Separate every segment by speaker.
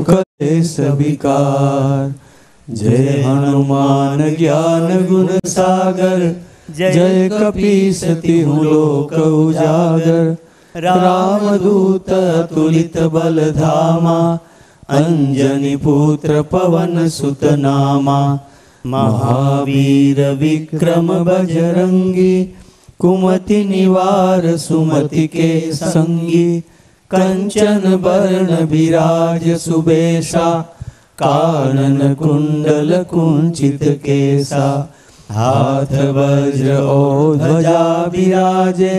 Speaker 1: कलेश विकार। जय हनुमान ज्ञान गुण सागर, जय कपीस तिहु लोक उजागर। रामदूत अतुलित बल धामा, अंजनी पुत्र पवन सुत नामा। महावीर विक्रम बजरंगी, कुमति निवार सुमति के संगी। कंचन बर्ण विराज सुबेशा, कानन कुंडल कुंचित केसा। हाथ वज्र और ध्वजा विराजे,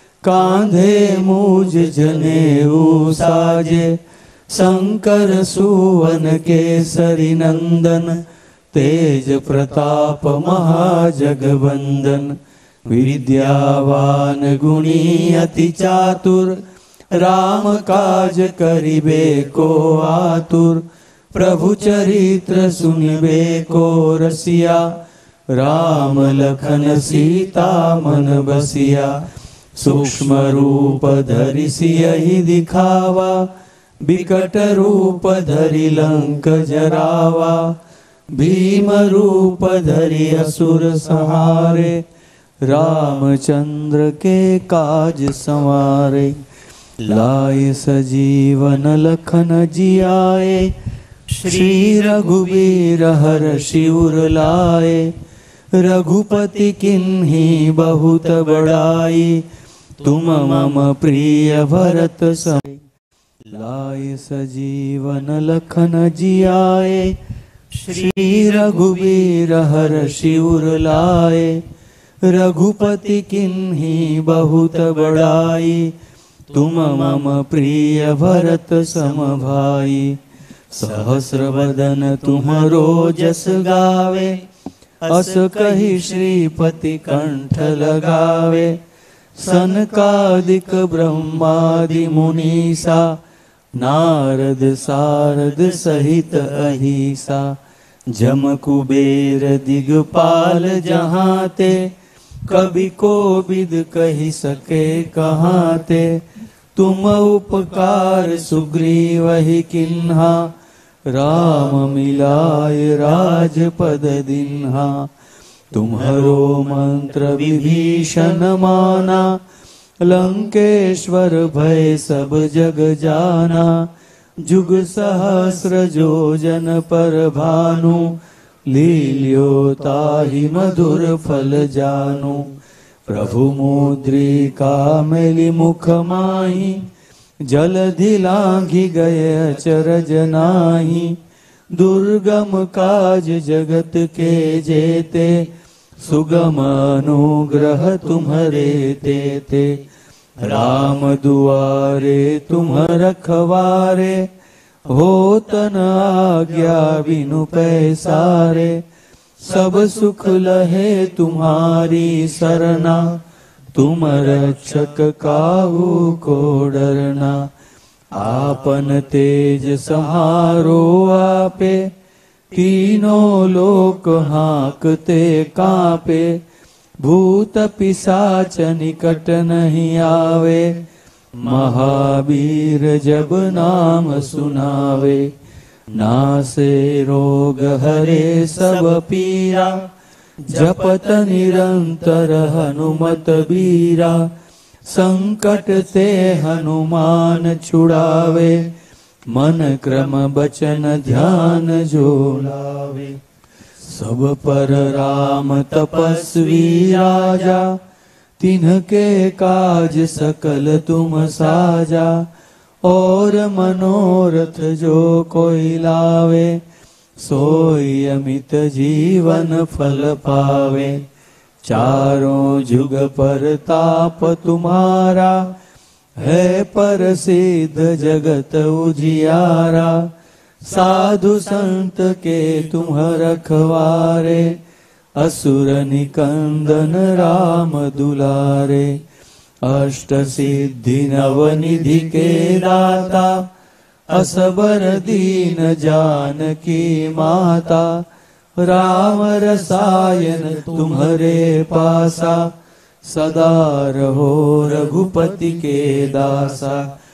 Speaker 1: कांधे मूज जनेऊ साजे। शंकर सुवन केसरी नंदन, तेज प्रताप महाजगवंदन। विद्यावान गुणी अति चातुर, राम काज करिबे को आतुर। प्रभु चरित्र सुनिबे को रसिया, राम लखन सीता मन बसिया। सूक्ष्म रूप धरि सियहि दिखावा, बिकट रूप धरि लंक जरावा। भीम रूप धरि असुर संहारे, रामचंद्र के काज संवारे। लाए सजीवन लखन जियाए, श्री रघुवीर हर्षि उर लाए। रघुपति किन्ही बहुत बड़ाई, तुम मम प्रिय भरत सम। लाए सजीवन लखन जियाए, श्री रघुवीर हर्षि उर लाए। रघुपति किन्ही बहुत बड़ाई, तुम मम प्रिय भरत सम भाई। सहस्र वदन तुम्हरो जस गावे, अस कहि श्रीपति कंठ लगावे। सनकादिक ब्रह्मादि मुनीसा, नारद सारद सहित अहिसा। जम कुबेर दिगपाल जहाँ ते, कवि कोविद कहि सके कहाँ ते। तुम उपकार सुग्रीवहि किन्हा, राम मिलाय राजपद दिन्हा। तुम्हरो मंत्र विभीषण माना, लंकेश्वर भय सब जग जाना। जुग सहस्र जोजन पर भानु, लील्यो ताहि मधुर फल जानु। प्रभु मुद्रिका मेलि मुख माहि, जलधि लांघि गए अचरज नाहि। दुर्गम काज जगत के जेते, सुगम अनुग्रह तुम्हरे तेते। राम दुआरे तुम रखवारे, होत न आज्ञा बिनु पैसारे। सब सुख लहे तुम्हारी सरना, तुम रक्षक काहू को डरना। आपन तेज सहारो आपे, तीनों लोक हाँकते कांपे। भूत पिशाच निकट नहीं आवे, महावीर जब नाम सुनावे। नासे रोग हरे सब पीरा, जपत निरंतर हनुमत बीरा। संकट ते हनुमान छुड़ावे, मन क्रम बचन ध्यान जो लावे। सब पर राम तपस्वी राजा, तिन्हके काज सकल तुम साजा। और मनोरथ जो कोई लावे, सोई अमित जीवन फल पावे। चारों जुग पर ताप तुम्हारा, है प्रसिद्ध जगत उजियारा। साधु संत के तुम रखवारे, असुर निकंदन राम दुलारे। अष्ट सिद्धि नवनिधि के दाता, असबर दीन जानकी माता। राम रसायन तुम्हारे पासा, सदा रहो रघुपति के दासा।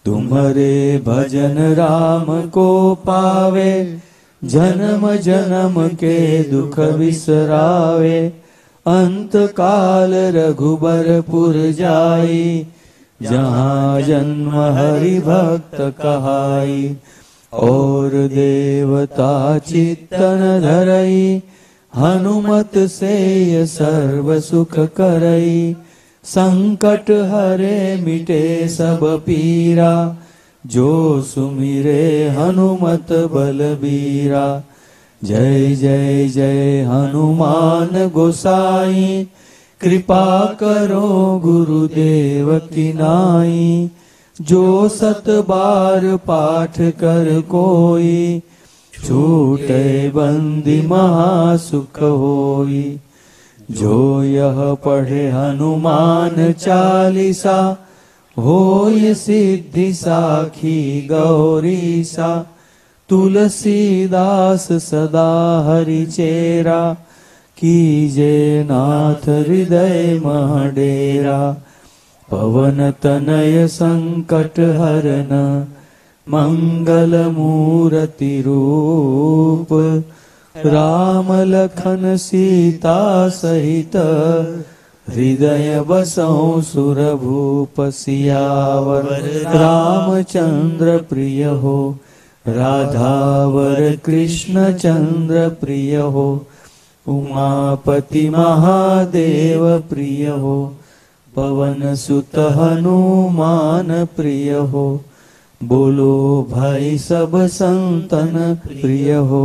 Speaker 1: तुम्हारे भजन राम को पावे, जन्म जन्म के दुख बिसरावे। अंत काल रघुबरपुर जाई, जहाँ जन्म हरि भक्त कहाई। और देवता चित्तन धरई, हनुमत से सर्व सुख करई। संकट हरे मिटे सब पीरा, जो सुमिरे हनुमत बलबीरा। जय जय जय हनुमान गोसाई, कृपा करो गुरुदेव की नाई। जो सत बार पाठ कर कोई, छूटे बंदी महासुख होई। जो यह पढ़े हनुमान चालीसा, होय सिद्धि साखी गौरीसा। तुलसीदास सदा हरि चेरा, कीजे नाथ हृदय मह डेरा। पवन तनय संकट हरन, मंगल मूर्ति रूप। राम लखन सीता सहित, हृदय बसौ सुरभूप। सियावर रामचंद्र प्रिय हो, राधावर कृष्ण चंद्र प्रिय हो। उमापति महादेव प्रिय हो, पवन सुत हनुमान प्रिय हो। बोलो भाई सब संतन प्रिय हो।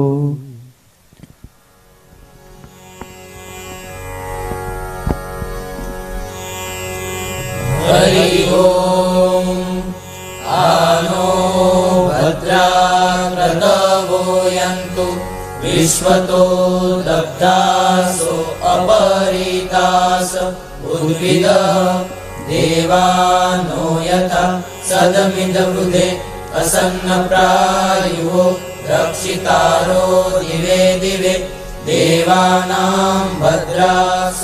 Speaker 2: हरि ओम। आनो भद्राक्रतवो यन्तु, विश्वतो दग्धासो अपहरितास। उद्भिदः देवानो यथा सदमिदवृधे, असन्नप्रायुः रक्षितारो दिवे दिवे। देवानां भद्रा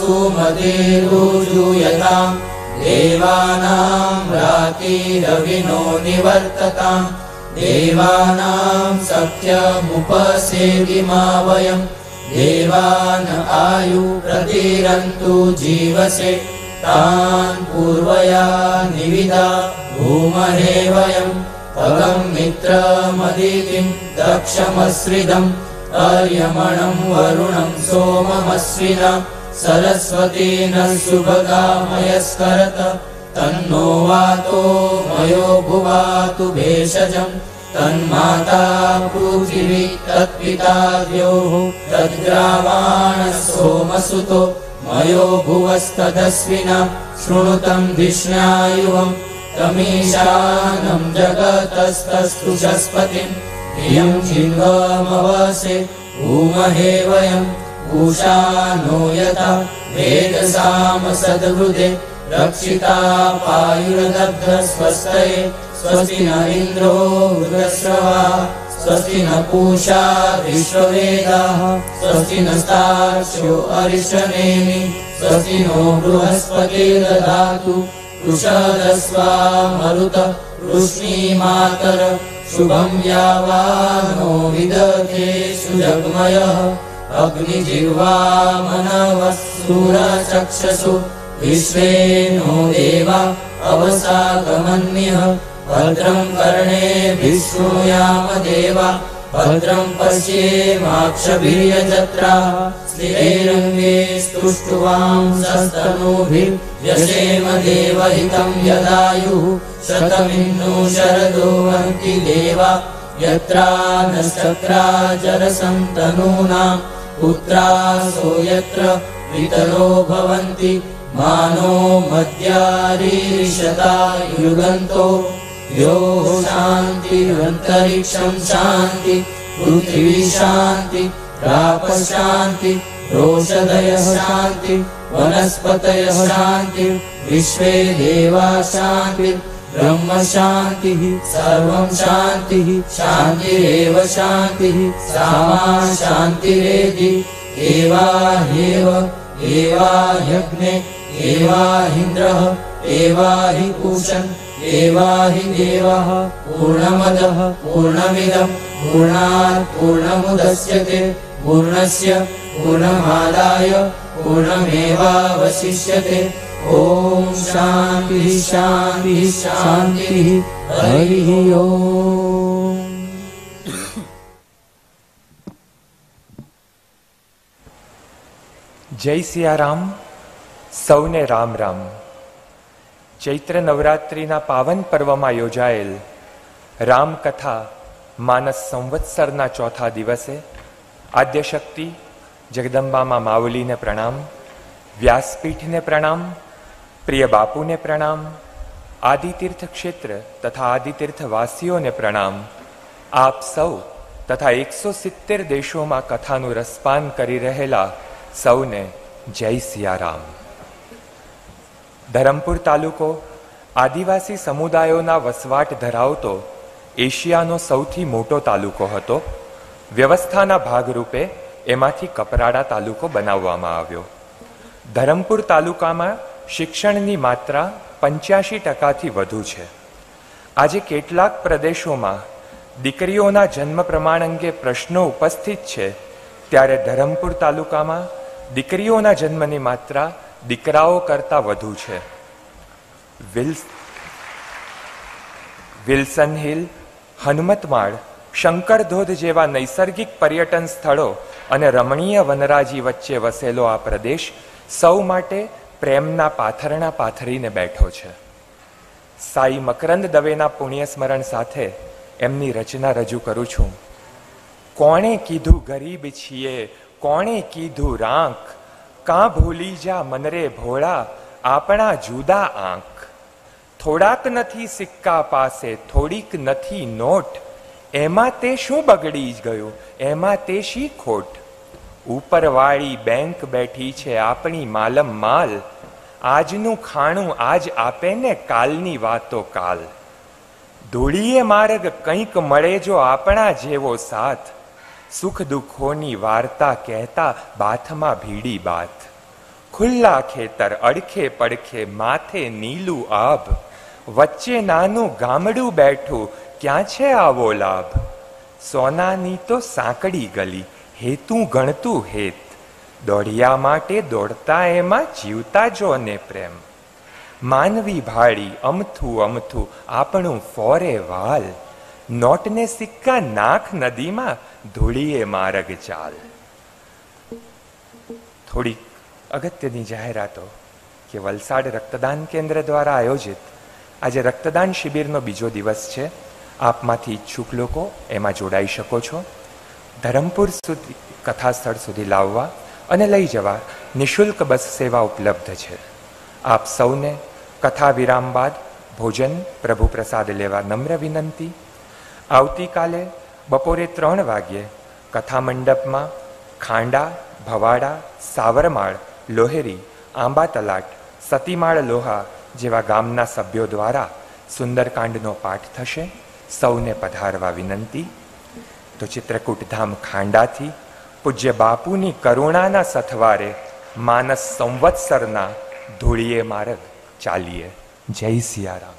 Speaker 2: सुमतिरुजुयताम्, देवानां रातिरविनो निवर्तताम्। देवानां सख्यमुपसेति मा वयम्, देवान आयु प्रतिरन्तु जीवसे। तान् पूर्वया निविदा भूमहे वयम्, पगं मित्रमदितिं दक्षमश्रिदम्। अर्यमणं वरुणं सोममश्विना, सरस्वती नः शुभकामयस्करत। तन्नो वातो मयो भुवातु भेषजम्, तन्माता पृथिवी तत्पिता द्योः। तद्ग्रावाणः सोमसुतो, मयो भुवस्तदस्विना। शृणुतं धिष्ण्यायुवम्, तमीशानं जगतस्तस्तु शस्पतिम्। इयं चिन्वमवसे भूमहे वयम्, उषानो यथा वेदसाम सद्वृदे। रक्षिता पायुर्दग्धस्वस्तये, स्वस्ति न इन्द्रो वृत्रश्रवाः। स्वस्ति न पूषा विश्ववेदाः, स्वस्ति नस्तार्क्ष्यो अरिष्टनेमि। स्वस्ति नो बृहस्पतिर्दधातु, उषधस्वा मरुतः वृष्णीमातर। शुभं यावानो विदधे सुजग्मयः, अग्निजिह्वा मनवः सूरचक्षुषु। विश्वे नो देवा अवसागमन्यः, भद्रं कर्णेभिः शृणुयाम देवा। भद्रं पश्येमाक्षभिर्यजत्राः, स्थिरैरङ्गे स्तुष्ट्वांसस्तनूभिर्यशेम देवहितं यदायुः। शतमिन्नो शरदो वन्ति देवा, यत्रा नश्चक्रा जरसन्तनूनां। पुत्रासो यत्र वितरो भवन्ति, मानो मद्यारीरिषता युगन्तो। यो शान्तिरन्तरिक्षं शान्ति, पृथिवी शान्ति, राप शान्ति, रोषधयः शान्ति, वनस्पतयः शान्ति। विश्वे देवा शान्ति, ब्रह्म शान्तिः, सर्वं शान्तिः। शान्तिरेव शान्तिः, सामा शान्तिरेधि। एवा ह्येव, एवा ह्यग्ने, एवा हीन्द्रः, एवा हि पूषन्, देवाहि देवः पूर्णमदः पूर्णमिदं पूर्णात् पूर्णमुदच्यते पूर्णस्य पूर्णमादाय पूर्णमेवावशिष्यते। ॐ शान्तिः शान्तिः शान्तिः। हरिः ओम्।
Speaker 3: જય સિયારામ. સૌને રામ રામ. ચૈત્ર નવરાત્રિના પાવન પર્વમાં યોજાયેલ રામકથા માનસ સંવત્સરના ચોથા દિવસે આદ્યશક્તિ જગદંબામાં માવલીને પ્રણામ, વ્યાસપીઠને પ્રણામ, પ્રિય બાપુને પ્રણામ, આદિતીર્થ ક્ષેત્ર તથા આદિતીર્થ વાસીઓને પ્રણામ. આપ સૌ તથા 170 દેશોમાં કથાનું રસપાન કરી રહેલા સૌને જય સિયારામ. ધરમપુર તાલુકો આદિવાસી સમુદાયોના વસવાટ ધરાવતો એશિયાનો સૌથી મોટો તાલુકો હતો. વ્યવસ્થાના ભાગરૂપે એમાંથી કપરાડા તાલુકો બનાવવામાં આવ્યો. ધરમપુર તાલુકામાં શિક્ષણની માત્રા 85%થી વધુ છે. આજે કેટલાક પ્રદેશોમાં દીકરીઓના જન્મ પ્રમાણ અંગે પ્રશ્નો ઉપસ્થિત છે, ત્યારે ધરમપુર તાલુકામાં દીકરીઓના જન્મની માત્રા દીકરાઓ કરતાં વધુ છે. વિલ્સન હિલ, હનુમતમાળ, શંકરધોધ જેવા નૈસર્ગિક પર્યટન સ્થળો અને રમણીય વનરાજી વચ્ચે વસેલો આ પ્રદેશ સૌ માટે પ્રેમના પાથરણા પાથરીને બેઠો છે. સાઈ મકરંદ દવેના પુણ્ય સ્મરણ સાથે એમની રચના રજૂ કરું છું. કોણે કીધું ગરીબ છીએ, કોણે કીધું રાંક, કાં ભૂલી જા મનરે ભોળા આપણા જુદા આંખ. થોડાક નથી સિક્કા પાસે, થોડીક નથી નોટ, એમાં તે શું બગડી ગયું, એમાં તે શી ખોટ. ઉપરવાળી બેંક બેઠી છે આપણી માલમ માલ, આજનું ખાણું આજ આપે ને કાલની વાતો કાલ. ધૂળીએ માર્ગ કંઈક મળે જો આપણા જેવો સાથ, સુખ દુઃખોની વાર્તા કહેતા બાથમાં ભીડી બાત. ખુલ્લા ખેતર અડખે પડખે માથે નીલું આભ, વચ્ચે નાનું ગામડું બેઠું ક્યાં છે આવો લાભ. સોનાની તો સાંકડી ગલી હેતું ગણતું હેત, દોઢિયા માટે દોડતા એમાં જીવતા જો ને પ્રેમ. માનવી ભાળી અમથું અમથું આપણું ફોરે વાલ, નોટને સિક્કા નાખ નદીમાં ધૂળીએ માર્ગ ચાલ. થોડીક અગત્યની જાહેરાતો કે વલસાડ રક્તદાન કેન્દ્ર દ્વારા આયોજિત આજે રક્તદાન શિબિરનો બીજો દિવસ છે. આપમાંથી ઈચ્છુક લોકો એમાં જોડાઈ શકો છો. ધરમપુર સુધી કથા સ્થળ સુધી લાવવા અને લઈ જવા નિઃશુલ્ક બસ સેવા ઉપલબ્ધ છે. આપ સૌને કથા વિરામ બાદ ભોજન પ્રભુ પ્રસાદ લેવા નમ્ર વિનંતી. આવતીકાલે બપોરે 3 વાગ્યે કથા મંડપમાં ખાંડા, ભવાડા, સાવરમાળ, લોહેરી, આંબા તલાટ, સતીમાળ લોહા જેવા ગામના સભ્યો દ્વારા સુંદરકાંડનો પાઠ થશે. સૌને પધારવા વિનંતી. તો ચિત્રકૂટ ધામ ખાંડાથી પૂજ્ય બાપુની કરુણાના સથવારે માનસ સંવત્સરના ધૂળીએ માર્ગ ચાલીએ. જય સિયારામ.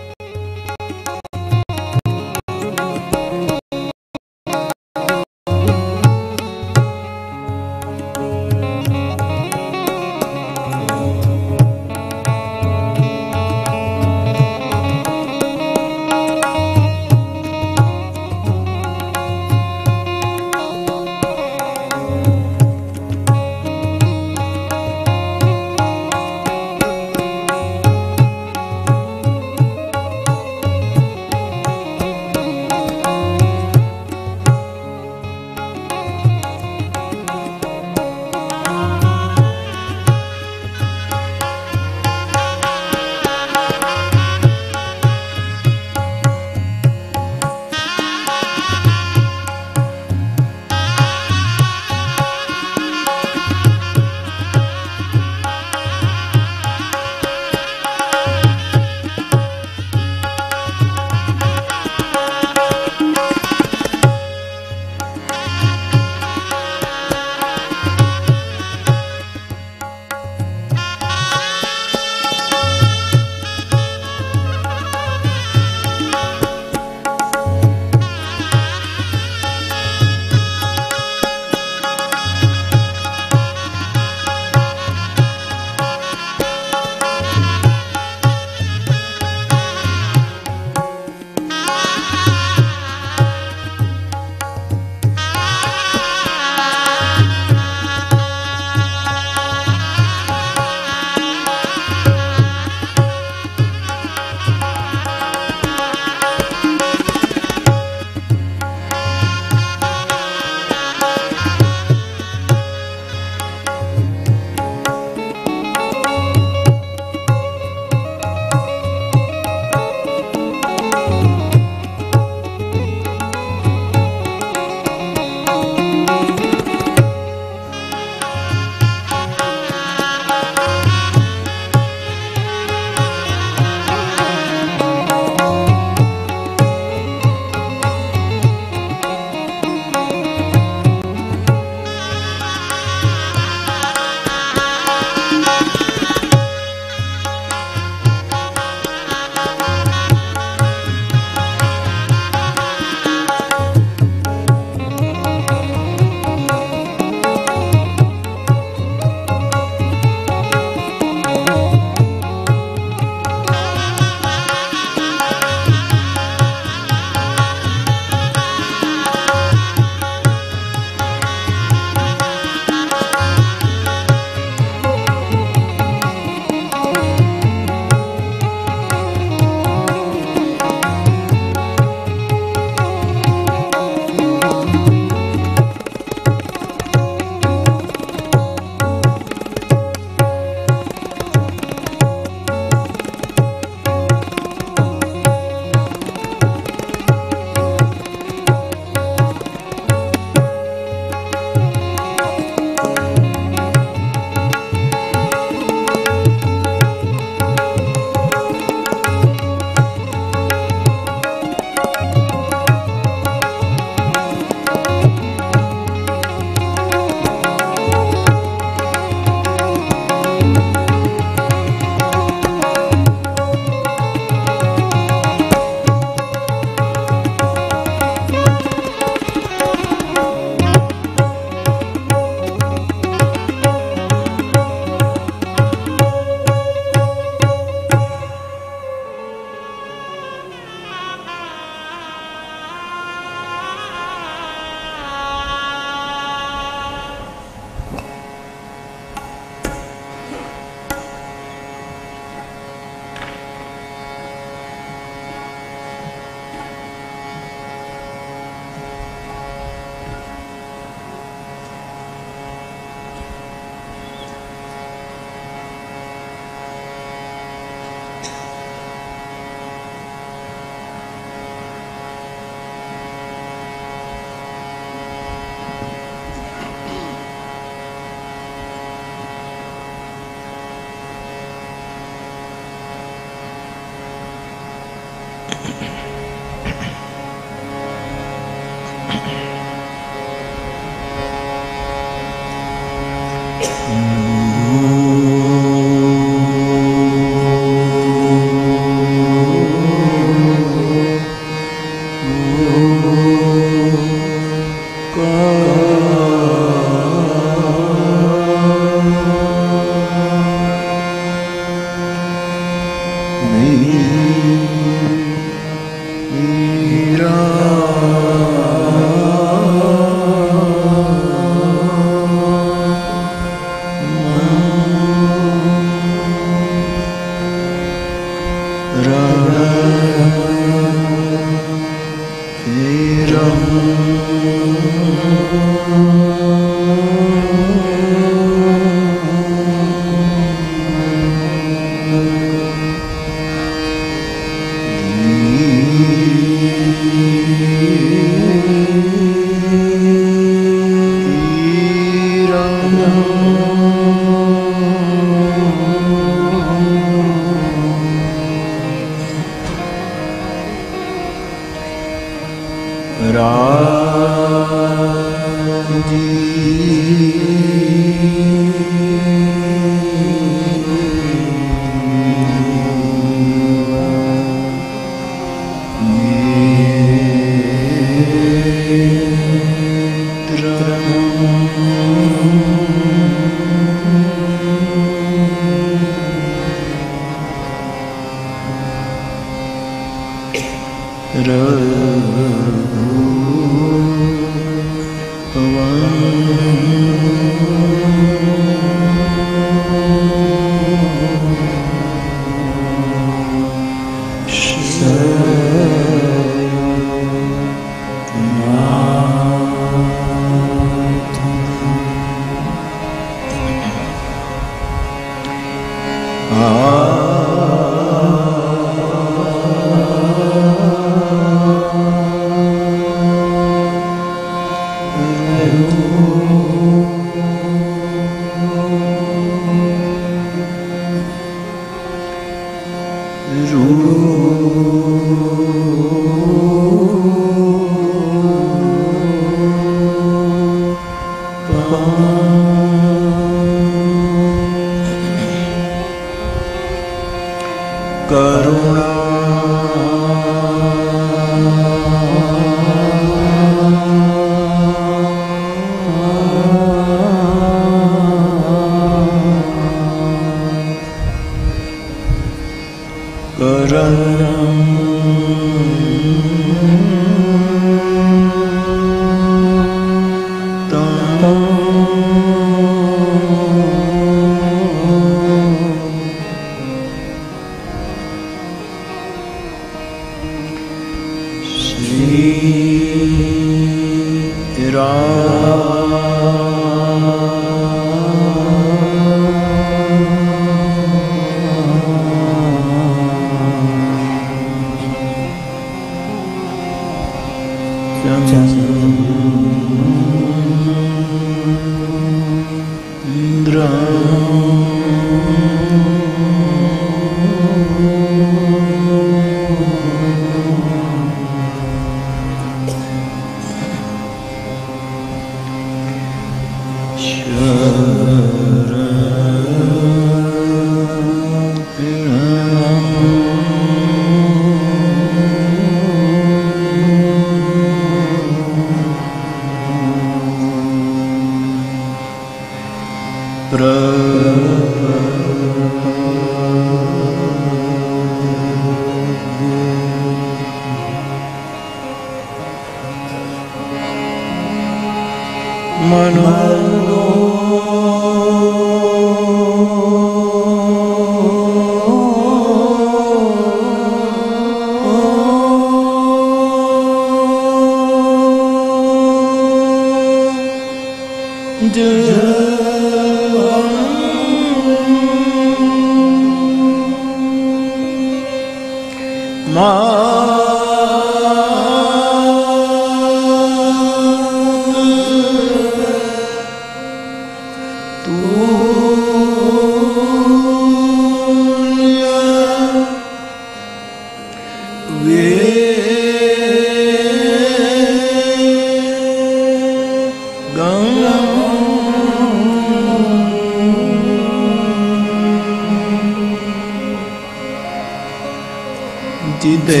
Speaker 4: चिते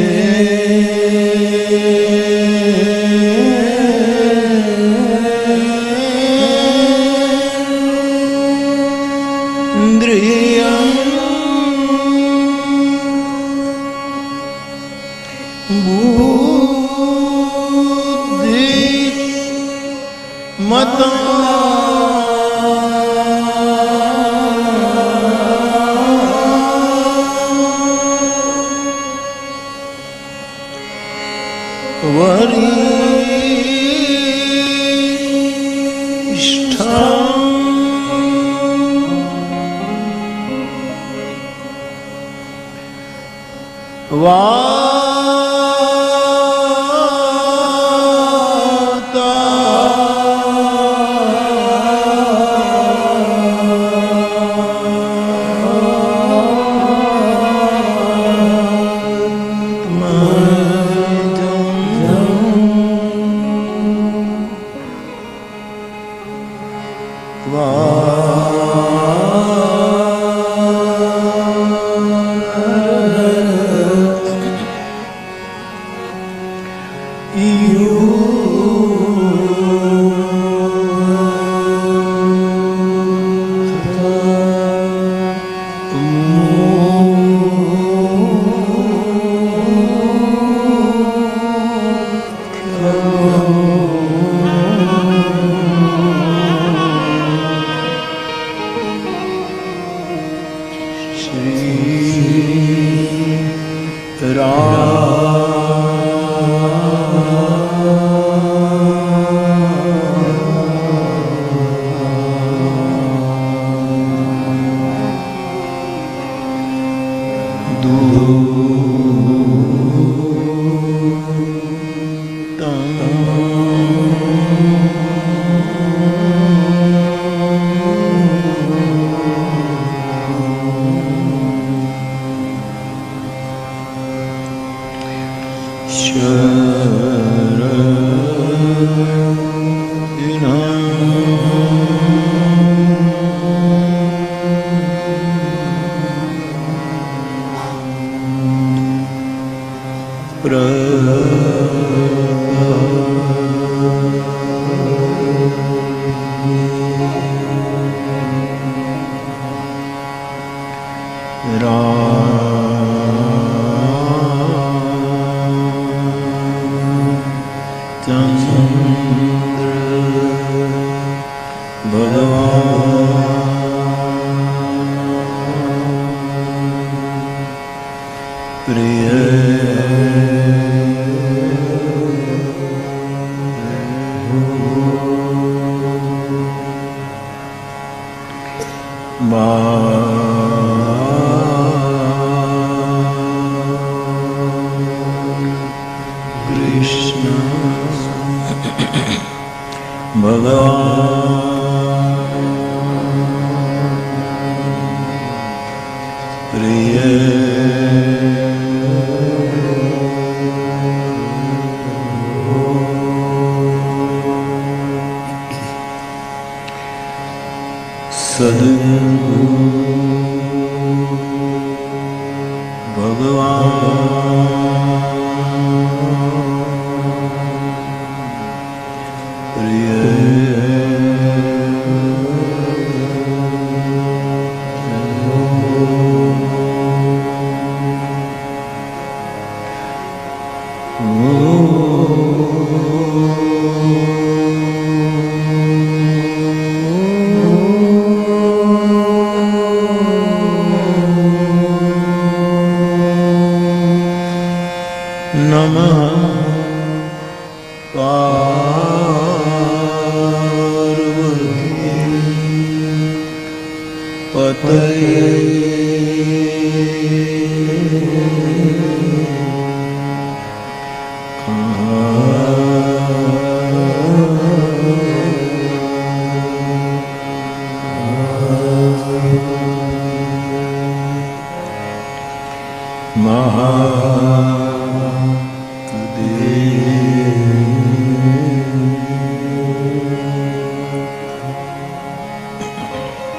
Speaker 4: इंद्रियं बुद्धि मता वरिष्ठा वाता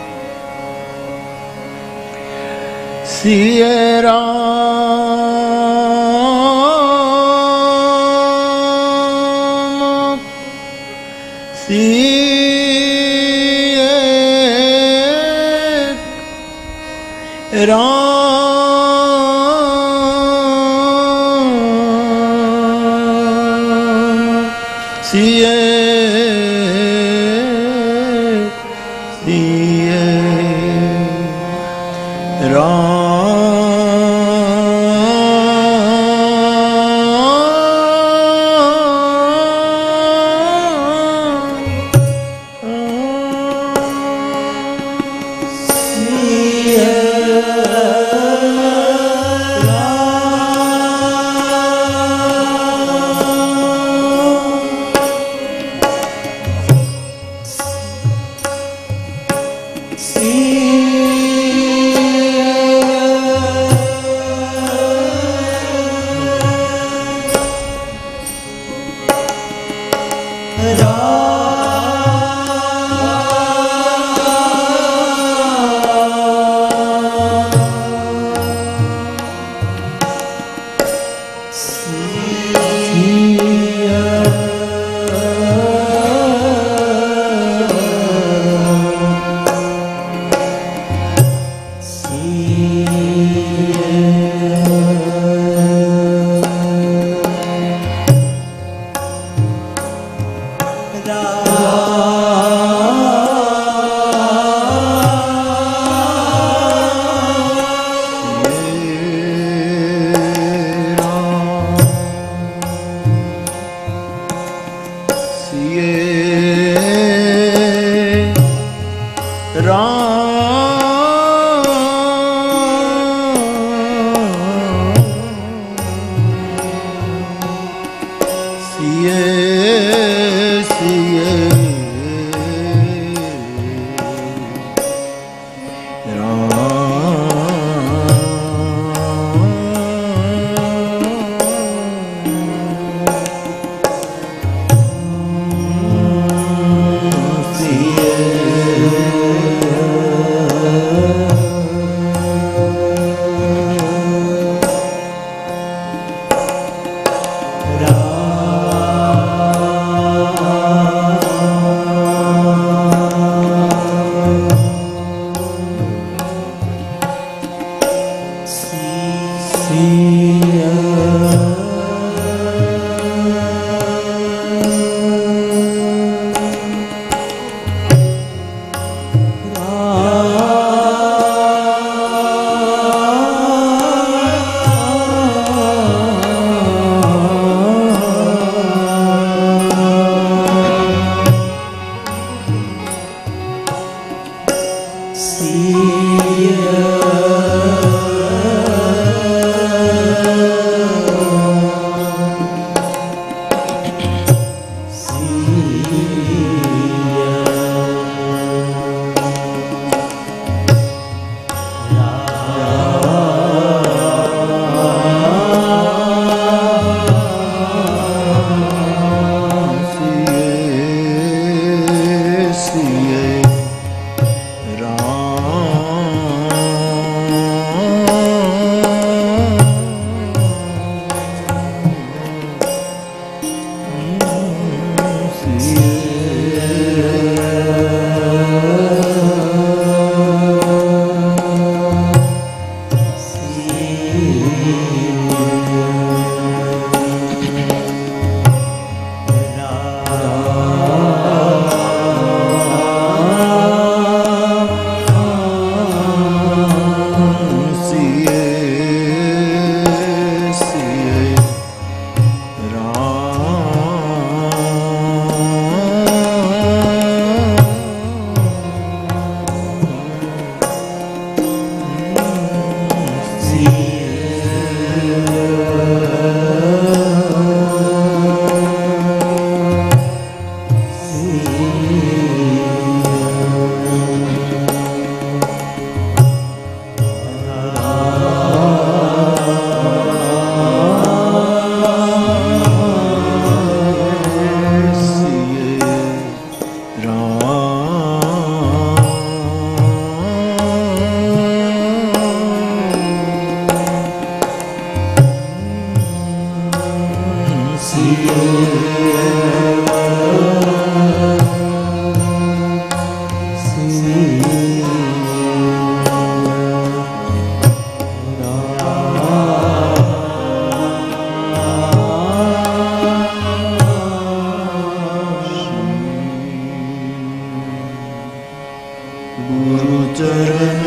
Speaker 4: सिया राम सिए सिए राम गुरुचरण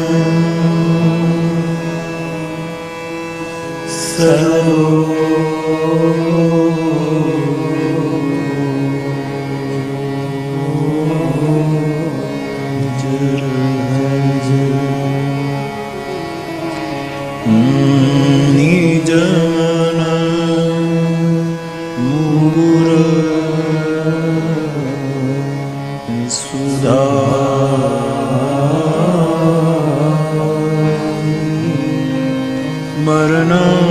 Speaker 4: निजमन मुकुर सुधा मरण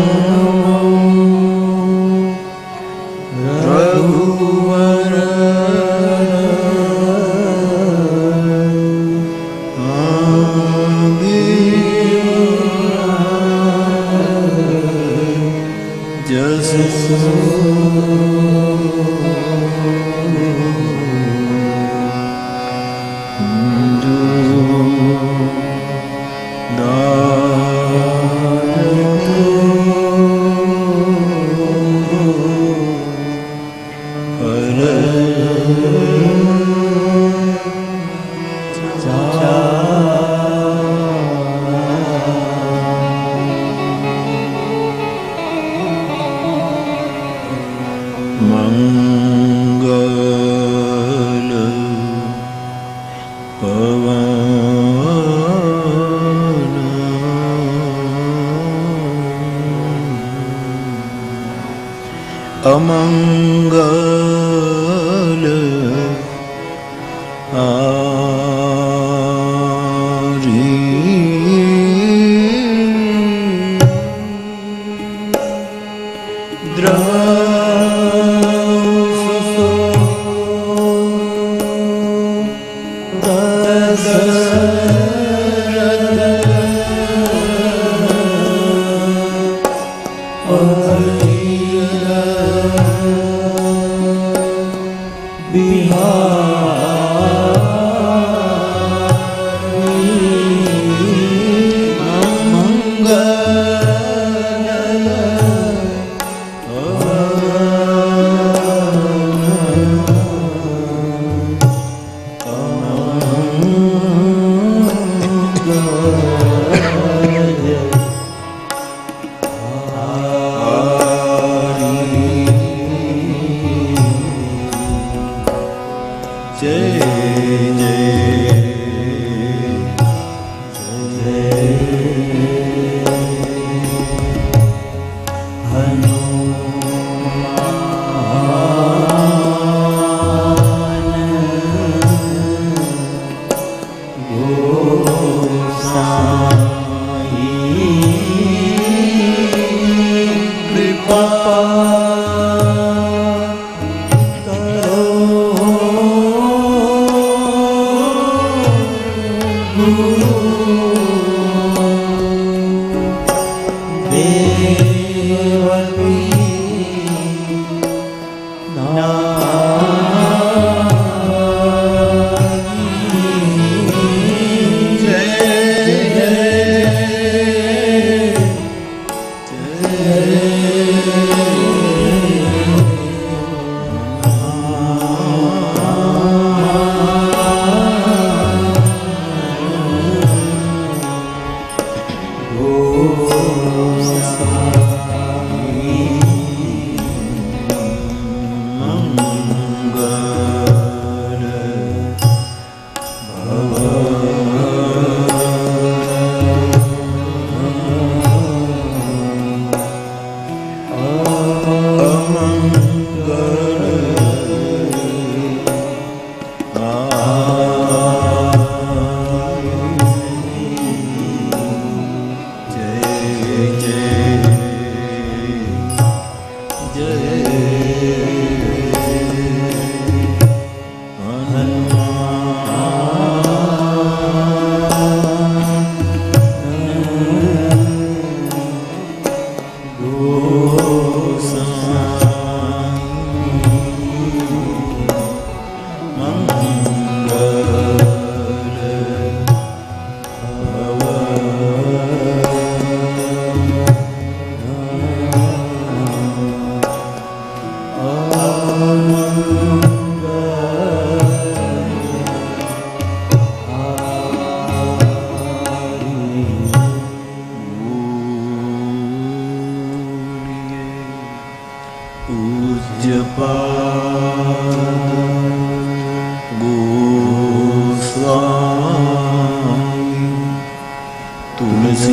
Speaker 4: रघुवर जस मंगल पवन अमंगल आरी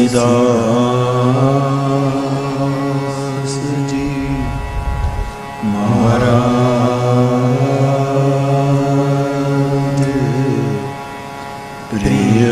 Speaker 4: तुलसीदास जी महाराज प्रिय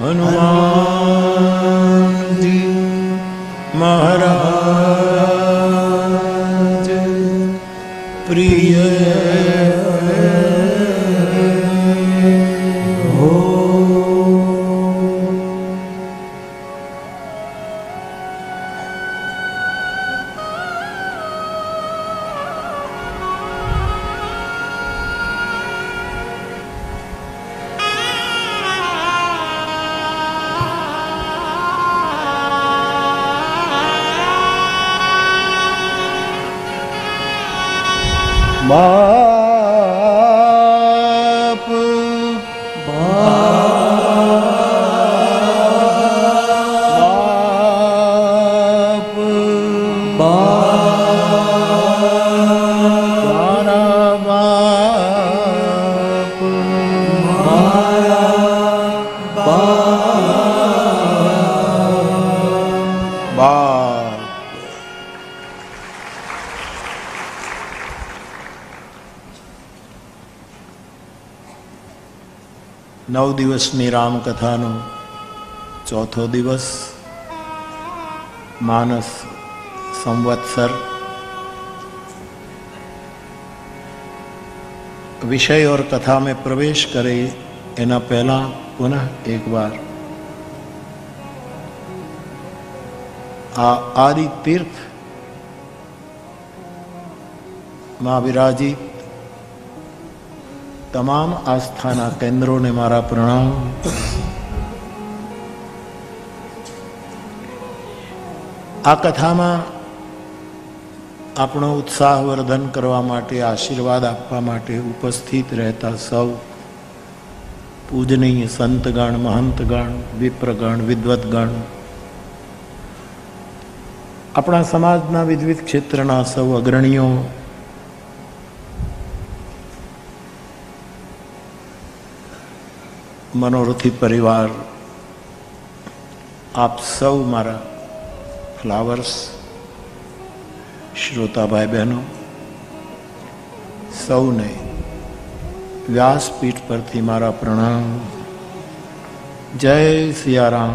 Speaker 4: હનુમાનજી મહારાજ પ્રિય બાપ બાપ મારા બાપ બાપ. નવ દિવસની રામકથાનો ચોથો દિવસ માનસ સંવત્સર. विषय और कथा में प्रवेश करे एना पहला पुनः एक बार आदि तीर्थ में विराजित तमाम आस्थाना केन्द्रों ने मारा प्रणाम. आ कथा में આપણો ઉત્સાહવર્ધન કરવા માટે, આશીર્વાદ આપવા માટે ઉપસ્થિત રહેતા સૌ પૂજનીય સંતગણ, મહંતગણ, વિપ્રગણ, વિદ્વતગણ, આપણા સમાજના વિવિધ ક્ષેત્રના સૌ અગ્રણીઓ, મનોરથી પરિવાર, આપ સૌ મારા ફ્લાવર્સ, श्रोता भाई बहनों, सौने व्यासपीठ पर थी मारा प्रणाम. जय सियाराम.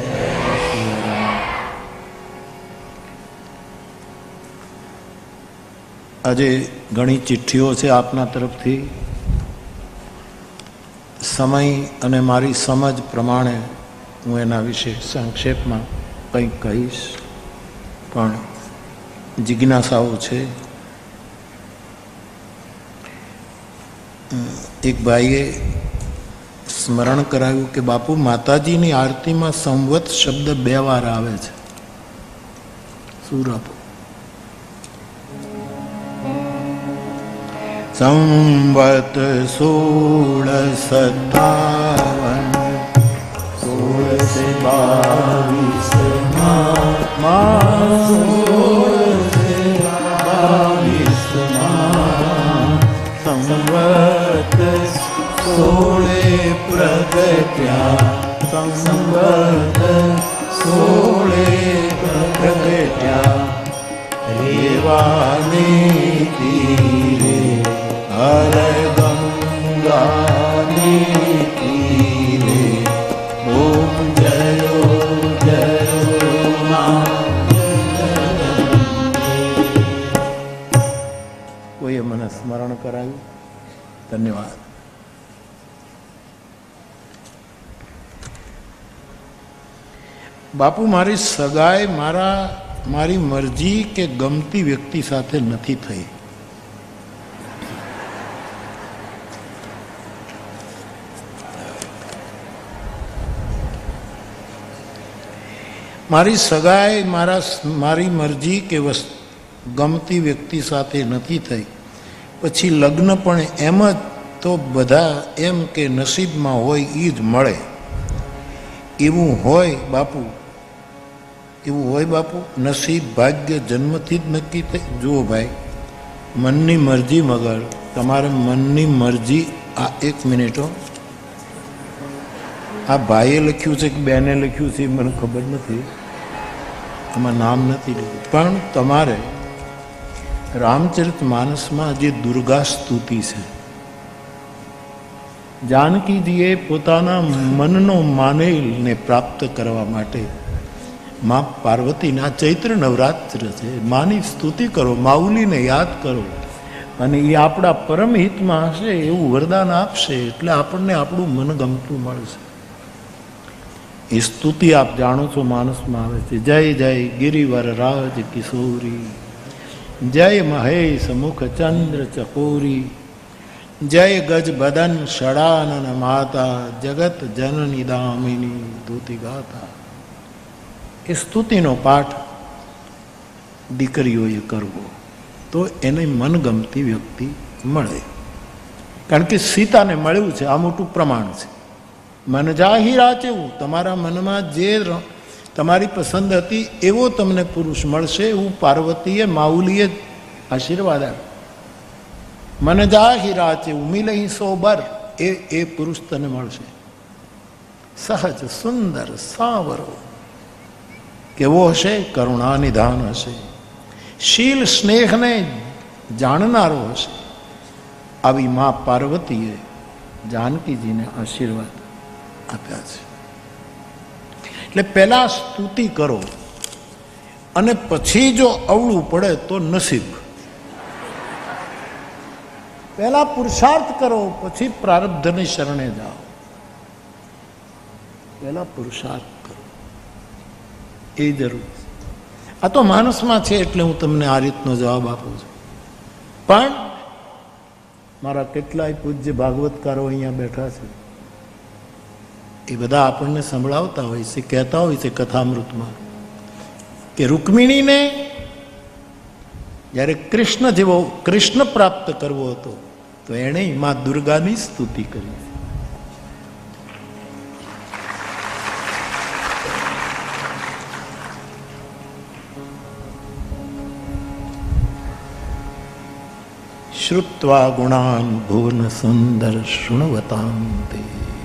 Speaker 4: આજે ઘણી ચિઠ્ઠીઓ છે આપના તરફથી. સમય અને મારી સમજ પ્રમાણે હું એના વિશે સંક્ષેપમાં કંઈક કહીશ, પણ જિજ્ઞાસાઓ છે. એક ભાઈએ સ્મરણ કરાવ્યું કે બાપુ, માતાજીની આરતીમાં સંવત શબ્દ 2 વાર આવે છે. સુર આપો. સંવત 1622 સંવત 16 પ્રગટ્યા, સંવત 16 પ્રગટ્યા, રેવાની તીરે હર ગંગાની તીરે ઓમ જયો જયો મા. કોઈએ મને સ્મરણ કરાવ્યું, ધન્યવાદ. બાપુ, મારી સગાઈ મારી મરજી કે ગમતી વ્યક્તિ સાથે નથી થઈ. મારી સગાઈ મારી મરજી કે ગમતી વ્યક્તિ સાથે નથી થઈ. પછી લગ્ન પણ એમ જ તો બધા એમ કે નસીબમાં હોય એ જ મળે એવું હોય બાપુ, એવું હોય બાપુ. નસીબ ભાગ્ય જન્મથી જ નક્કી થઈ. જુઓ ભાઈ, મનની મરજી મગર, તમારે મનની મરજી. આ 1 મિનિટો, આ ભાઈએ લખ્યું છે કે બેને લખ્યું છે મને ખબર નથી, આમાં નામ નથી લીધું, પણ તમારે રામચરિત માનસમાં જે દુર્ગા સ્તુતિ છે, જાનકીજીએ પોતાના મનનો માનેલને પ્રાપ્ત કરવા માટે મા પાર્વતીના ચૈત્ર નવરાત્ર છે, માની સ્તુતિ કરો, માઉલીને યાદ કરો, અને એ આપણા પરમ હિતમાં હશે એવું વરદાન આપશે, એટલે આપણને આપણું મન ગમતું મળશે. એ સ્તુતિ આપ જાણો છો માનસમાં આવે છે. જય જય ગિરિવર રાજ કિશોરી, જય મહેશ મુખ ચંદ્ર ચકોરી, જય ગજ બદન ષડાનન માતા, જગત જનની દામિની ધૂતિ ગાતા. એ સ્તુતિનો પાઠ દીકરીઓએ કરવો તો એને મનગમતી વ્યક્તિ મળે. કારણ કે સીતાને મળ્યું છે, આ મોટું પ્રમાણ છે. મન જાહી રાચેવું, તમારા મનમાં જે તમારી પસંદ હતી એવો તમને પુરુષ મળશે, એવું પાર્વતીએ માઉલીએ આશીર્વાદ આપ્યો. મન જાહી રાચેવું મિલે સોબર, એ પુરુષ તને મળશે. સહજ સુંદર સાવરો કેવો હશે? કરુણા નિધાન હશે, શીલ સ્નેહને જાણનારો હશે. આવી મા પાર્વતીએ જાનકીજીને આશીર્વાદ આપ્યા છે. એટલે પહેલા સ્તુતિ કરો, અને પછી જો અવળું પડે તો નસીબ. પહેલા પુરુષાર્થ કરો, પછી પ્રારબ્ધની શરણે જાઓ. પહેલા પુરુષાર્થ કરો, એ જરૂર. આ તો માનસમાં છે એટલે હું તમને આ રીતનો જવાબ આપું છું. પણ મારા કેટલાય પૂજ્ય ભાગવતકારો અહીંયા બેઠા છે, એ બધા આપણને સંભળાવતા હોય છે, કહેતા હોય છે કથામૃતમાં કે રૂકમિણીને જ્યારે કૃષ્ણ જેવો કૃષ્ણ પ્રાપ્ત કરવો હતો તો એણે મા દુર્ગાની સ્તુતિ કરી. શ્રુત્વા ગુણાન ભુવન સુંદર શૃણવતામ તે.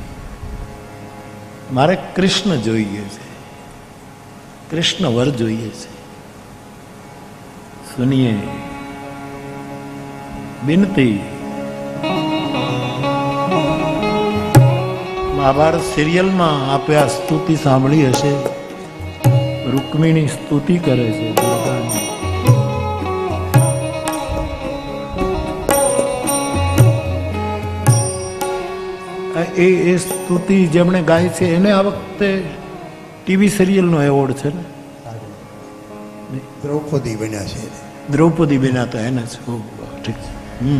Speaker 4: મારે કૃષ્ણ જોઈએ છે, કૃષ્ણ વર જોઈએ છે. સુનિએ બિનતી. મહાભારત સિરિયલમાં આપે આ સ્તુતિ સાંભળી હશે. રૂકમિણી સ્તુતિ કરે છે દુર્ગાની. એ સ્તુતિ જેમણે ગાય છે એને આ વખતે ટીવી સિરિયલનો એવોર્ડ છે ને.
Speaker 5: દ્રૌપદી બન્યા છે.
Speaker 4: દ્રૌપદી બન્યા તો એને જ. ઠીક છે.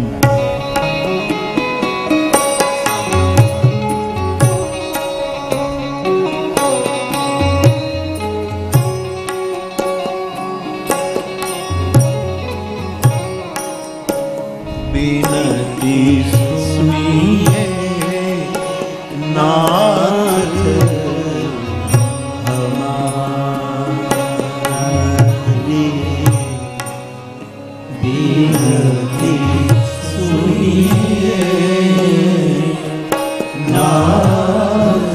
Speaker 4: બિનતી સુનિએ નાથ હમારી, બિનતી સુનિએ નાથ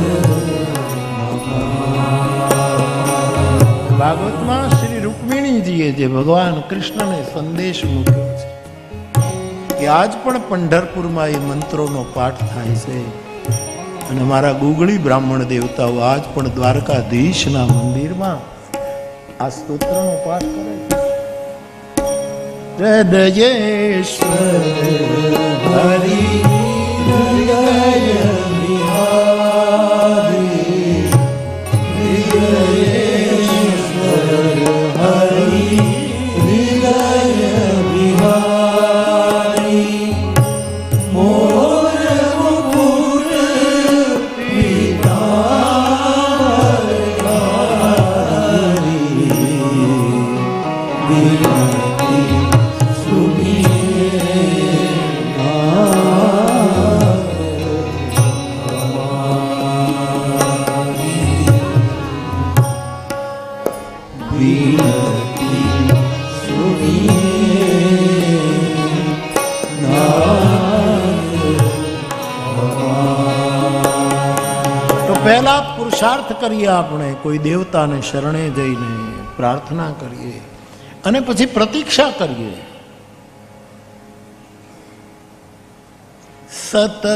Speaker 4: હમારી. ભાગવતમાં શ્રી રૂકમિણીજીએ જે ભગવાન કૃષ્ણને સંદેશ મૂક્યો છે કે આજ પણ પંઢરપુરમાં એ મંત્રોનો પાઠ થાય છે. અને મારા ગુગળી બ્રાહ્મણ દેવતાઓ આજ પણ દ્વારકાધીશના મંદિરમાં આ સ્તોત્રનો પાઠ કરે છે. હૃદયેશ્વર હરિ હૃદય વિહારી, હૃદયેશ્વર હરિ હૃદય વિહારી. પહેલા પુરુષાર્થ કરીએ આપણે, કોઈ દેવતાને શરણે જઈને પ્રાર્થના કરીએ, અને પછી પ્રતીક્ષા કરીએ. સતત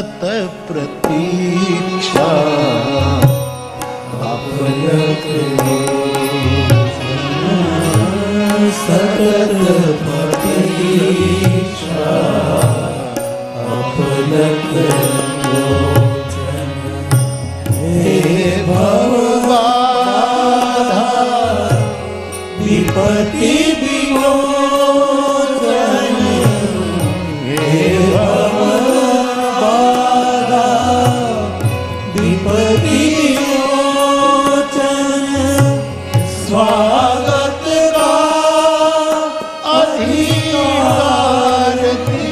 Speaker 4: પ્રતીક્ષા
Speaker 1: આપલક સતત પ્રતીક્ષા આપલક હે ભવબાધા વિપતિ વિમોચન હે ભવબાધા વિપતિ વિમોચન સ્વાગત કા અધિકાર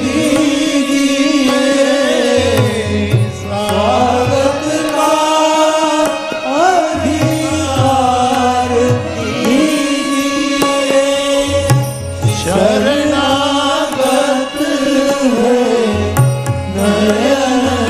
Speaker 1: દીજીએ સ્વાગત કા અધિકાર દીજીએ શરણાગત હૈ નયન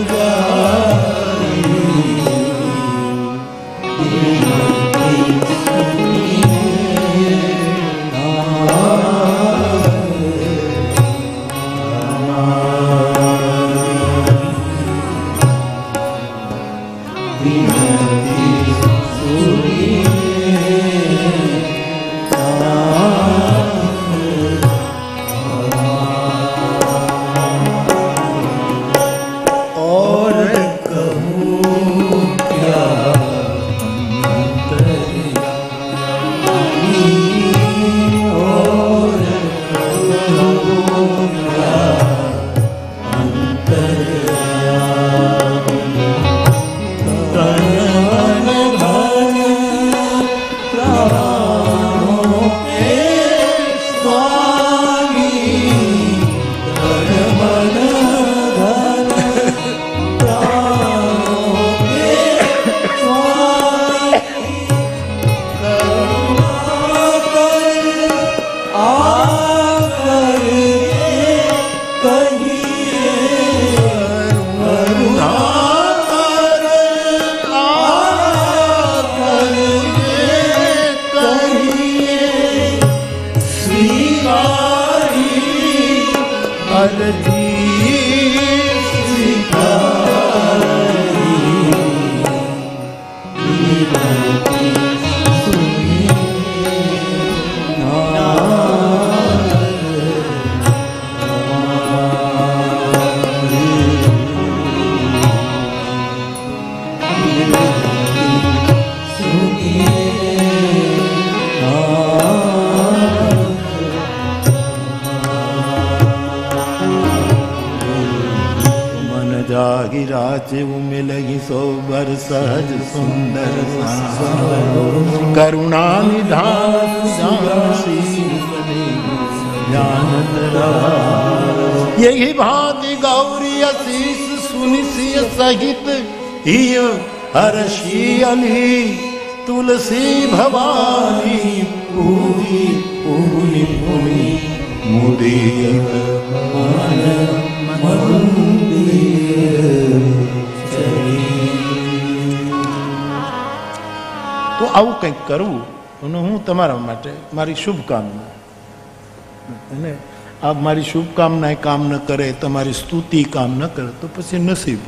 Speaker 1: सहज सुंदर करुणा निधान यही भांति गौरी अशीष सुनिशिय सहित हिय हर्षी अली तुलसी भवानी पूरी पूरी पूरी मुदीर તો આવું કંઈક કરવું અને હું તમારા માટે મારી શુભકામના અને આ મારી શુભકામના કામ ન કરે, તમારી સ્તુતિ કામ ન કરે તો પછી નસીબ.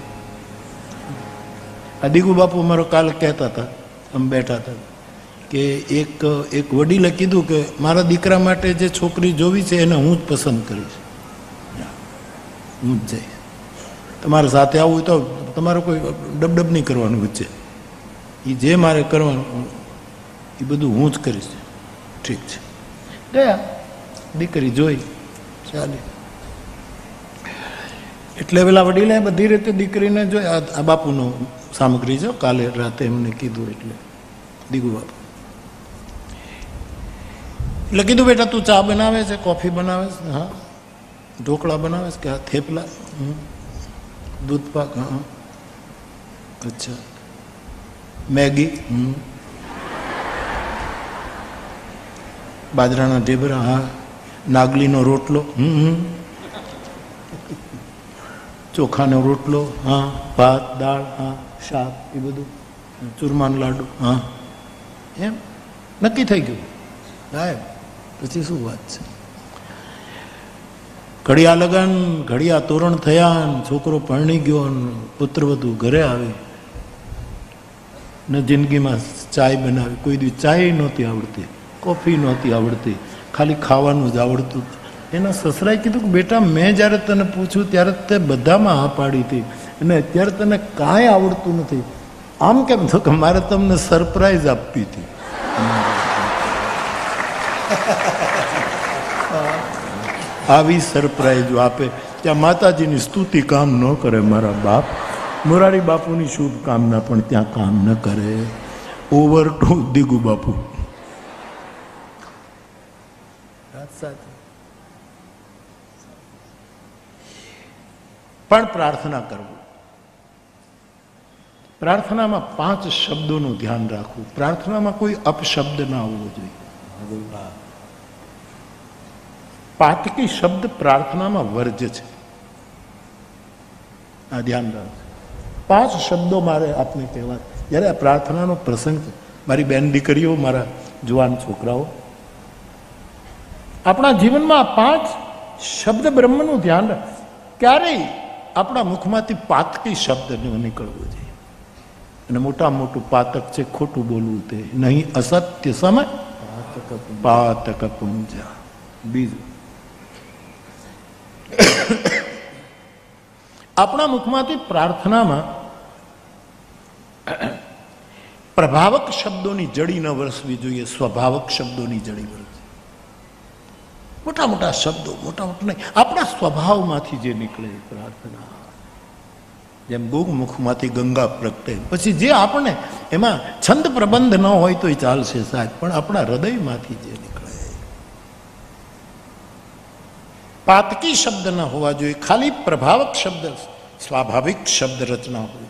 Speaker 1: આ દીગુ બાપુ મારો કાલે કહેતા હતા, આમ બેઠા હતા કે એક વડીલે કીધું કે મારા દીકરા માટે જે છોકરી જોવી છે એને હું જ પસંદ કરીશ, હું જ જઈશ. તમારા સાથે આવું હોય તો તમારે કોઈ ડબડબ નહીં કરવાનું વચ્ચે, એ જે મારે કરવાનું એ બધું હું જ કરીશ. ઠીક છે. ગયા દીકરી જોઈ ચાલે. એટલે પેલા વડીલે બધી રીતે દીકરીને જોઈ. આ બાપુનો સામગ્રી છે, કાલે રાતે એમને કીધું. એટલે દીગુ બાપુ એટલે કીધું બેટા તું ચા બનાવે છે, કોફી બનાવે છે? હા. ઢોકળા બનાવે છે કે હા? થેપલા, દૂધ પાક, હા. અચ્છા. મેગી, બાજરાના ઢેબરા, હા. નાગલીનો રોટલો, ચોખાનો રોટલો, હા. ભાત, દાળ, હા. શાક, એ બધું, ચૂરમાન લાડુ, હા. એમ નક્કી થઈ ગયું. હા. પછી શું વાત છે? ઘડિયા લગન, ઘડિયા તોરણ થયા, છોકરો પરણી ગયો, પુત્રવધુ ઘરે આવે ને જિંદગીમાં ચાય બનાવી. કોઈ દી ચાય નહોતી આવડતી, કોફી નહોતી આવડતી, ખાલી ખાવાનું જ આવડતું. એના સસરાએ કીધું કે બેટા, મેં જ્યારે તને પૂછ્યું ત્યારે તે બધામાં હા પાડી હતી અને અત્યારે તને કાંઈ આવડતું નથી. આમ કેમ? તો કે મારે તમને સરપ્રાઈઝ આપવી હતી. આવી સરપ્રાઈઝ આપે ત્યાં માતાજીની સ્તુતિ કામ ન કરે. મારા બાપ મોરારી બાપુની શુભકામના પણ ત્યાં કામ ન કરે. ઓવર ટુ દિગુ બાપુ. પણ પ્રાર્થના કરવું, પ્રાર્થનામાં 5 શબ્દોનું ધ્યાન રાખવું. પ્રાર્થનામાં કોઈ અપશબ્દ ના આવવો જોઈએ. પાતકી શબ્દ પ્રાર્થનામાં વર્જ છે. આ ધ્યાન રાખજો. 5 શબ્દો મારે આપને કહેવા. જ્યારે આ પ્રાર્થનાનો પ્રસંગ છે, મારી બેન દીકરીઓ, મારા જુવાન છોકરાઓ, આપણા જીવનમાં 5 શબ્દ બ્રહ્મનું ધ્યાન રાખ. ક્યારેય આપણા મુખમાંથી પાતકી શબ્દ ન નીકળવો જોઈએ. અને મોટામાં મોટું પાતક છે ખોટું બોલવું. તે નહીં અસત્ય સમય પાતક પુંજા. બીજું, આપણા મુખમાંથી પ્રાર્થનામાં પ્રભાવક શબ્દોની જડી ન વરસવી જોઈએ, સ્વભાવક શબ્દોની જડી વરસવી. મોટા મોટા શબ્દો, મોટા મોટા નહીં, આપણા સ્વભાવમાંથી જે નીકળે પ્રાર્થના. જેમ મુખમાંથી ગંગા પ્રગટે, પછી જે આપણને એમાં છંદ પ્રબંધ ન હોય તો ચાલશે સાહેબ, પણ આપણા હૃદયમાંથી જે નીકળે. પાતકી શબ્દ ન હોવા જોઈએ, ખાલી પ્રભાવક શબ્દ, સ્વાભાવિક શબ્દ રચના હોય.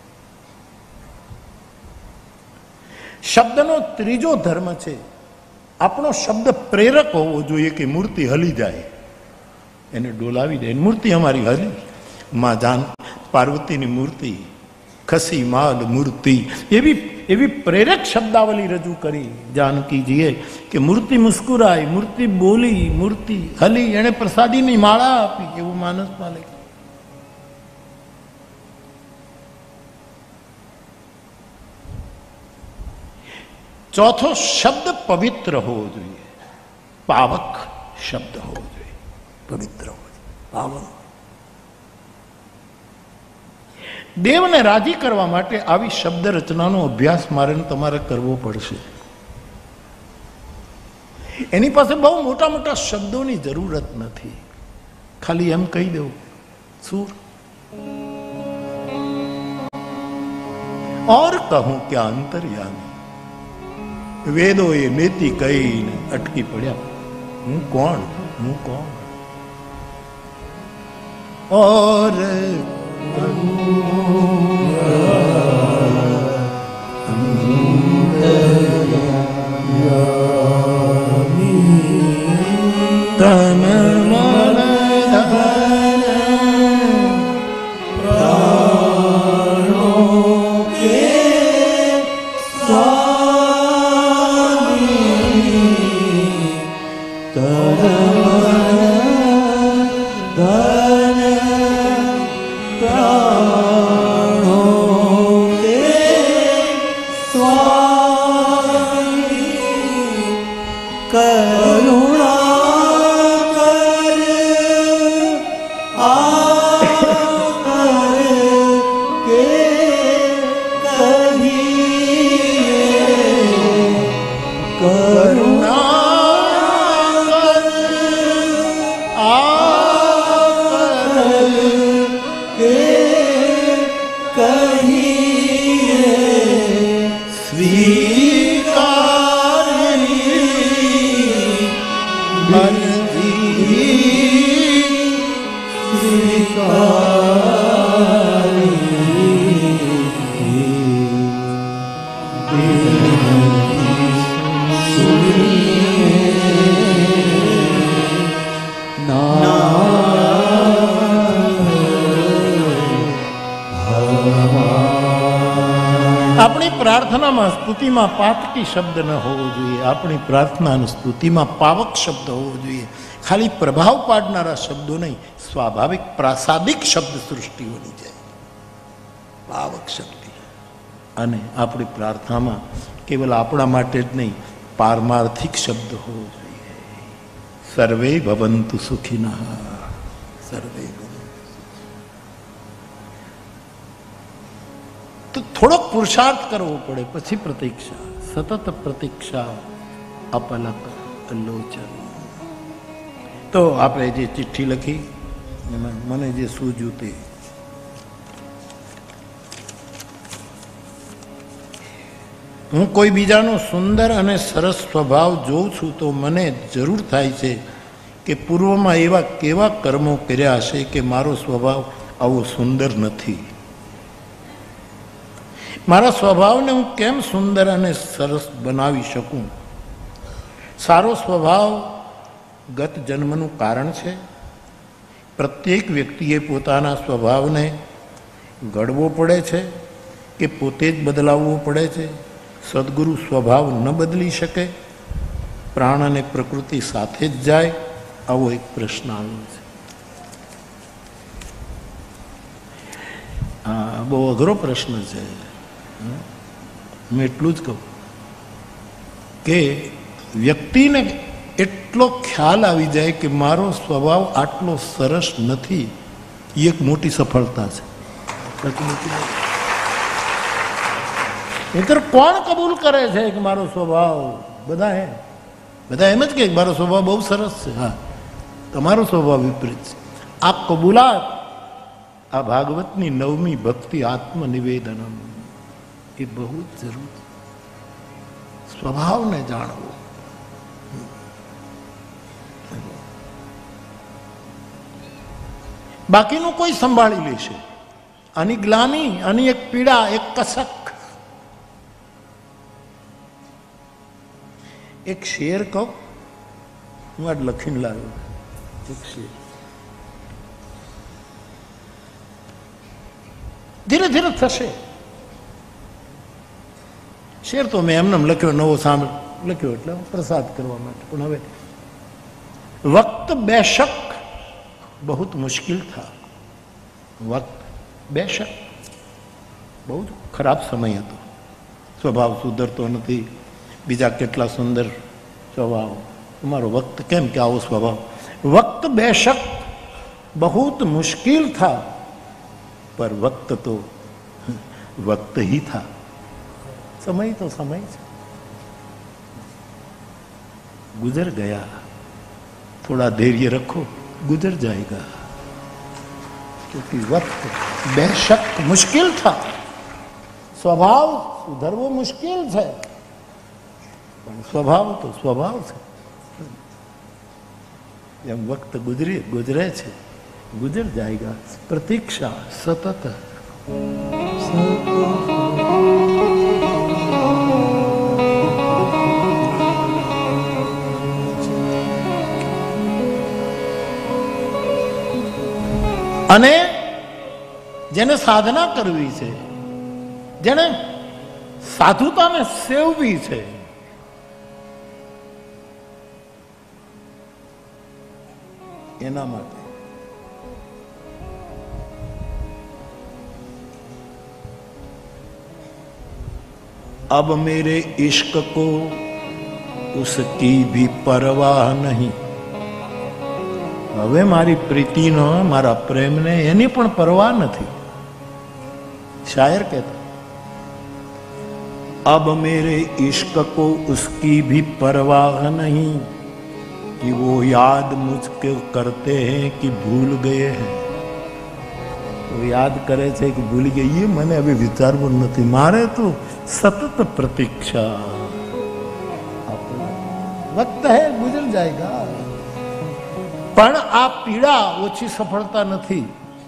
Speaker 1: શબ્દનો ત્રીજો ધર્મ છે, આપણો શબ્દ પ્રેરક હોવો જોઈએ કે મૂર્તિ હલી જાય, એને ડોલાવી દે. મૂર્તિ અમારી હલી, માં જાન પાર્વતીની મૂર્તિ, ખસી માલ મૂર્તિ, એવી પ્રેરક શબ્દાવલી રજૂ કરી જાનકીજીએ કે મૂર્તિ મુસ્કુરાઈ, મૂર્તિ બોલી, મૂર્તિ હલી, એને પ્રસાદીની માળા આપી, એવું માનસમાં લખ્યું. ચોથો શબ્દ પવિત્ર હોવો જોઈએ, પાવક શબ્દ હોવો જોઈએ, પવિત્ર હોવો જોઈએ, પાવન. દેવને રાજી કરવા માટે આવી શબ્દ રચનાનો અભ્યાસ મારે તમારે કરવો પડશે. એની પાસે બહુ મોટા મોટા શબ્દોની જરૂરત નથી, ખાલી એમ કહી દેવું, સુર ઓર કહું ક્યાં અંતર્યામી. વેદો એ નેતિ કહીને અટકી પડ્યા. હું કોણ, હું કોણ? ઓર સ્વી આપણી પ્રાર્થનામાં સ્તુતિમાં પાતકી શબ્દ ન હોવો જોઈએ. આપણી પ્રાર્થના અને સ્તુતિમાં પાવક શબ્દ હોવો જોઈએ. ખાલી પ્રભાવ પાડનારા શબ્દો નહીં, સ્વાભાવિક પ્રાસાદિક શબ્દ સૃષ્ટિ બની જાય, પાવક શક્તિ. અને આપણી પ્રાર્થનામાં કેવલ આપણા માટે જ નહીં, પારમાર્થિક શબ્દ હોવો જોઈએ. સર્વે ભવંતુ સુખિનઃ, સર્વે. તો થોડોક પુરુષાર્થ કરવો પડે, પછી પ્રતીક્ષા, સતત પ્રતીક્ષા, અપલક લોચન. તો આપણે જે ચિઠ્ઠી લખી એમાં મને જે સૂઝ્યું તે, હું કોઈ બીજાનો સુંદર અને સરસ સ્વભાવ જોઉં છું તો મને જરૂર થાય છે કે પૂર્વમાં એવા કેવા કર્મો કર્યા હશે કે મારો સ્વભાવ આવો સુંદર નથી. મારા સ્વભાવને હું કેમ સુંદર અને સરસ બનાવી શકું? સારો સ્વભાવ ગત જન્મનું કારણ છે. પ્રત્યેક વ્યક્તિએ પોતાના સ્વભાવને ઘડવો પડે છે કે પોતે જ બદલાવવો પડે છે? સદગુરુ સ્વભાવ ન બદલી શકે? પ્રાણ અને પ્રકૃતિ સાથે જ જાય? આવો એક પ્રશ્ન આવ્યો છે. હા, બહુ અઘરો પ્રશ્ન છે. હું એટલું જ કહું કે વ્યક્તિને એટલો ખ્યાલ આવી જાય કે મારો સ્વભાવ આટલો સરસ નથી, એ એક મોટી સફળતા છે. નહીંતર કોણ કબૂલ કરે છે કે મારો સ્વભાવ? બધા એમ જ કે મારો સ્વભાવ બહુ સરસ છે. હા, તમારો સ્વભાવ વિપરીત છે. આ કબૂલાત, આ ભાગવતની 9મી ભક્તિ આત્મનિવેદનમ, એ બહુ જ જરૂર. સ્વભાવને જાણવો. બાકીનું કોઈ સંભાળી લેશે. આની ગ્લાની, આની એક પીડા, એક કસક. એક શેર કહું, હું આજ લખીને લાવ્યો. એક શેર ધીરે ધીરે થશે. શેર તો મેં એમને લખ્યો, નવો સામે લખ્યો એટલે પ્રસાદ કરવા માટે. પણ હવે વક્ત બેશક બહુત મુશ્किल था. વક્ત બેશક બહુ જ ખરાબ સમય હતો. સ્વભાવ સુધરતો નથી. બીજા કેટલા સુંદર સ્વભાવ. તમારો વક્ત કેમ કે આવો સ્વભાવ? વક્ત બેશક બહુત મુશ્किल था, પર વક્ત તો વક્ત ही था. समय तो समय છે, गुजर गया. थोड़ा धैर्य रखो, गुजर जाएगा. क्योंकि वक्त बेशक मुश्किल था. स्वभाव सुधरવો मुश्किल છે, પણ સ્વભાવ તો સ્વભાવ છે. જેમ વક્ત ગુજરે છે, गुजर जाएगा. प्रतीक्षा सतत. અને જેને સાધના કરવી છે, જેને સાધુતાને સેવવી છે, એના માટે अब मेरे इश्क को उसकी भी परवाह नहीं. હવે મારી પ્રીતિનો, મારા પ્રેમને એની પણ પરવા નથી. શાયર કહેતા, अब मेरे इश्क को उसकी भी परवाह नहीं कि वो याद मुझको करते हैं कि भूल गए हैं. वो याद करे છે કે ભૂલી ગઈ, એ મને હવે વિચારવું નથી. મારે તો સતત પ્રતીક્ષા. વક્ત હે, ગુજર જાયગા. પણ આ પીડા ઓછી સફળતા નથી.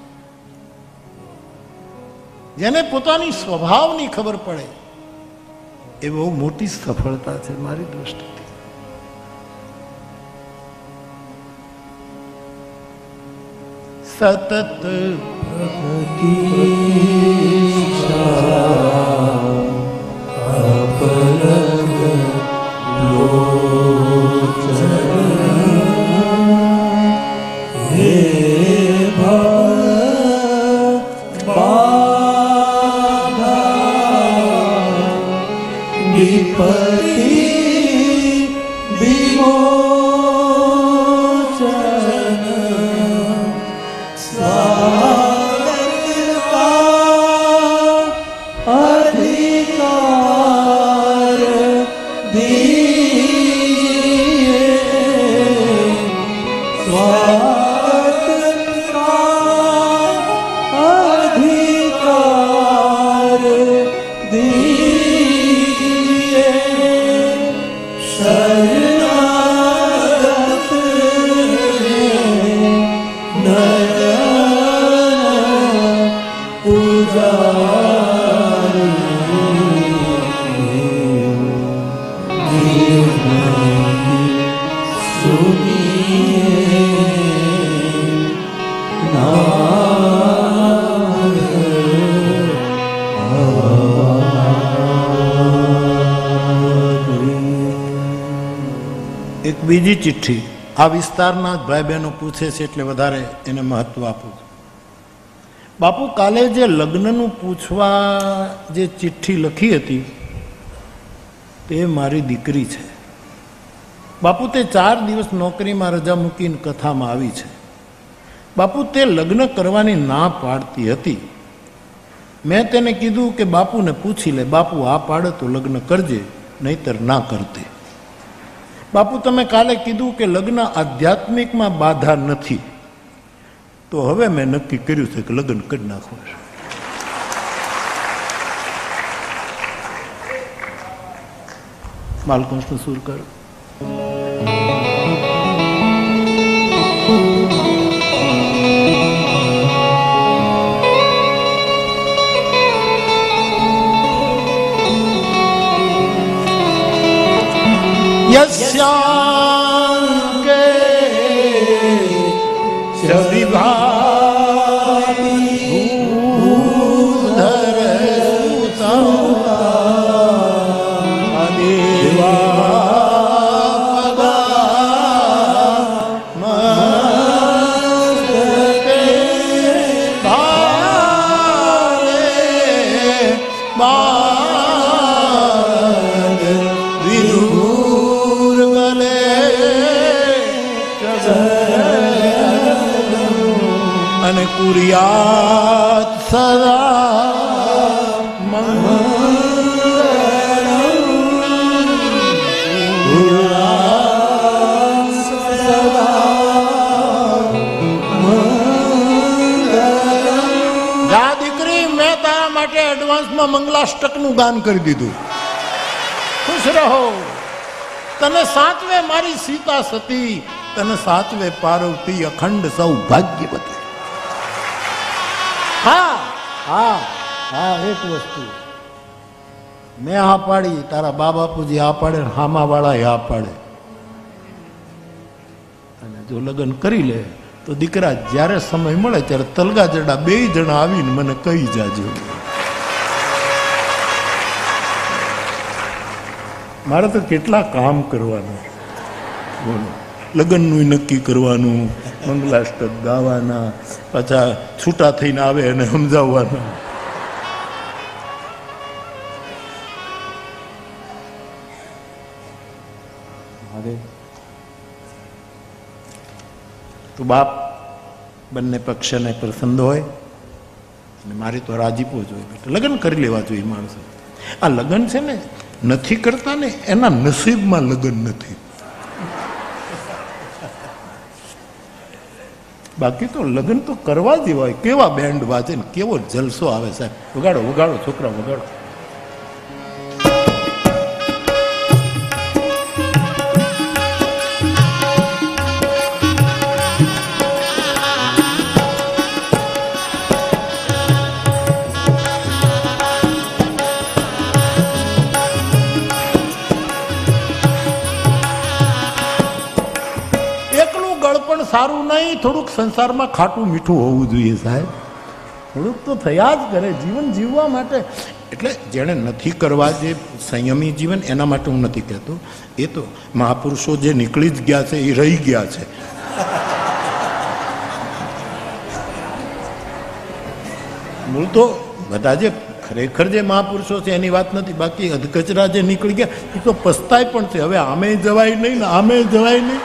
Speaker 1: જેને પોતાની સ્વભાવની ખબર પડે એ બહુ મોટી સફળતા છે મારી દ્રષ્ટિથી. સતત પ્રતીક્ષા
Speaker 2: विपत्ति विमोचन स्वागत का अधिकार दीजिए स्वागत का अधिकार दीजिए शरणागत नयन पुजारी सुनिए
Speaker 1: એક બીજી ચિઠ્ઠી આ વિસ્તારના ભાઈ બહેનો પૂછે છે એટલે વધારે એને મહત્વ આપું છું. બાપુ, કાલે જે લગ્નનું પૂછવા જે ચિઠ્ઠી લખી હતી તે મારી દીકરી છે. બાપુ, તે 4 દિવસ નોકરીમાં રજા મૂકીને કથામાં આવી છે. બાપુ, તે લગ્ન કરવાની ના પાડતી હતી. મેં તેને કીધું કે બાપુને પૂછી લે, બાપુ આ પાડે તો લગ્ન કરજે, નહીતર ના કરતે. બાપુ, તમે કાલે કીધું કે લગ્ન આધ્યાત્મિકમાં બાધા નથી, તો હવે મેં નક્કી કર્યું છે કે લગ્ન કરી નાખવું છે. બાલકૃષ્ણ સુરકર. यस्यांगे विभाति भूधर અને કુર્યાત સદા દીકરી, મેં તારા માટે એડવાન્સમાં મંગલાષ્ટકનું દાન કરી દીધું. ખુશ રહો. તને સાચવે મારી સીતા સતી, તને સાચવે પાર્વતી, અખંડ સૌભાગ્યવતી. હા હા હા, એક વસ્તુ મેં હા પાડી, તારા બા બાપુજી હા પાડે, હામા વાળા હા પાડે, અને જો લગ્ન કરી લે તો દીકરા જ્યારે સમય મળે ત્યારે તલગા જડા 2 જણા આવીને મને કહી જાજો. મારે તો કેટલા કામ કરવાના, બોલો. લગ્નનું નક્કી કરવાનું, મંગલાષ્ટક ગાવાના, પાછા છૂટા થઈને આવે અને સમજાવવાના. તો બાપ બંને પક્ષને પસંદ હોય અને મારી તો રાજીપો જોઈએ, લગ્ન કરી લેવા જોઈએ માણસો. આ લગ્ન છે ને નથી કરતા ને એના નસીબમાં લગ્ન નથી. બાકી તો લગ્ન તો કરવા જ હોય. કેવા બેન્ડ વાજે ને કેવો જલસો આવે સાહેબ. વગાડો વગાડો છોકરા, વગાડો. સારું નહીં, થોડુંક સંસારમાં ખાટું મીઠું હોવું જોઈએ સાહેબ. થોડુંક તો થયા જ કરે જીવન જીવવા માટે. એટલે જેણે નથી કરવા, જે સંયમી જીવન, એના માટે હું નથી કહેતો. એ તો મહાપુરુષો જે નીકળી જ ગયા છે એ રહી ગયા છે. મૂળ તો બધા જે ખરેખર જે મહાપુરુષો છે એની વાત નથી, બાકી અધકચરા જે નીકળી ગયા એ તો પસ્તાય પણ છે. હવે આમે જવાય નહીં ને આમે જવાય નહીં.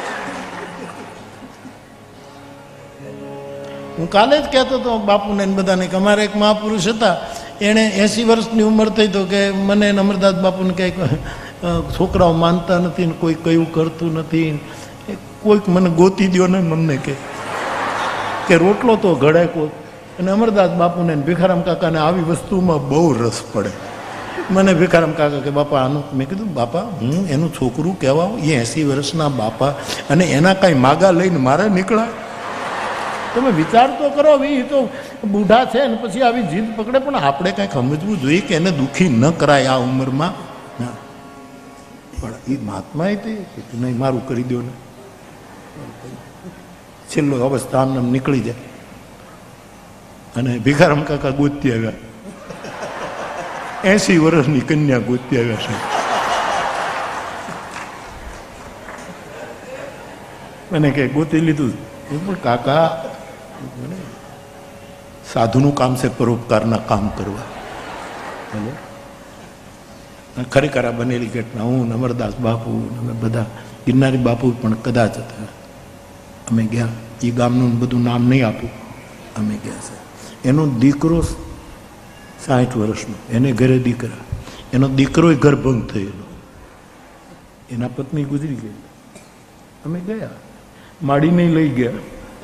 Speaker 1: હું કાલે જ કહેતો હતો બાપુને બધાને કે અમારે એક મહાપુરુષ હતા, એણે 80 વર્ષની ઉંમર થઈ તો કે મને અમરદાસ બાપુને કંઈક છોકરાઓ માનતા નથી ને કોઈ કયું કરતું નથી, કોઈક મને ગોતી દો ને મને કે રોટલો તો ઘડે કોઈ. અને અમરદાસ બાપુને ભીખારામ કાકાને આવી વસ્તુમાં બહુ રસ પડે. મને ભીખારામ કાકા કે બાપા આનું, મેં કીધું બાપા હું એનું છોકરું કહેવા, એ 80 વર્ષના બાપા અને એના કાંઈ માગા લઈને મારે નીકળાય? તમે વિચાર તો કરો. એ તો બુઢા છે ને પછી આવી જીદ પકડે, પણ આપણે કંઈક સમજવું જોઈએ કે એને દુઃખી ન કરાય આ ઉંમરમાં. પણ એ મહાત્મા તે નહીં મારું કરી દો ને, છેલ્લો અવસ્થા આમ નીકળી જાય. અને ભીખારામ કાકા ગોતી આવ્યા, 80 વર્ષની કન્યા ગોતી આવ્યા છે. મને કે ગોતી લીધું? પણ કાકા સાધુનું કામ છે પરોપકારના કામ કરવા. ખરેખર આ બનેલી ઘટના, હું અમરદાસ બાપુ અમે બધા, ગિરનારી બાપુ પણ કદાચ હતા. અમે ગયા, એ ગામનું બધું નામ નહીં આપું, અમે ગયા છે. એનો દીકરો 60 વર્ષનો, એને ઘરે દીકરા, એનો દીકરો ગર્ભંગ થયેલો, એના પત્ની ગુજરી ગઈ. અમે ગયા, માડીને લઈ ગયા.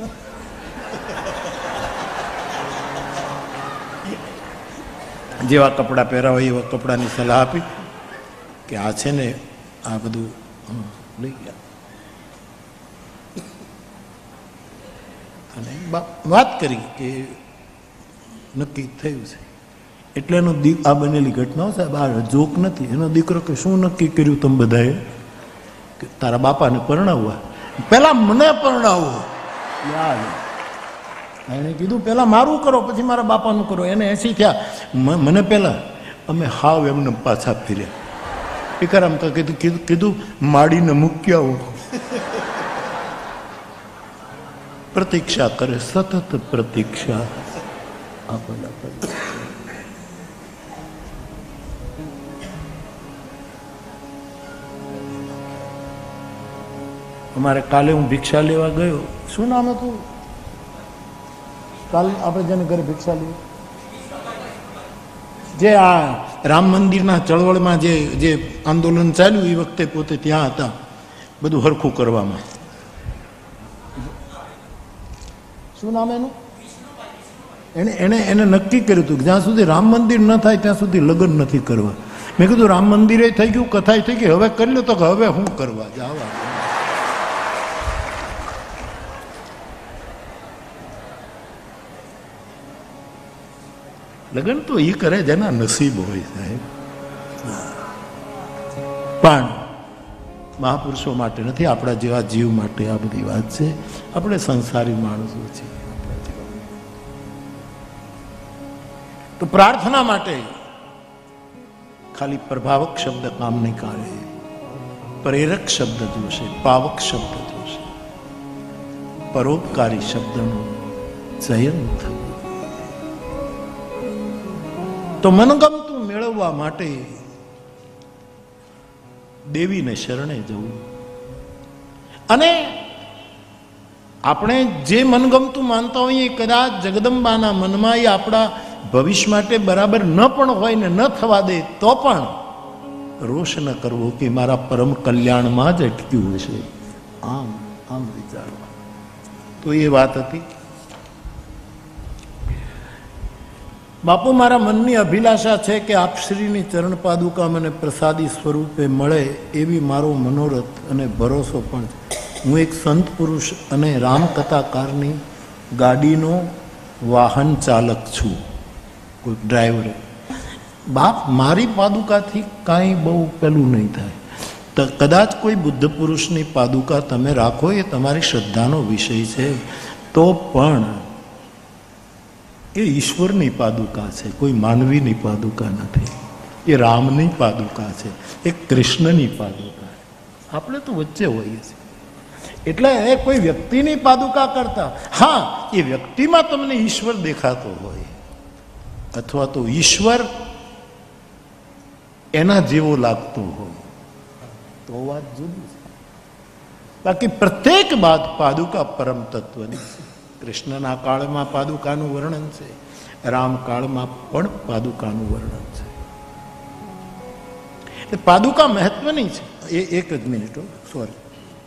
Speaker 1: જેવા કપડાં પહેરાવા એવા કપડાની સલાહ આપી કે આ છે ને આ બધું લઈ ગયા. અને વાત કરી કે નક્કી થયું છે. એટલે એનો આ બનેલી ઘટનાઓ સાહેબ આ જોક નથી. એનો દીકરો કે શું નક્કી કર્યું તમે બધાએ? કે તારા બાપાને પરણાવવા. પેલા મને પરણાવો. યાદ એને કીધું પેલા મારું કરો પછી મારા બાપાનું કરો. એને 80 થયા, મને પેલા. અમે હાવ એમને પાછા ફેર્યા. ભીખારામ તો કીધું માડીને મૂકી આવો. પ્રતીક્ષા કરે, સતત પ્રતીક્ષા. અમારે કાલે હું ભિક્ષા લેવા ગયો. શું નામ હતું કાલે આપણે જેને ઘરે ભિક્ષા લેવી? જે આ રામ મંદિરના ચળવળમાં જે આંદોલન ચાલ્યું એ વખતે પોતે ત્યાં હતા, બધું હરખું કરવામાં. શું નામ એનું? એને નક્કી કર્યું હતું કે જ્યાં સુધી રામ મંદિર ન થાય ત્યાં સુધી લગ્ન નથી કરવા. મેં કીધું રામ મંદિરે થઈ ગયું, કથા થઈ ગઈ, હવે કરી લો. તો હવે શું કરવા જવા? લગ્ન તો એ કરે જેના નસીબ હોય સાહેબ. પણ મહાપુરુષો માટે નથી, આપણા જેવા જીવ માટે આ બધી વાત છે. આપણે સંસારી માણસો છીએ. તો પ્રાર્થના માટે ખાલી પ્રભાવક શબ્દ કામ નહીં કાઢે, પ્રેરક શબ્દ જોશે, પાવક શબ્દ જોશે, પરોપકારી શબ્દનું ચયન થયું. તો મનગમતું મેળવવા માટે દેવીને શરણે જવું. અને આપણે જે મનગમતું માનતા હોઈએ કદાચ જગદંબાના મનમાં એ આપણા ભવિષ્ય માટે બરાબર ન પણ હોય ને ન થવા દે તો પણ રોષ ન કરવો કે મારા પરમ કલ્યાણમાં જ અટક્યું હશે. આમ આમ વિચારવા. તો એ વાત હતી. બાપુ, મારા મનની અભિલાષા છે કે આપશ્રીની ચરણ પાદુકા મને પ્રસાદી સ્વરૂપે મળે એવી મારો મનોરથ અને ભરોસો પણ છે. હું એક સંત પુરુષ અને રામકથાકારની ગાડીનો વાહન ચાલક છું, કોઈ ડ્રાઈવર. બાપ, મારી પાદુકાથી કાંઈ બહુ પેલું નહીં થાય. તો કદાચ કોઈ બુદ્ધ પુરુષની પાદુકા તમે રાખો, એ તમારી શ્રદ્ધાનો વિષય છે, તો પણ એ ઈશ્વરની પાદુકા છે, કોઈ માનવીની પાદુકા નથી. એ રામની પાદુકા છે, એ કૃષ્ણની પાદુકા. આપણે તો વચ્ચે હોઈએ છીએ. એટલે એ કોઈ વ્યક્તિની પાદુકા કરતા, હા, એ વ્યક્તિમાં તમને ઈશ્વર દેખાતો હોય અથવા તો ઈશ્વર એના જેવો લાગતો હોય તો વાત જુદી છે. બાકી પ્રત્યેક બાદ પાદુકા પરમ તત્વની છે. કૃષ્ણના કાળમાં પાદુકાનું વર્ણન છે, રામ કાળમાં પણ પાદુકાનું વર્ણન છે. એટલે પાદુકા મહત્વની છે. એક જ મિનિટ, સોરી.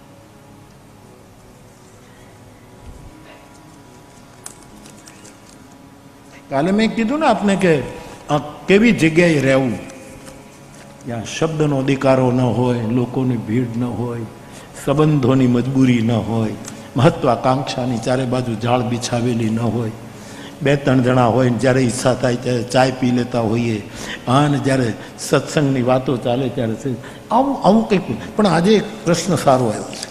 Speaker 1: કાલે મેં કીધું ને આપને કે કેવી જગ્યાએ રહેવું જ્યાં શબ્દનો અધિકારો ન હોય, લોકોની ભીડ ન હોય, સંબંધોની મજબૂરી ન હોય, મહત્વાકાંક્ષાની ચારે બાજુ ઝાડ બિછાવેલી ન હોય, 2-3 જણા હોય ને જ્યારે ઈચ્છા થાય ત્યારે ચાય પી લેતા હોઈએ, અને જ્યારે સત્સંગની વાતો ચાલે ત્યારે આવું કંઈક. પણ આજે એક પ્રશ્ન સારો આવ્યો છે.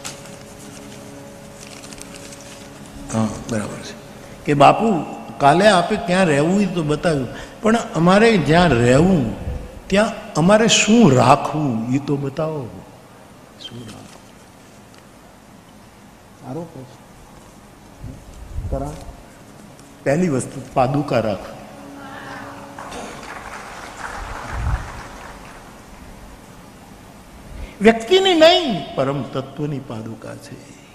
Speaker 1: હા, બરાબર છે કે બાપુ કાલે આપે ક્યાં રહેવું તો બતાવ્યું, પણ અમારે જ્યાં રહેવું ત્યાં અમારે શું રાખવું એ તો બતાવો. શું રાખવું? સારો પ્રશ્ન. પહેલી વસ્તુ પાદુકા રાખવી. વ્યક્તિની નહીં, પરમ તત્વની પાદુકા છે.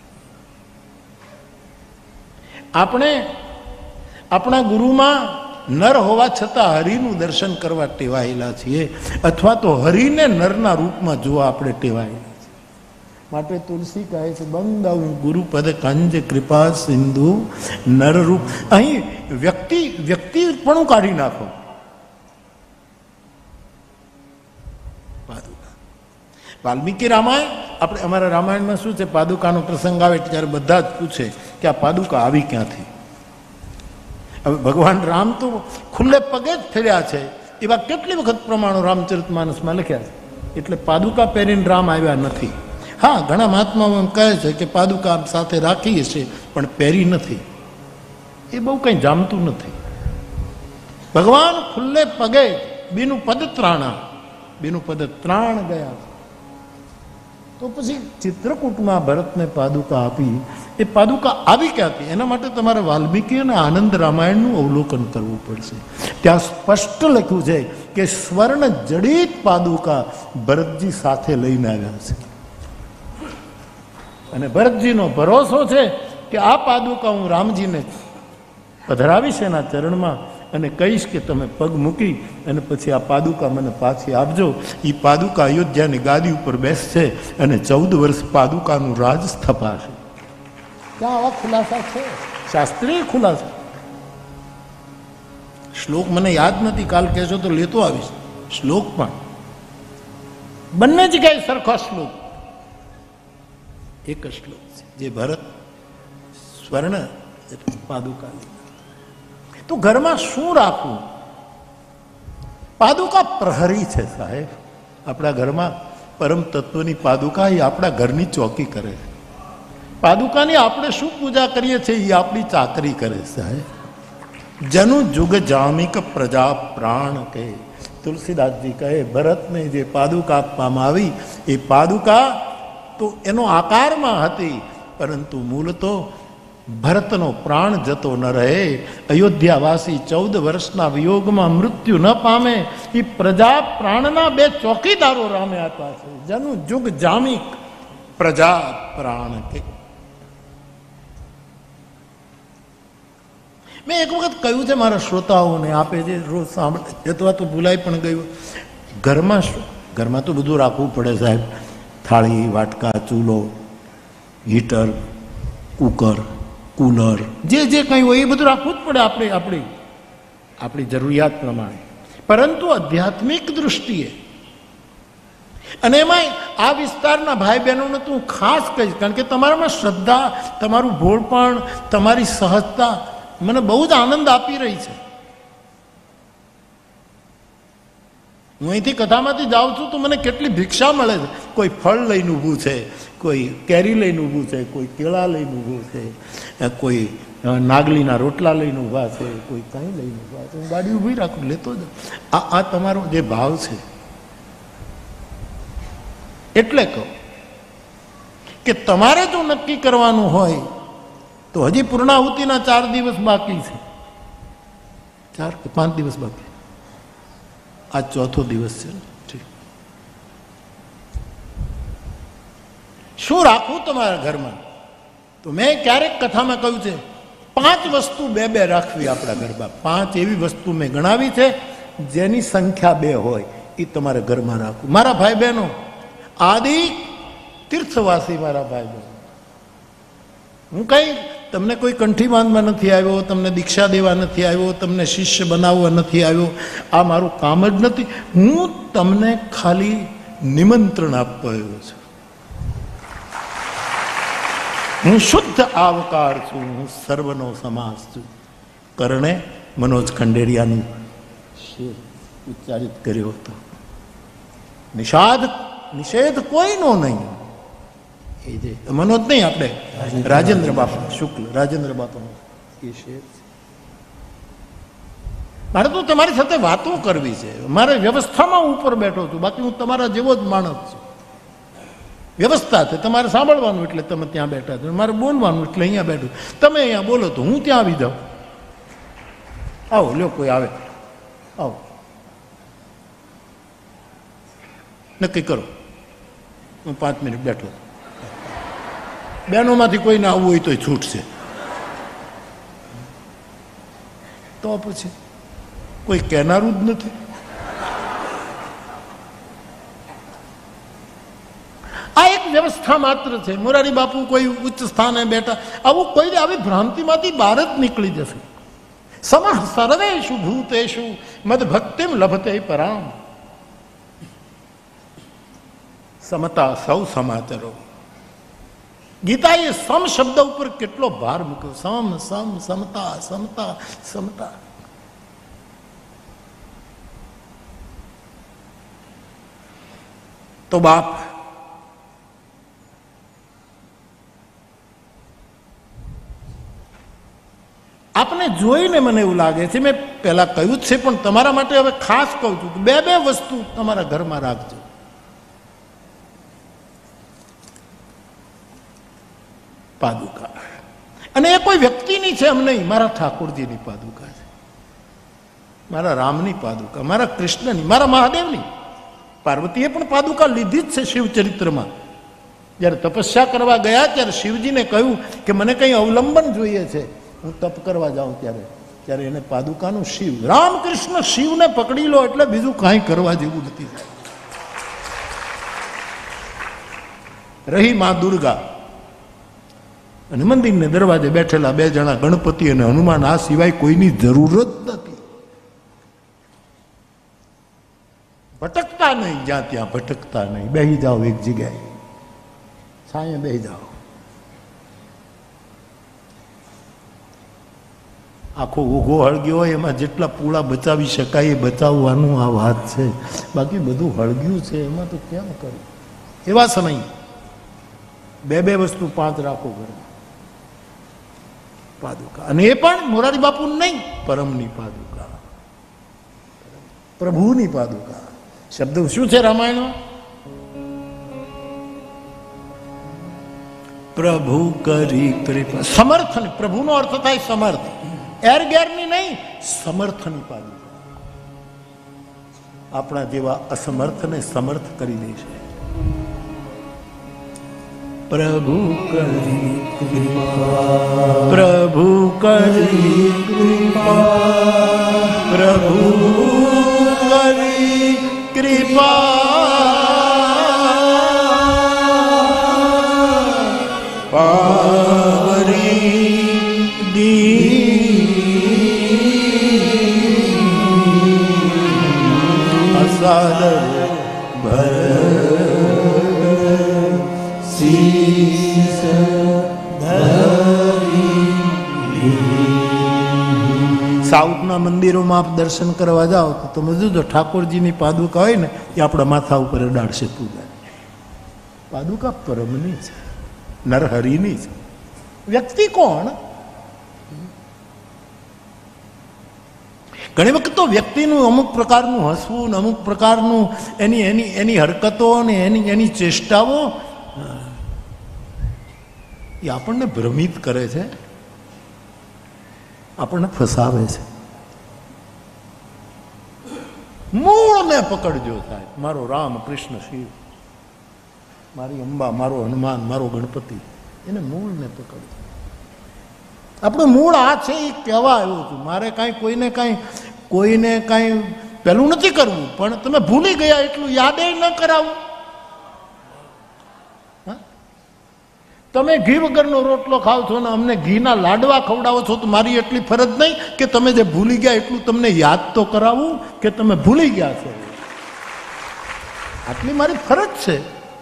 Speaker 1: આપણે આપણા ગુરુમાં નર હોવા છતાં હરિનું દર્શન કરવા ટેવાયેલા છીએ, અથવા તો હરિને નરના રૂપમાં જોવા આપણે ટેવાયેલા છીએ. માટે તુલસી કહે છે બંદાઉ ગુરુપદ કંજ કૃપા સિંધુ નરરૂપ. અહીં વ્યક્તિપણું કાઢી નાખો. પાદુકા. વાલ્મીકી રામાયણ, આપણે અમારા રામાયણમાં શું છે, પાદુકાનો પ્રસંગ આવે ત્યારે બધા જ પૂછે કે આ પાદુકા આવી ક્યાંથી. હવે ભગવાન રામ તો ખુલ્લે પગે જ ફેર્યા છે, એવા કેટલી વખત પ્રમાણો રામચરિતમાનસમાં લખ્યા છે. એટલે પાદુકા પહેરીને રામ આવ્યા નથી. હા, ઘણા મહાત્માઓ એમ કહે છે કે પાદુકા સાથે રાખીએ છીએ પણ પહેરી નથી. એ બહુ કંઈ જામતું નથી. ભગવાન ખુલ્લે પગે બીનું પદ ત્રાણ ગયા. તો પછી ચિત્રકૂટમાં ભરતને પાદુકા આપી. એ પાદુકા આવી ક્યાંથી? એના માટે તમારે વાલ્મીકી અને આનંદ રામાયણનું અવલોકન કરવું પડશે. ત્યાં સ્પષ્ટ લખ્યું છે કે સ્વર્ણ જડિત પાદુકા ભરતજી સાથે લઈને આવ્યા છે. અને ભરતજીનો ભરોસો છે કે આ પાદુકા હું રામજીને પધરાવીશ એના ચરણમાં અને કહીશ કે તમે પગ મૂકી અને પછી આ પાદુકા મને પાછી આપજો. એ પાદુકા અયોધ્યાની ગાદી ઉપર બેસશે અને 14 વર્ષ પાદુકાનું રાજ સ્થપાશે. ત્યાં આવા ખુલાસા છે, શાસ્ત્રીય ખુલાસા. શ્લોક મને યાદ નથી, કાલ કહેશો તો લેતો આવીશ. શ્લોક પણ બંને જગ્યાએ સરખો શ્લોક, એક જ શ્લોક છે જે ભરત સ્વર્ણ પાદુકા. તો ઘરમાં શું રાખવું? પાદુકા પ્રહરી છે સાહેબ. આપણા ઘરમાં પરમ તત્વની પાદુકા એ આપણા ઘરની ચોકી કરે છે. પાદુકાની આપણે શું પૂજા કરીએ છીએ એ આપણી ચાકરી કરે સાહેબ. જનુ જુગ જામિક પ્રજા પ્રાણ કહે. તુલસીદાસજી કહે ભરતને જે પાદુકા આપવામાં આવી એ પાદુકા તો એનો આકારમાં હતી, પરંતુ મૂળ તો ભરતનો પ્રાણ જતો ન રહે. અયોધ્યાવાસી 14 વર્ષના વિયોગમાં મૃત્યુ ન પામે એ પ્રજા પ્રાણના 2 ચોકીદારો રામે આપ્યા છે. જનુ જુગ જામિક પ્રજા પ્રાણ કે. મેં એક વખત કહ્યું છે મારા શ્રોતાઓને, આપે જે રોજ સાંભળે અથવા તો ભૂલાઈ પણ ગયું, ઘરમાં શું? ઘરમાં તો બધું રાખવું પડે સાહેબ. થાળી, વાટકા, ચૂલો, હીટર, કુકર, કુલર, જે કંઈ હોય એ બધું રાખવું જ પડે આપણી જરૂરિયાત પ્રમાણે. પરંતુ આધ્યાત્મિક દૃષ્ટિએ, અને એમાં આ વિસ્તારના ભાઈ બહેનોને તો હું ખાસ કહીશ, કારણ કે તમારામાં શ્રદ્ધા, તમારું ભોળપણ, તમારી સહજતા મને બહુ જ આનંદ આપી રહી છે. હું અહીંથી કથામાંથી જાઉં છું તો મને કેટલી ભિક્ષા મળે છે. કોઈ ફળ લઈને ઊભું છે, કોઈ કેરી લઈને ઊભું છે, કોઈ કેળા લઈને ઊભું છે, કોઈ નાગલીના રોટલા લઈને ઊભા છે, કોઈ કંઈ લઈને ઊભા છે. હું ગાડી ઊભી રાખું, લેતો જ. આ તમારો જે ભાવ છે. એટલે કહો કે તમારે જો નક્કી કરવાનું હોય તો હજી પૂર્ણાહુતિના 4 દિવસ બાકી છે. 4 કે 5 દિવસ બાકી, આજ ચોથો દિવસ છે. ઠીક, શું રાખવું તમારા ઘરમાં? તો મેં ક્યારેક કથામાં કહ્યું છે 5 વસ્તુ 2 રાખવી આપણા ઘરમાં. 5 એવી વસ્તુ મેં ગણાવી છે જેની સંખ્યા 2 હોય, એ તમારે ઘરમાં રાખવું. મારા ભાઈ બહેનો, આદિ તીર્થવાસી મારા ભાઈ બહેનો, હું કઈ તમને કોઈ કંઠી બાંધવા નથી આવ્યો, તમને દીક્ષા દેવા નથી આવ્યો, તમને શિષ્ય બનાવવા નથી આવ્યો. આ મારું કામ જ નથી. હું તમને ખાલી નિમંત્રણ આપવા આવ્યો છું. હું શુદ્ધ આવકાર છું, હું સર્વનો સમાસ છું. કરણે મનોજ ખંડેરિયાનું શેર ઉચ્ચારિત કર્યો હતો, નિષેધ કોઈનો નહીં. એ જે મનોજ નહીં, આપણે રાજેન્દ્ર બાપા શુક્લ, રાજેન્દ્ર બાપાનો એ શેર છે. મારે તો તમારી સાથે વાતો કરવી છે. મારે વ્યવસ્થામાં ઉપર બેઠો છું, બાકી હું તમારા જેવો જ માણસ છું. વ્યવસ્થા છે, તમારે સાંભળવાનું એટલે તમે ત્યાં બેઠા છો, મારે બોલવાનું એટલે અહીંયા બેઠું. તમે અહીંયા બોલો તો હું ત્યાં આવી જાઉં. આવો લ્યો, કોઈ આવે, આવો, નક્કી કરો. હું 5 મિનિટ બેઠો. બહેનોમાંથી કોઈને આવવું હોય તો છૂટશે, તો પછી કોઈ કહેનારું જ નથી. આ એક વ્યવસ્થા માત્ર છે. મોરારી બાપુ કોઈ ઉચ્ચ સ્થાને બેઠા, આવું કોઈ આવી ભ્રાંતિમાંથી બહાર જ નીકળી જશે. સમઃ સર્વેષુ ભૂતેષુ મદ ભક્તિમ લભતે પરામ. સમતા સૌ સમાચરો. ગીતાએ સમ શબ્દ ઉપર કેટલો ભાર મૂક્યો. સમ સમ સમતા સમતા સમતા. તો બાપ, આપને જોઈને મને એવું લાગે છે, મેં પહેલા કહ્યું જ છે પણ તમારા માટે હવે ખાસ કહું છું કે 2 વસ્તુ તમારા ઘરમાં રાખજો. પાદુકા. અને એ કોઈ વ્યક્તિની છે એમ નહીં, મારા ઠાકોરજીની પાદુકા છે, મારા રામની પાદુકા, મારા કૃષ્ણની, મારા મહાદેવની. પાર્વતીએ પણ પાદુકા લીધી જ છે શિવચરિત્રમાં. જ્યારે તપસ્યા કરવા ગયા ત્યારે શિવજીને કહ્યું કે મને કંઈ અવલંબન જોઈએ છે, હું તપ કરવા જાઉં ત્યારે એને પાદુકાનું શિવ, રામકૃષ્ણ શિવને પકડી લો એટલે બીજું કાંઈ કરવા જેવું નથી. રહી માં દુર્ગા અને મંદિરને દરવાજે બેઠેલા 2 જણા ગણપતિ અને હનુમાન, આ સિવાય કોઈની જરૂર જ નથી. ભટકતા નહીં, જ્યાં ત્યાં ભટકતા નહીં. બેહી જાઓ એક જગ્યાએ, છાંયે બેહી જાઓ. આખો ઊઘો હળગ્યો હોય એમાં જેટલા પૂળા બચાવી શકાય એ બચાવવાનું આ વાત છે. બાકી બધું હળગ્યું છે એમાં તો કેમ કરવું? એવા સમય 2 વસ્તુ 5 રાખો ઘરમાં. પાદુકા, અને એ પણ મોરારી બાપુ નહીં, પરમની પાદુકા, પ્રભુની પાદુકા. શબ્દ શું છે રામાયણમાં? પ્રભુ કરી કૃપા. સમર્થન, પ્રભુનો અર્થ થાય સમર્થ, એર ગેરની નહીં, સમર્થની પાદુકા. આપણા જેવા અસમર્થને સમર્થ કરી દેશે. પ્રભુ કરી કૃપા, પ્રભુ કરી કૃપા, પ્રભુ કરી કૃપા, પાવરી દી અસાદર ભર શીશ ધરી. સાઉથના મંદિરોમાં આપ દર્શન કરવા જાઓ તો તમે જોજો ઠાકોરજીની પાદુકા હોય ને એ આપણા માથા ઉપર અડાડશે પૂજા. પાદુકા પરમની છે, નરહરિની છે. વ્યક્તિ કોણ? ઘણી વખત તો વ્યક્તિનું અમુક પ્રકારનું હસવું ને અમુક પ્રકારનું એની હરકતો ને એની ચેષ્ટાઓ એ આપણને ભ્રમિત કરે છે, આપણને ફસાવે છે. મૂળને પકડજો સાહેબ. મારો રામ કૃષ્ણ શિવ, મારી અંબા, મારો હનુમાન, મારો ગણપતિ, એને મૂળને પકડજો. આપણું મૂળ આ છે એ કહેવા આવ્યું છું. મારે કાંઈ કોઈને કાંઈ પેલું નથી કરવું, પણ તમે ભૂલી ગયા એટલું યાદે ન કરાવું. તમે ઘી વગરનો રોટલો ખાવ છો ને અમને ઘીના લાડવા ખવડાવો છો, તો મારી એટલી ફરજ નહીં કે તમે જે ભૂલી ગયા એટલું તમને યાદ તો કરાવું કે તમે ભૂલી ગયા છો. આટલી મારી ફરજ છે.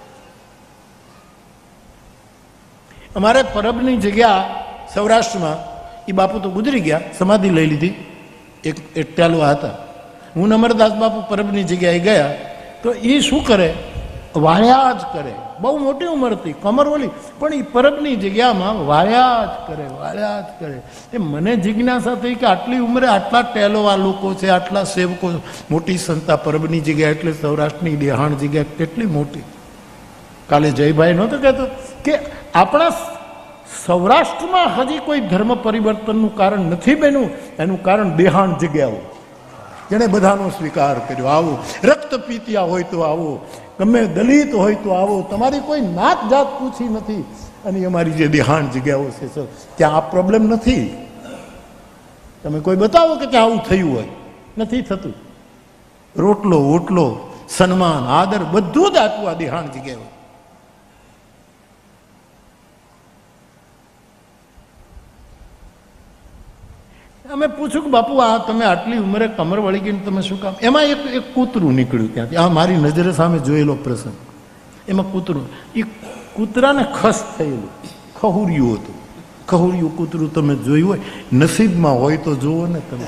Speaker 1: અમારે પરબની જગ્યા સૌરાષ્ટ્રમાં, એ બાપુ તો ગુજરી ગયા, સમાધિ લઈ લીધી, એક એટાલવા હતા. હું અમરદાસ બાપુ પરબની જગ્યાએ ગયા તો એ શું કરે, વાળ્યા જ કરે. બહુ મોટી ઉંમર હતી, કમર ઓલી, પણ એ પરબની જગ્યામાં વાળ્યા જ કરે. એ મને જિજ્ઞાસા થઈ કે આટલી ઉંમરે આટલા ટેલોવા લોકો છે, આટલા સેવકો, મોટી સંસ્થા પરબની જગ્યા એટલે સૌરાષ્ટ્રની દેહાણ જગ્યા કેટલી મોટી. કાલે જયભાઈ નહોતો કહેતો કે આપણા સૌરાષ્ટ્રમાં હજી કોઈ ધર્મ પરિવર્તનનું કારણ નથી બન્યું, એનું કારણ દેહાણ જગ્યાઓ, જેણે બધાનો સ્વીકાર કર્યો. આવો રક્તપીતિયા હોય તો આવો, ગમે દલિત હોય તો આવો, તમારી કોઈ નાત જાત પૂછી નથી. અને અમારી જે દેહાણ જગ્યાઓ છે સર, ત્યાં આ પ્રોબ્લેમ નથી. તમે કોઈ બતાવો કે ત્યાં આવું થયું હોય, નથી થતું. રોટલો ઓટલો, સન્માન, આદર બધું જ આપ્યું આ દેહાણ જગ્યાઓ. અમે પૂછ્યું કે બાપુ આ તમે આટલી ઉંમરે કમર વળી ગઈ તમે શું કામ? એમાં એક કૂતરું નીકળ્યું ત્યાંથી. આ મારી નજરે સામે જોયેલો પ્રસંગ. એમાં કૂતરું, એ કૂતરાને ખસ થયેલું, ખહુરિયું હતું. ખહુરિયું કૂતરું તમે જોયું હોય, નસીબમાં હોય તો જુઓ ને તમે.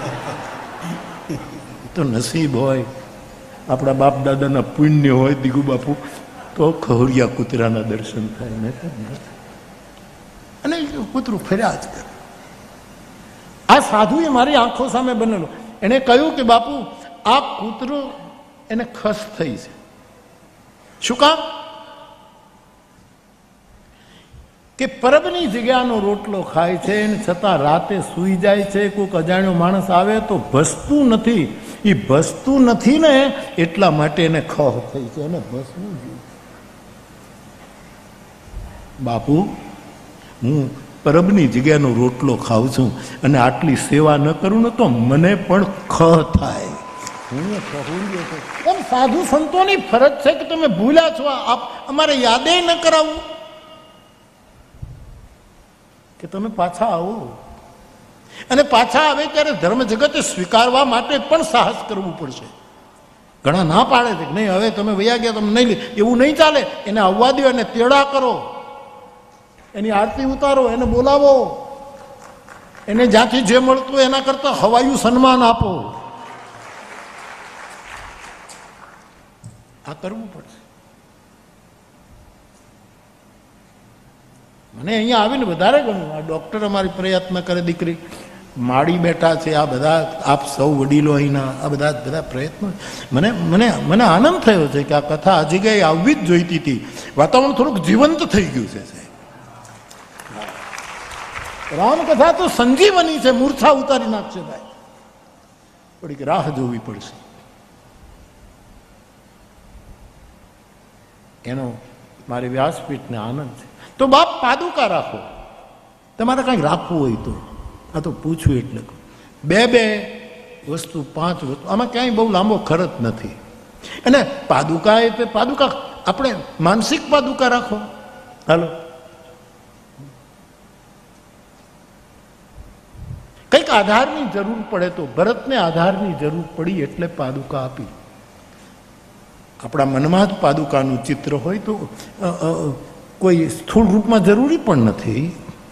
Speaker 1: તો નસીબ હોય, આપણા બાપ દાદાના પુણ્ય હોય દીગુ બાપુ, તો ખહુરિયા કૂતરાના દર્શન થાય ને. અને કૂતરું ફર્યા જ કરે. આ સાધુએ મારી આંખો સામે બનેલો. એને કહ્યું કે બાપુ આ કૂતરો એને ખસ થઈ છે. શું કામ? કે પરબની જગ્યાનો રોટલો ખાય છે અને છતાં રાતે સૂઈ જાય છે. કોઈક અજાણ્યો માણસ આવે તો ભસતું નથી. એ ભસતું નથી ને એટલા માટે એને ખહ થઈ છે, એને ભસવું જોઈએ. બાપુ હું પરબની જગ્યાનો રોટલો ખાઉં છું અને આટલી સેવા ન કરું ને તો મને પણ ખહ થાય. એમ સાધુ સંતોની ફરજ છે કે તમે ભૂલ્યા છો, અમારે યાદે ન કરાવવું કે તમે પાછા આવો. અને પાછા આવે ત્યારે ધર્મ જગતે સ્વીકારવા માટે પણ સાહસ કરવું પડશે. ઘણા ના પાડે છે કે નહીં હવે તમે વયા ગયા, તમે નહીં, એવું નહીં ચાલે. એને આવવા દો, એને તેડા કરો, એની આરતી ઉતારો, એને બોલાવો, એને જ્યાંથી જે મળતું એના કરતા હવાયું સન્માન આપો. આ કરવું પડશે. મને અહીંયા આવીને વધારે ગમ્યું. આ ડોક્ટર અમારી પ્રયત્ન કરે, દીકરી માડી બેઠા છે, આ બધા આપ સૌ વડીલો અહીંના, આ બધા પ્રયત્નો. મને આનંદ થયો છે કે આ કથા આ જગ્યાએ આવવી જ જોઈતી હતી. વાતાવરણ થોડુંક જીવંત થઈ ગયું છે. રામકથા તો સંજીવની છે, મૂર્છા ઉતારી નાખશે ભાઈ. થોડીક રાહ જોવી પડશે. એનો મારે વ્યાસપીઠને આનંદ છે. તો બાપ પાદુકા રાખો, તમારે કંઈક રાખવું હોય તો. આ તો પૂછ્યું એટલે બે વસ્તુ, 5 વસ્તુ, આમાં ક્યાંય બહુ લાંબો ખર્ચ નથી. અને પાદુકા એટલે પાદુકા આપણે માનસિક પાદુકા રાખો. હાલો, કંઈક આધારની જરૂર પડે તો, ભરતને આધારની જરૂર પડી એટલે પાદુકા આપી. આપણા મનમાં જ પાદુકાનું ચિત્ર હોય તો કોઈ સ્થૂળ રૂપમાં જરૂરી પણ નથી.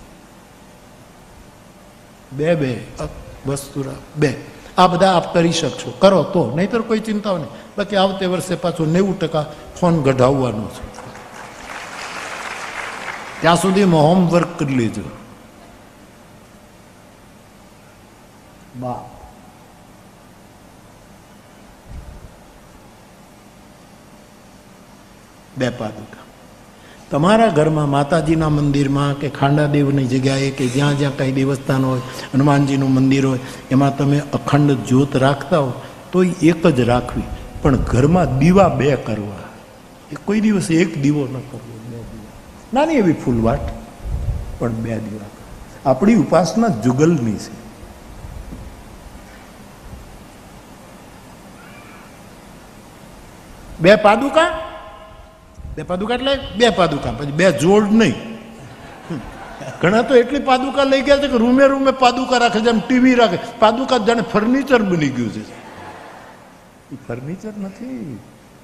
Speaker 1: બે વસ્તુ, 2 આ બધા આપ કરી શકશો, કરો તો, નહીતર કોઈ ચિંતાઓ નહીં. બાકી આવતે વર્ષે પાછો 90% ફોન ગઢાવવાનો છે. ત્યાં સુધીમાં હોમવર્ક કરી લેજો. બાપ બે પાદુકા તમારા ઘરમાં, માતાજીના મંદિરમાં કે ખાંડાદેવની જગ્યાએ કે જ્યાં કંઈ દેવસ્થાન હોય, હનુમાનજીનું મંદિર હોય, એમાં તમે અખંડ જ્યોત રાખતા હો તો એક જ રાખવી, પણ ઘરમાં દીવા બે કરવા. એ કોઈ દિવસ એક દીવો ન કરવો, 2 દીવા. નાની એવી ફૂલવાટ, પણ 2 દીવા. આપણી ઉપાસના જુગલની છે. બે પાદુકા એટલે 2 પાદુકા, પછી 2 જોડ નહીં. ઘણા તો એટલી પાદુકા લઈ ગયા છે કે રૂમે રૂમે પાદુકા રાખે, જેમ ટીવી રાખે. પાદુકા જાણે ફર્નિચર બની ગયું છે. એ ફર્નિચર નથી,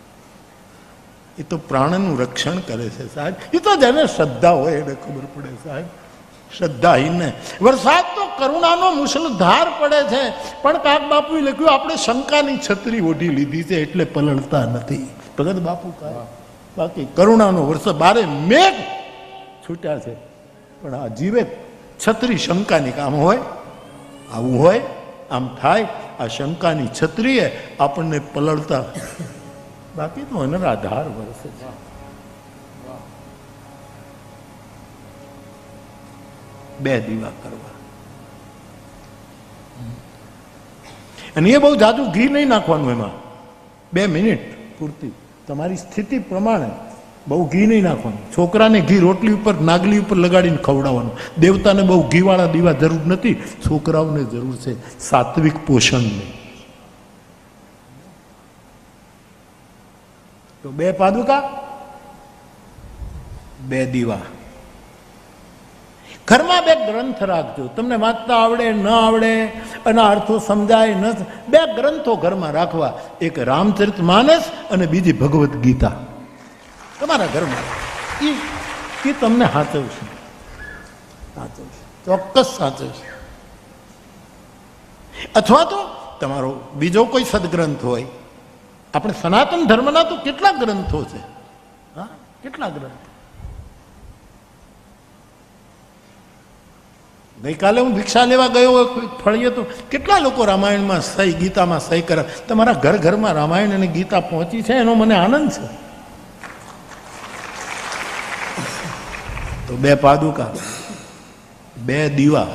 Speaker 1: એ તો પ્રાણનું રક્ષણ કરે છે સાહેબ. એ તો જેને શ્રદ્ધા હોય એને ખબર પડે સાહેબ. શ્રદ્ધાહીને વરસાદ તો કરુણાનો મુસળધાર પડે છે, પણ કાક બાપુએ લખ્યું આપણે શંકાની છત્રી ઓઢી લીધી છે એટલે પલળતા નથી. ભગત બાપુ કહે બાકી કરુણાનો વરસાદ બારે મેઘ છૂટ્યા છે, પણ આ જીવે છત્રી શંકાની કામ હોય, આવું હોય, આમ થાય. આ શંકાની છત્રીએ આપણને પલળતા, બાકી તો અનરાધાર વરસે છે. બે દીવા કરવા, અને એ બહુ જાજુ ઘી નહીં નાખવાનું એમાં, 2 મિનિટ પૂરતી. તમારી સ્થિતિ પ્રમાણે બહુ ઘી નહીં નાખવાનું. છોકરાને ઘી રોટલી ઉપર નાગલી ઉપર લગાડીને ખવડાવવાનું. દેવતાને બહુ ઘીવાળા દીવા જરૂર નથી, છોકરાઓને જરૂર છે સાત્વિક પોષણની. તો 2 પાદુકા, 2 દીવા. ઘરમાં 2 ગ્રંથ રાખજો. તમને વાંચતા આવડે ન આવડે, એના અર્થો સમજાય ન, 2 ગ્રંથો ઘરમાં રાખવા. એક રામચરિતમાનસ અને બીજી ભગવદ્ ગીતા તમારા ઘરમાં. એ તમને સાચવશે, ચોક્કસ સાચવશે. અથવા તો તમારો બીજો કોઈ સદગ્રંથ હોય. આપણે સનાતન ધર્મના તો કેટલા ગ્રંથો છે, હા, કેટલા ગ્રંથો. ગઈકાલે હું ભિક્ષા લેવા ગયો ફળીએ તો કેટલા લોકો રામાયણમાં સહી, ગીતામાં સહી કરે. તમારા ઘર ઘરમાં રામાયણ અને ગીતા પહોંચી છે એનો મને આનંદ છે. તો 2 પાદુકા, 2 દીવા,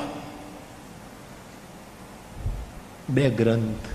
Speaker 1: 2 ગ્રંથ.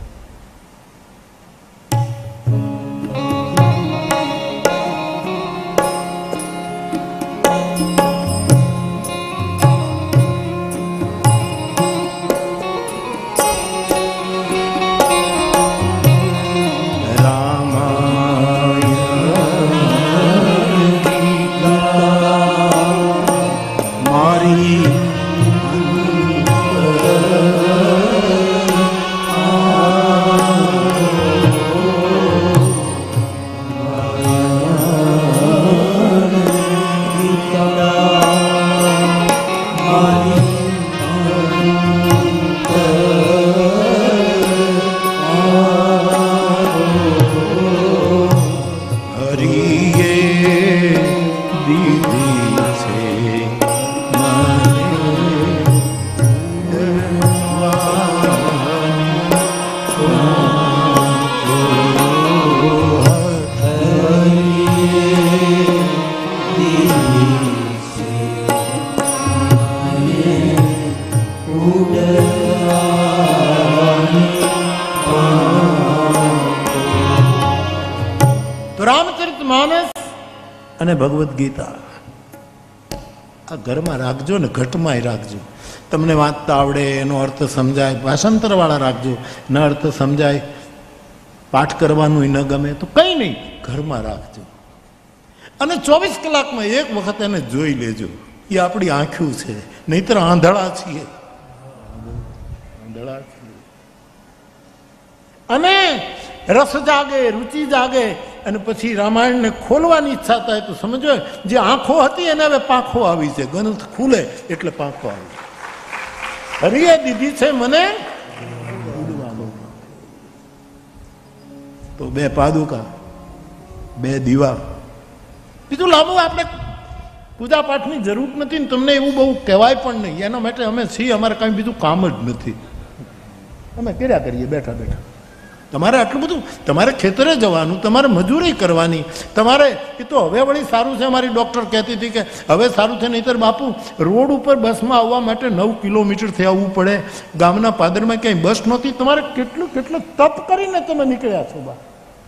Speaker 1: અને ભગવદ્ ગીતા આ ઘરમાં રાખજો ને, ઘટમાંય રાખજો. તમને વાંચતા આવડે, એનો અર્થ સમજાય, ભાષાંતરવાળા રાખજો. ન અર્થ સમજાય, પાઠ કરવાનું ન ગમે તો કંઈ નહીં, ઘરમાં રાખજો. અને 24 કલાકમાં 1 વખત એને જોઈ લેજો. એ આપણી આંખ્યું છે, નહીતર આંધળા છીએ, આંધળા છીએ. અને રસ જાગે, રુચિ જાગે, અને પછી રામાયણને ખોલવાની ઈચ્છા થાય તો સમજો જે આંખો હતી એને હવે પાંખો આવી છે. ગ્રંથ ખુલે એટલે પાંખો આવી. હરિએ દીધી છે મને. તો 2 પાદુકા, 2 દીવા. બીજું લાંબુ આપણે પૂજા પાઠની જરૂર નથી ને તમને એવું બહુ કહેવાય પણ નહીં. એના માટે અમે છીએ, અમારે કાંઈ બીજું કામ જ નથી. અમે કર્યા કરીએ બેઠા બેઠા. તમારે આટલું બધું, તમારે ખેતરે જવાનું, તમારે મજૂરી કરવાની, તમારે એ તો હવે વળી સારું છે. અમારી ડૉક્ટર કહેતી હતી કે હવે સારું છે, નહીંતર બાપુ રોડ ઉપર બસમાં આવવા માટે 9 કિલોમીટરથી આવવું પડે. ગામના પાદરમાં ક્યાંય બસ નહોતી. તમારે કેટલું તપ કરીને તમે નીકળ્યા છો બા.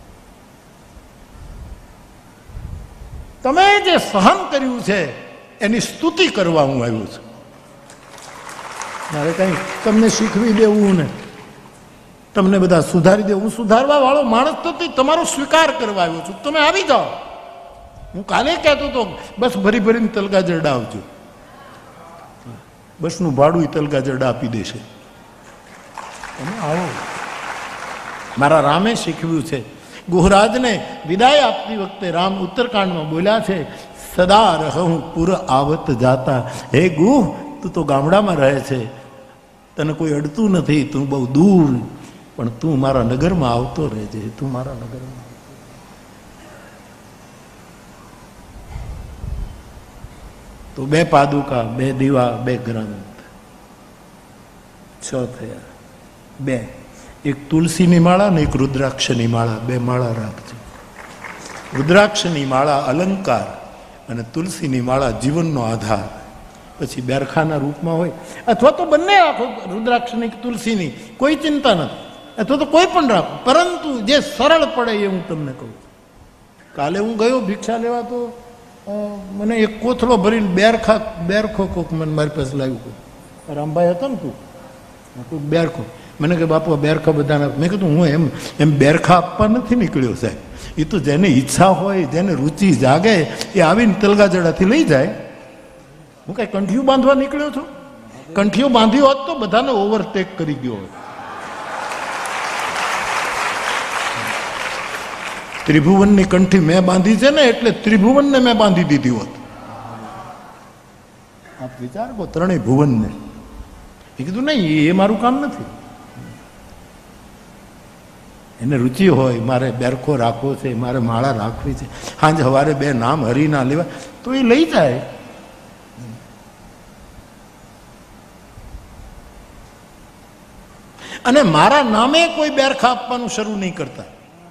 Speaker 1: તમે જે સહન કર્યું છે એની સ્તુતિ કરવા હું આવ્યો છું. મારે કંઈ તમને શીખવી દેવું ને તમને બધા સુધારી દેવું. હું સુધારવા વાળો માણસ તો તમારો સ્વીકાર કરવા આવ્યો છું. તમે આવી જાઓ. હું કાલે કહેતો હતો બસ ભરી ભરીને તલગા જરડા આવજો. બસનું ભાડું તલગા જરડા આપી દેશે. તમે આવો. મારા રામે શીખવ્યું છે. ગુહરાજને વિદાય આપતી વખતે રામ ઉત્તરકાંડમાં બોલ્યા છે, સદા રહું પુર આવત જાતા. હે ગુહ, તું તો ગામડામાં રહે છે, તને કોઈ અડતું નથી, તું બહુ દૂર, પણ તું મારા નગરમાં આવતો રહેજે. તું મારા નગરમાં. તો 2 પાદુકા, 2 દીવા, 2 ગ્રંથ, 6 થયા. 2, એક તુલસીની માળા ને એક રુદ્રાક્ષની માળા. 2 માળા રાખજો. રુદ્રાક્ષની માળા અલંકાર અને તુલસીની માળા જીવનનો આધાર. પછી બેરખાના રૂપમાં હોય અથવા તો બંને રાખો, રુદ્રાક્ષની તુલસીની, કોઈ ચિંતા નથી. અથવા તો કોઈ પણ રાખો, પરંતુ જે સરળ પડે એ હું તમને કહું. કાલે હું ગયો ભિક્ષા લેવા, તો મને એક કોથળો ભરીને બેરખો કોક મને મારી પાસે લાવ્યું. રામભાઈ હતા ને તું, કોઈક બેરખો. મને કે બાપુ બેરખા બધાને. મેં કીધું હું એમ બેરખા આપવા નથી નીકળ્યો સાહેબ. એ તો જેને ઈચ્છા હોય, જેને રુચિ જાગે એ આવીને તલગા જડાથી લઈ જાય. હું કઈ કંઠીઓ બાંધવા નીકળ્યો છું? કંઠીઓ બાંધી હોત તો બધાને ઓવરટેક કરી ગયો હોત. ત્રિભુવનની કંઠી મેં બાંધી છે ને, એટલે ત્રિભુવનને મેં બાંધી દીધી હોત. આપ વિચાર કરો, 3 ભુવનને. એ કીધું નહીં, એ મારું કામ નથી. એને રુચિ હોય, મારે બેરખો રાખવો છે, મારે માળા રાખવી છે, સાંજ સવારે 2 નામ હરિના લેવા, તો એ લઈ જાય. અને મારા નામે કોઈ બેરખા આપવાનું શરૂ નહીં કરતા.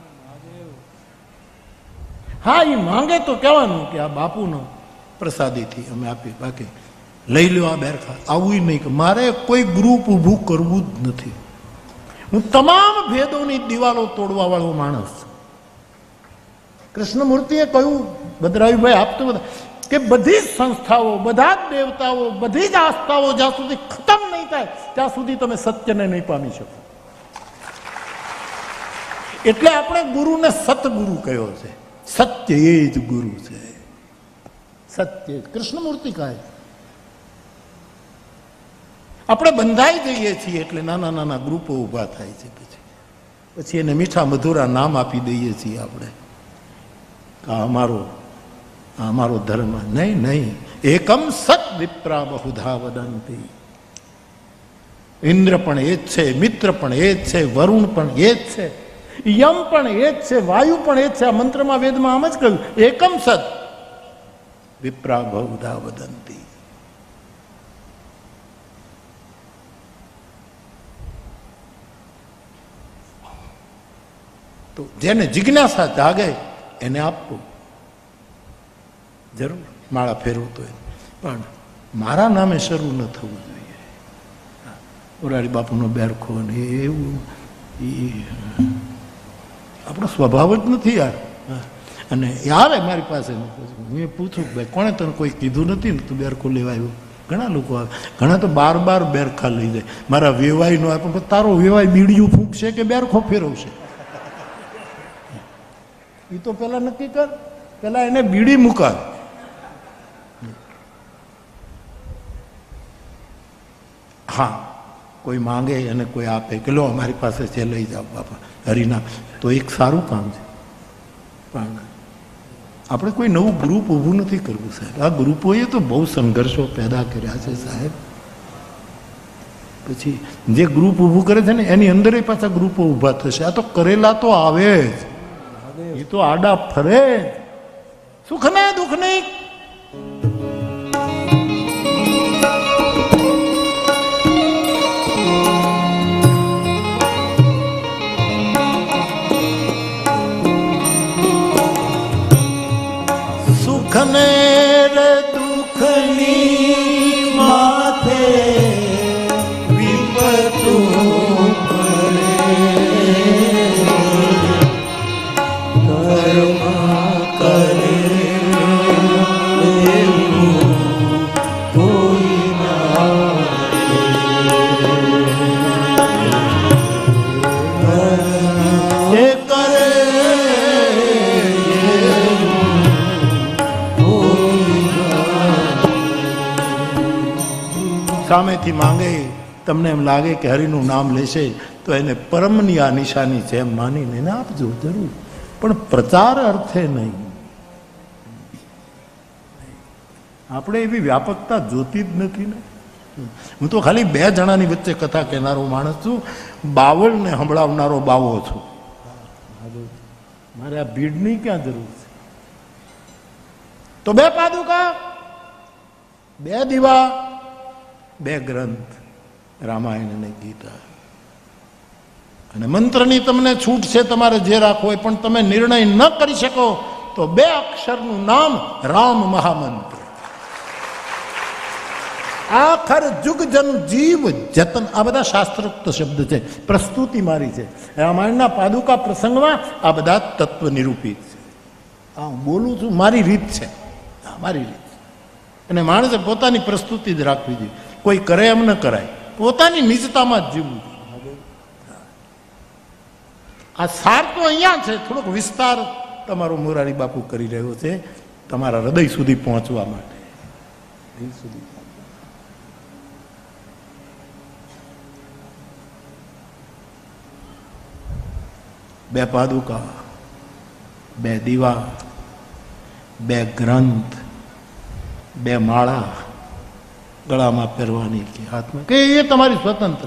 Speaker 1: હા, એ માંગે તો કહેવાનું કે આ બાપુનો પ્રસાદીથી અમે આપીએ, બાકી લઈ લો આ બેરખા. આવું નહીં કે મારે કોઈ ગ્રુપ ઊભું કરવું જ નથી. હું તમામ ભેદોની દિવાલો તોડવા વાળો માણસ. કૃષ્ણમૂર્તિએ કહ્યું, ભદ્રાયુભાઈ આપતો બધા, કે બધી જ સંસ્થાઓ, બધા જ દેવતાઓ, બધી જ આસ્થાઓ જ્યાં સુધી ખતમ નહીં થાય ત્યાં સુધી તમે સત્યને નહીં પામી શકો. એટલે આપણે ગુરુને સતગુરુ કહ્યો છે. સત્ય એ જ ગુરુ છે. સત્ય કૃષ્ણમૂર્તિ કહે. આપણે બંધાઈ જઈએ છીએ એટલે નાના નાના ગ્રુપો ઊભા થાય છે. પછી એને મીઠા મધુરા નામ આપી દઈએ છીએ આપણે. અમારો ધર્મ. નહીં, એકમ સત વિપ્રા બહુધા વદંતી. ઇન્દ્ર પણ એ જ છે, મિત્ર પણ એ જ છે, વરુણ પણ એ જ છે, યમ પણ એ જ છે, વાયુ પણ એ જ છે. આ મંત્રમાં, વેદમાં આમ જ કહ્યું, એકમ સત વિપ્રા બહુધા વદંતી. તો જેને જિજ્ઞાસા જાગે એને આપવું જરૂર. માળા ફેરવતો હોય, પણ મારા નામે શરૂ ન થવું જોઈએ. મોરારી બાપુનો બેરખો ને એવું આપણો સ્વભાવ જ નથી યાર. અને આવે મારી પાસે, મેં પૂછું ભાઈ કોણે તને કોઈ કીધું નથી ને તું બેરખો લેવા આવ્યો? ઘણા લોકો આવે, ઘણા તો 12 બેરખા લઈ જાય. મારા વેવાઈ નો આપે, તારો વેવાઈ બીડીયું ફૂંકશે કે બેરખો ફેરવશે? એ તો પેલા નક્કી કર, પેલા એને બીડી મુકાવ. હા, કોઈ માંગે અને કોઈ આપે કે લો અમારી પાસે છે, લઈ જાઓ બાપા હરિનામ, તો એક સારું કામ છે. પણ આપણે કોઈ નવું ગ્રુપ ઊભું નથી કરવું સાહેબ. આ ગ્રુપોએ તો બહુ સંઘર્ષો પેદા કર્યા છે સાહેબ. પછી જે ગ્રુપ ઊભું કરે છે ને એની અંદર પાછા ગ્રુપો ઊભા થશે. આ તો કરેલા તો આવે જ, એ તો આડા ફરે. સુખ ને દુઃખ નહીં. સામેથી માંગે, તમને એમ લાગે કે હરિનું નામ લેશે તો એને પરમની આ નિશાની છે એમ માનીને એને આપજો જરૂર, પણ પ્રચાર અર્થે નહીં. આપણે એવી વ્યાપકતા જોતી જ નથી ને. હું તો ખાલી 2 જણાની વચ્ચે કથા કહેનારો માણસ છું, બાવળને સંભળાવનારો બાવો છું. મારે આ ભીડની ક્યાં જરૂર છે? તો 2 પાદુકા, 2 દીવા, 2 ગ્રંથ, રામાયણ અને ગીતા. અને મંત્રની તમને છૂટ છે, તમારે જે રાખવો હોય, પણ તમે નિર્ણય ન કરી શકો તો 2 અક્ષરનું નામ રામ મહામંત્ર. આખર જુગ જન જીવ જતન, આ બધા શાસ્ત્રોક્ત શબ્દ છે, પ્રસ્તુતિ મારી છે. રામાયણના પાદુકા પ્રસંગમાં આ બધા તત્વ નિરૂપિત છે. આ હું બોલું છું, મારી રીત છે, મારી રીત. અને માણસે પોતાની પ્રસ્તુતિ જ રાખવી જોઈએ. કોઈ કરે એમ ન કરાય, પોતાની નિજતામાં જ જીવવું. આ સાર તો અહીંયા છે, થોડોક વિસ્તાર તમારો મોરારી બાપુ કરી રહ્યો છે તમારા હૃદય સુધી પહોંચવા માટે. બે પાદુકા, 2 દીવા, 2 ગ્રંથ, 2 માળા ગળામાં પહેરવાની કે હાથમાં, કે એ તમારી સ્વતંત્ર.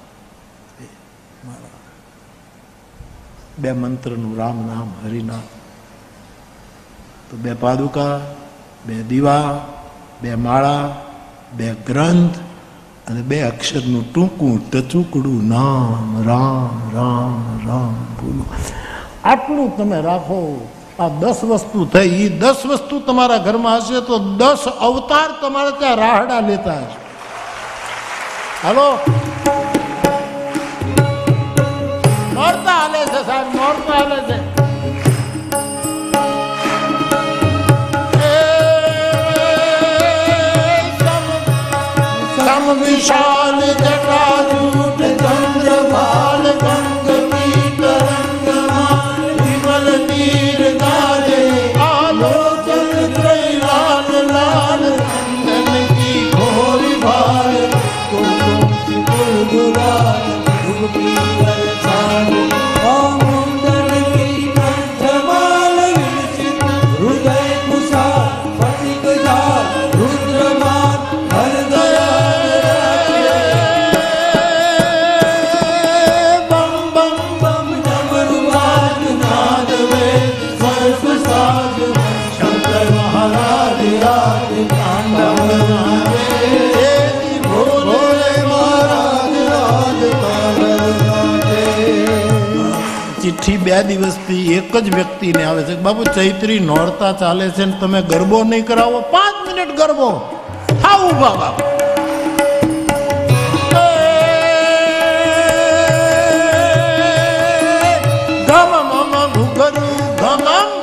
Speaker 1: 2 મંત્રનું રામ નામ, હરિનામ. તો 2 પાદુકા, 2 દીવા, 2 માળા, 2 ગ્રંથ અને 2 અક્ષરનું ટૂંકું ટચુકડું નામ રામ રામ રામ બોલો. આટલું તમે રાખો. આ 10 વસ્તુ થઈ. એ 10 વસ્તુ તમારા ઘરમાં હશે તો 10 અવતાર તમારે ત્યાં રાહડા લેતા હશે. હાલો, નોરતા હાલે છે સાહેબ, નોરતા હાલે છે. વિશાલ જટાજૂટ ચંદ્રભાલ ગંગમી તરંગમાં વિમલ નીર ગાજે આલોચન ત્રય લાલ લાલ ચંદન કી ઘોરી ભાર કુમકુમ ગુલગુલાલ ભૂપી વરસાદ મુંદન કી કંઠમાલ વિરચિત હૃદય કુશાલ ફટિક જાલ રુદ્રમાન હરદય ચિઠ્ઠી 2 દિવસથી એક જ વ્યક્તિને આવે છે, બાબુ ચૈત્રી નોરતા ચાલે છે ને તમે ગરબો નહીં કરાવો. 5 મિનિટ ગરબો હા ઉભા બાબા. ગમ મમ ઘુઘરું ગમ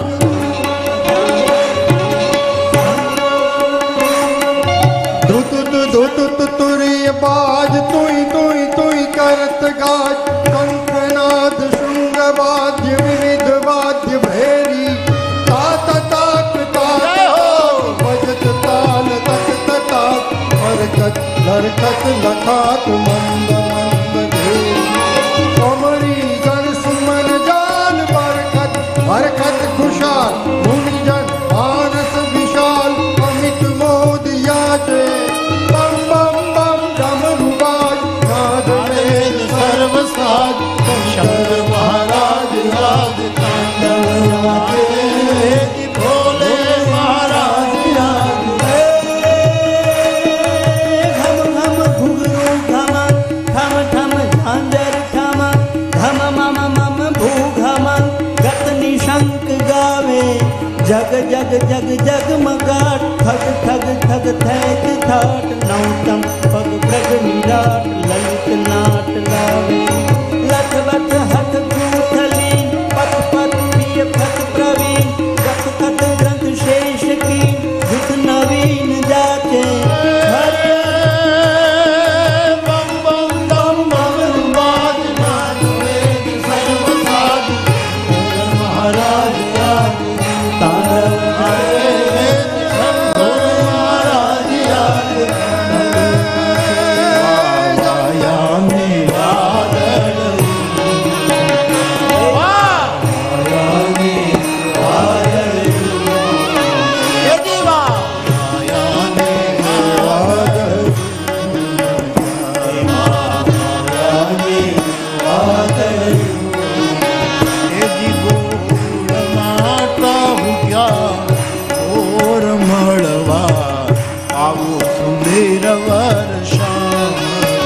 Speaker 5: ધુત તુરી બાજ તુઈ તુઈ તુઈ કરત ગાજ કંકનાદ શૃંગવાદ્ય વિવિધ વાદ્ય ભેરી તાત તાક તાક ભજત તાલ તક તકાત હરકત હરકત લખાત મંદ મંદ ભેરી કમરી ગણ સુમન જાલ બરકત હરકત ખુશાલ મુનિજન માનસ વિશાલ અમિત મોદ યાચે
Speaker 1: સર્વસાજ શંકર મહારાજ રાજ તાંડવ રાજે ભોલે મહારાજ રાજ.
Speaker 2: ઘમ ઘમ ઘુઘરું ઘમ ઠમ ઠમ ઝાંઝર ઠમ ઘમ મમ મમ ભૂઘમ ગતની શંક ગાવે જગ જગ જગ જગમગાટ ઠગ ઠગ ઠગ થેક થાટ નૌતમ પગ પ્રગ નિરાટ લલિત નાટ લાવે લખવત હત ગૂથલીન પત પત પ્રિય ફત પ્રવીણ ગત કત ગ્રંથ શેષ કી જુત નવીન જાચે
Speaker 1: બમ બમ દમ બમ બાજ નાદ વેદ સર્વસાજ મહારાજ રાજ તાંડવ મહારાજ રાજ. ઓર મળવા આવો સુંદર વર્ષા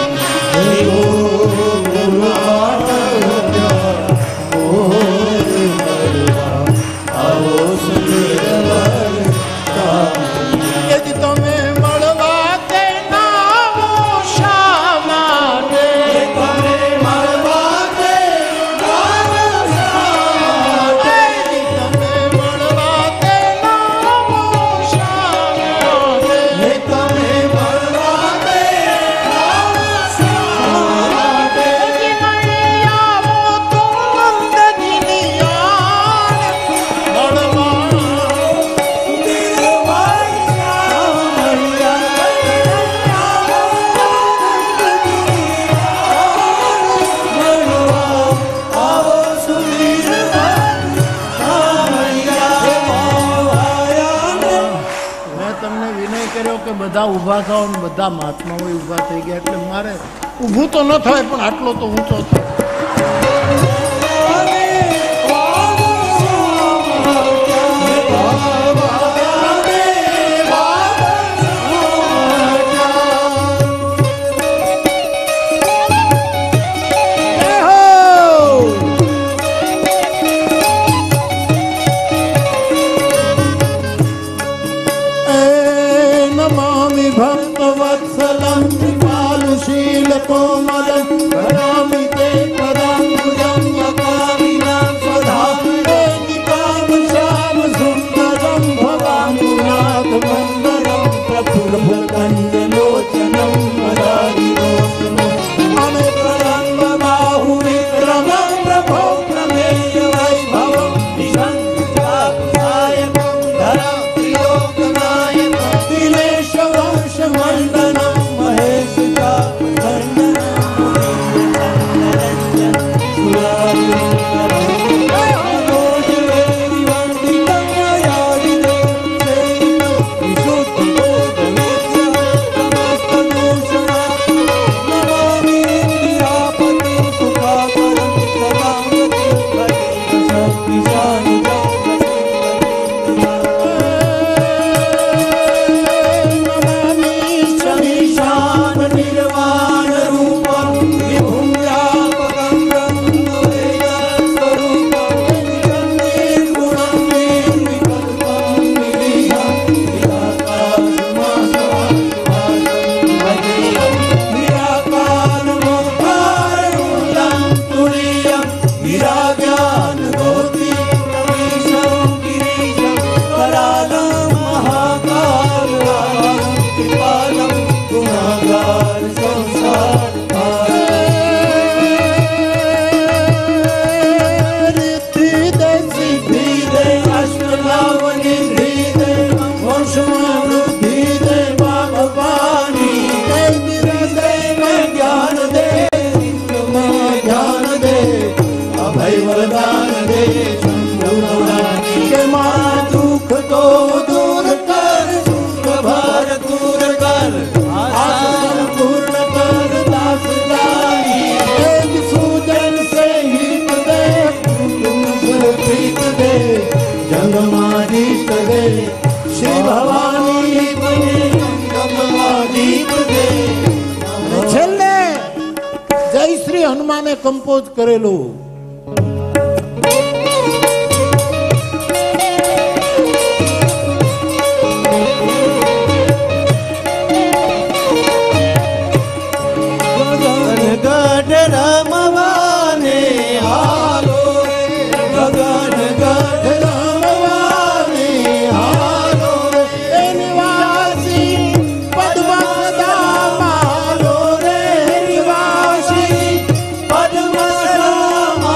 Speaker 1: તમે મળવા તે નાવો શા માટે તમે મળવા તે નાવો શા માટે તમે મળવા તે નાવો શા માટે તમે મળવા તે નાવો શા માટે આવો તો નંદજીની યાદ મળવા બધા ઊભા થાવ ને બધા મહાત્માઓ ઊભા થઈ ગયા એટલે મારે ઊભું તો ન થાય પણ આટલો તો ઊંચો થાય. भक्तवत्सलं कृपालुशीलकोमलं भरामि ते पदाम्बुजं यकामिनां सदा श्यामसुन्दरं भवाम्बुनाथमन्दरं प्रफुल्लकञ्जलोचनं मदारिलोचनं अनप्रलम्बबाहुविक्रमं प्रभो प्रमेय वैभवं विशङ्कुचापसायकं धरं त्रिलोकनायकं दिनेशवंशमण्डनं श्री भवानी छेल्ले जय श्री हनुमाने कंपोज करेलू.
Speaker 2: गढ़ रमवाने हालो गगन गढ़ रमवाने हालो निवासी पद्मसदा मालो रे निवासी पद्मसदा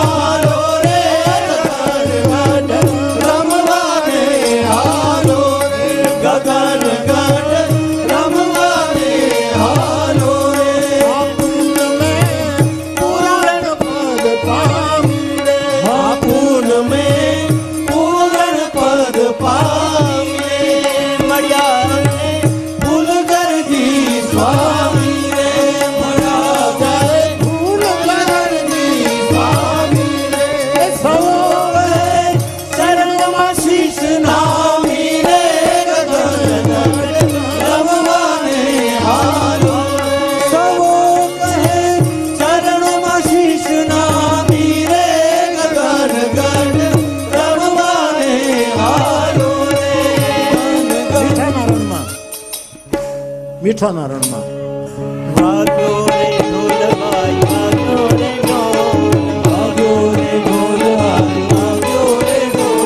Speaker 1: મીઠાના રણમાં
Speaker 2: વાગ્યો રે ઢોલ ભાઈ વાગ્યો રે ઢોલ વાગ્યો રે ઢોલ આજ વાગ્યો રે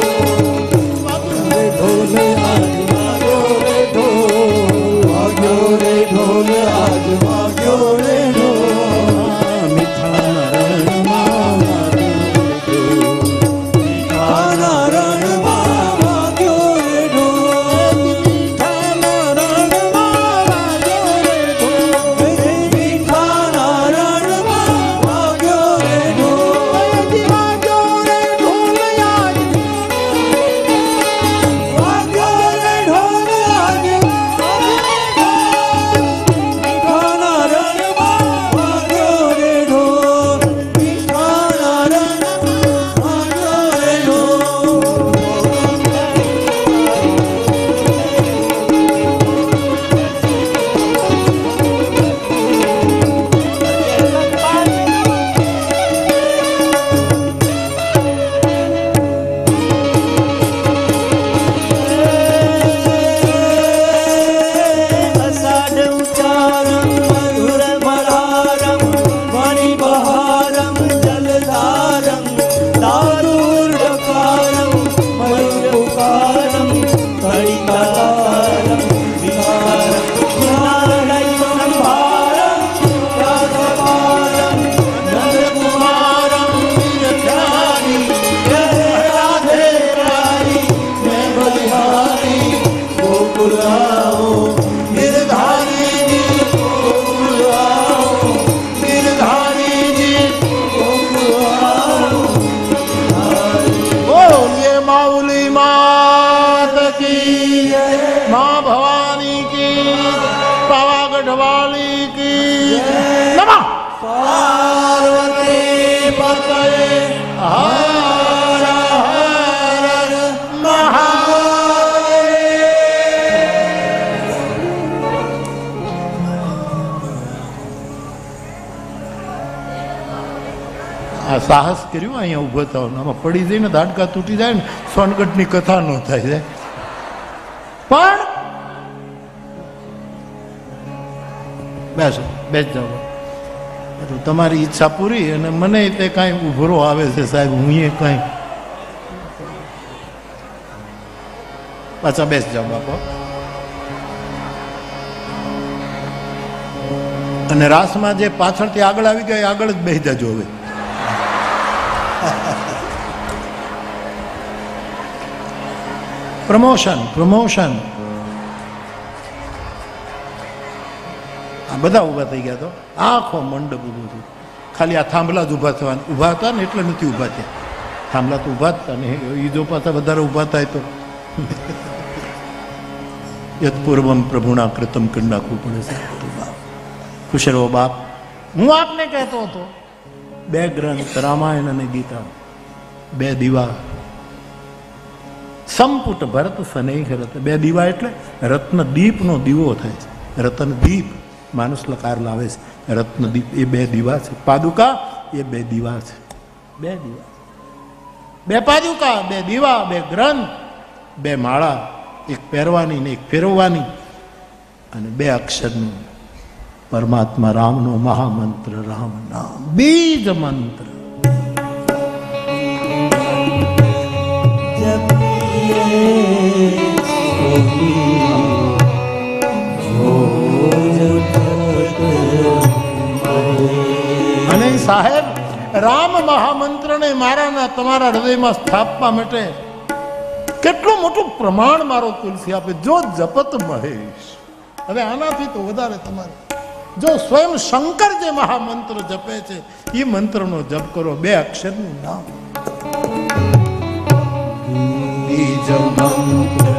Speaker 2: ઢોલ વાગ્યો રે ઢોલ આજ વાગ્યો રે ઢોલ વાગ્યો રે ઢોલ આજ વાગ્યો રે ઢોલ
Speaker 1: મીઠાના રણમાં
Speaker 2: મીઠાના રણમાં વાગ્યો રે ઢોલ મીઠાના રણમાં વાગ્યો રે ઢોલ મીઠાના રણમાં વાગ્યો રે ઢોલ વાગ્યો રે ઢોલ આજ વાગ્યો રે ઢોલ આજ મીઠાના રણમાં વાગ્યો રે ઢોલ મીઠાના રણમાં વાગ્યો રે અષાઢ ઉચારમ મધુર મરારમ મણિ બહારમ જલધારમ દાદુર્ડકારમ મયુર પુકારમ કળિકારમ વિહારમ નારાયણ સંભારમ રાઘવારમ નંદકુમારમ વિરચારી જય રાધે રાણી જય બલિહારી ગોકુલાઓ गिरधारी गोकुलाओ गिरधारी गोकुलाओ
Speaker 1: बोलिए माउली मात की माँ भवानी की पावागढ़ वाली की नमः
Speaker 2: पार्वती पतये
Speaker 1: हर हर महादेव। આ સાહસ કર્યું અહીંયા ઊભો થવાનું, આમાં પડી જઈને દાડકા તૂટી જાય ને સોનગઢની કથા ન થાય છે. પણ બેસો બેસ જાઓ, તમારી ઈચ્છા પૂરી. અને મને તે કાંઈ ઉભરો આવે છે સાહેબ, હું એ કાંઈ પાછા બેસ જાઓ બાપા. અને રાસમાં જે પાછળથી આગળ આવી ગયા આગળ જ બેસી જજો હવે. Promotion promotion. આ બધા ઊભા થઈ ગયા. તો આખો મંડપ ઊભો થયો. ખાલી આ થાંભલા જ ઊભા થવાના. ઊભા હતા ને એટલે નથી ઊભા થયા. થાંભલા તો ઊભા જ હતા ને, એ જો પાછા વધારે ઊભા થાય તો યત્પૂર્વમ પ્રભુના કૃતમ કરી નાખવું પડે છે. ખુશ રહો બાપ. હું આપને કહેતો હતો, બે ગ્રંથ રામાયણ અને ગીતા, બે દીવા, સંપુટ ભરત સનેહ રત. બે દીવા એટલે રત્નદીપનો દીવો થાય છે. રતનદીપ માનસ લકાર લાવે છે. રત્નદીપ એ બે દીવા છે. પાદુકા એ બે દીવા છે. બે દીવા, બે પાદુકા, બે દીવા, બે ગ્રંથ, બે માળા, એક પહેરવાની ને એક ફેરવવાની, અને બે અક્ષરનું પરમાત્મા રામનો મહામંત્ર, રામ નામ બીજ મંત્ર. અને સાહેબ રામ મહામંત્રને મારાના તમારા હૃદયમાં સ્થાપવા માટે કેટલું મોટું પ્રમાણ મારો તુલસી આપે. જો જપત મહેશ. હવે આનાથી તો વધારે તમારે જો સ્વયં શંકર જે મહામંત્ર જપે છે એ મંત્રનો જપ કરો. બે અક્ષરનું નામ બીજ મંત્ર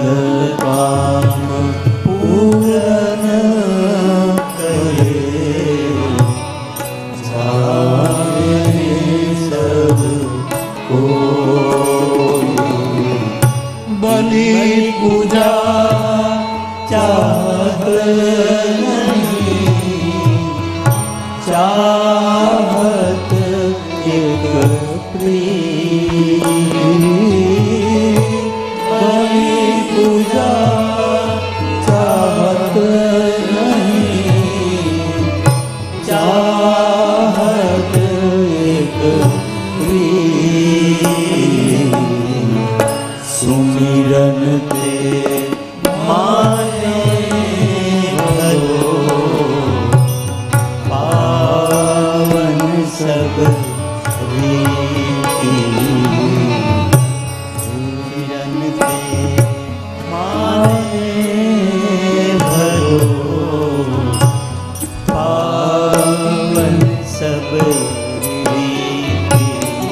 Speaker 2: પૂરન કરે चाहत एक बलि पूजा चाहत नहीं, चाहत एक सुमिरन ते माने सब रीति सुमिरन ते माने भरो पावन सब रीति।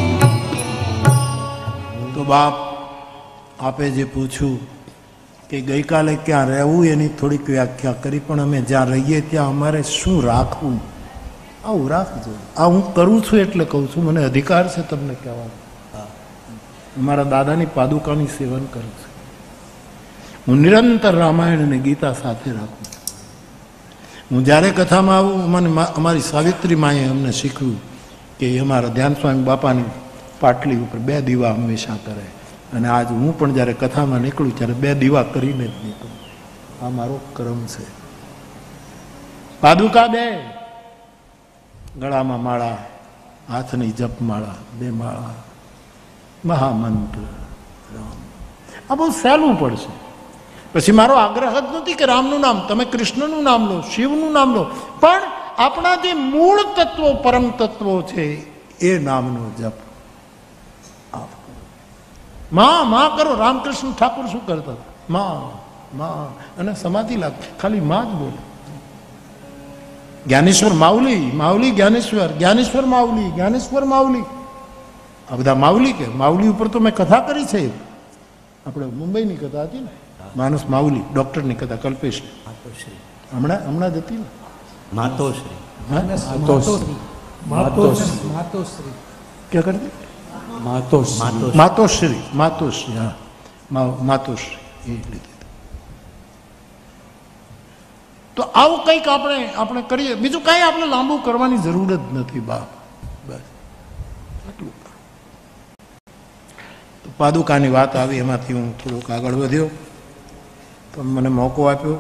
Speaker 1: તો બાપ આપે જે પૂછ્યું કે ગઈકાલે ક્યાં રહેવું એની થોડીક વ્યાખ્યા કરી, પણ અમે જ્યાં રહીએ ત્યાં અમારે શું રાખવું, આવું રાખજો. આ હું કરું છું એટલે કહું છું, મને અધિકાર છે તમને કહેવાનો. મારા દાદાની પાદુકાની સેવન કરું છું. હું નિરંતર રામાયણ અને ગીતા સાથે રાખું છું. હું જ્યારે કથામાં આવું, મને અમારી સાવિત્રી માએ અમને શીખવ્યું કે અમારા ધ્યાન સ્વામી બાપાની પાટલી ઉપર 2 દીવા હંમેશા કરે, અને આજ હું પણ જ્યારે કથામાં નીકળું ત્યારે 2 દીવા કરીને જ નીકળું. આ મારો ક્રમ છે. પાદુકા 2, ગળામાં માળા, હાથની જપમાળા, 2 માળા, મહામંત્ર રામ. આ બહુ સહેલું પડશે. પછી મારો આગ્રહ જ નથી કે રામનું નામ, તમે કૃષ્ણનું નામ લો, શિવનું નામ લો, પણ આપણા જે મૂળ તત્વો, પરમ તત્વો છે એ નામનો જપ. માં માં કરો. રામકૃષ્ણ ઠાકુર શું કરતા? માં માં, અને સમાધિ લાગ, ખાલી માં જ બોલે. જ્ઞાનેશ્વર માઉલી, માઉલી જ્ઞાનેશ્વર, જ્ઞાનેશ્વર માઉલી, જ્ઞાનેશ્વર માઉલી, આ બધા માઉલી. કે માઉલી ઉપર તો મેં કથા કરી છે. આપણે મુંબઈની કથા હતી ને, માનસ માઉલી, ડોક્ટરની કથા, કલ્પેશ હમણાં જ હતી ને,
Speaker 2: માતોશ્રી
Speaker 1: ક્યાં કરતી? માતોશ્રી, માતોશ્રી, હા, માતોશ્રી એ લીધી. તો આવું કંઈક આપણે કરીએ. બીજું કાંઈ આપણે લાંબુ કરવાની જરૂર જ નથી બાપ. બસ આટલું. તો પાદુકાની વાત આવી, એમાંથી હું થોડોક આગળ વધ્યો તો મને મોકો આપ્યો.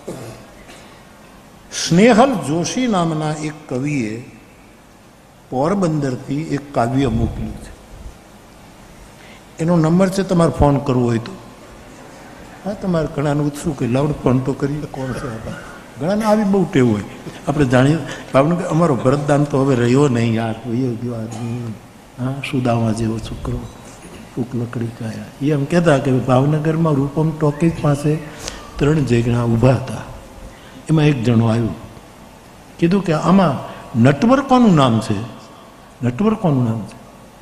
Speaker 1: સ્નેહલ જોશી નામના એક કવિએ પોરબંદરથી એક કાવ્ય મોકલ્યું છે. એનો નંબર છે, તમારે ફોન કરવો હોય તો. હા, તમારે ઘણાને ઉત્સુક લાવડ ફોન તો કરીએ. કોણ છે? ઘણાને આવી બહુ ટેવ હોય. આપણે જાણીએ ભાવનગર, અમારો ભરતદાન તો હવે રહ્યો નહીં યાર, વયો ગયો આદમી. હા, સુદામા જેવો છોકરો, ફૂક લકડી કાયા. એ એમ કહેતા કે ભાવનગરમાં રૂપમ ટોકીજ પાસે 3 જણા ઊભા હતા. એમાં એક જણો આવ્યો, કીધું કે આમાં નટવર કોનું નામ છે? નટવર કોનું નામ છે?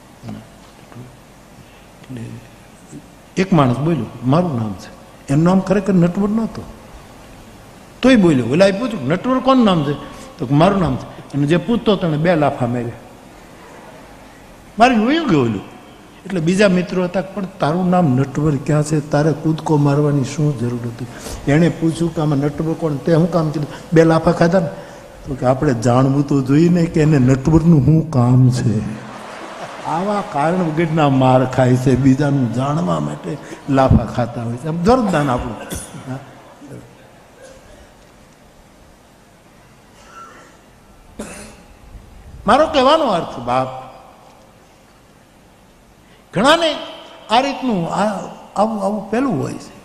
Speaker 1: એટલે એક માણસ બોલ્યો, મારું નામ છે. એનું નામ ખરેખર નટવર નહોતો, તોય બોલ્યો. ઓલા પૂછ્યું, નટવર કોનું નામ છે? તો મારું નામ છે. અને જે પૂછતો તેને 2 લાફા માર્યા, મારી વયું ગયો ઓલું. એટલે બીજા મિત્રો હતા, પણ તારું નામ નટવર ક્યાં છે? તારે કૂદકો મારવાની શું જરૂર હતી? એણે પૂછ્યું કે આમાં નટવર કોણ? તે શું કામ કીધું? 2 લાફા ખાધા ને. તો કે આપણે જાણવું તો જોઈએ ને કે એને નટવરનું શું કામ છે. આવા કારણ વગરના માર ખાય છે, બીજાનું જાણવા માટે લાફા ખાતા હોય છે. આમ જોરદાર આપણું. મારો કહેવાનો અર્થ બાપ, ઘણાને આ રીતનું આવું પેલું હોય છે.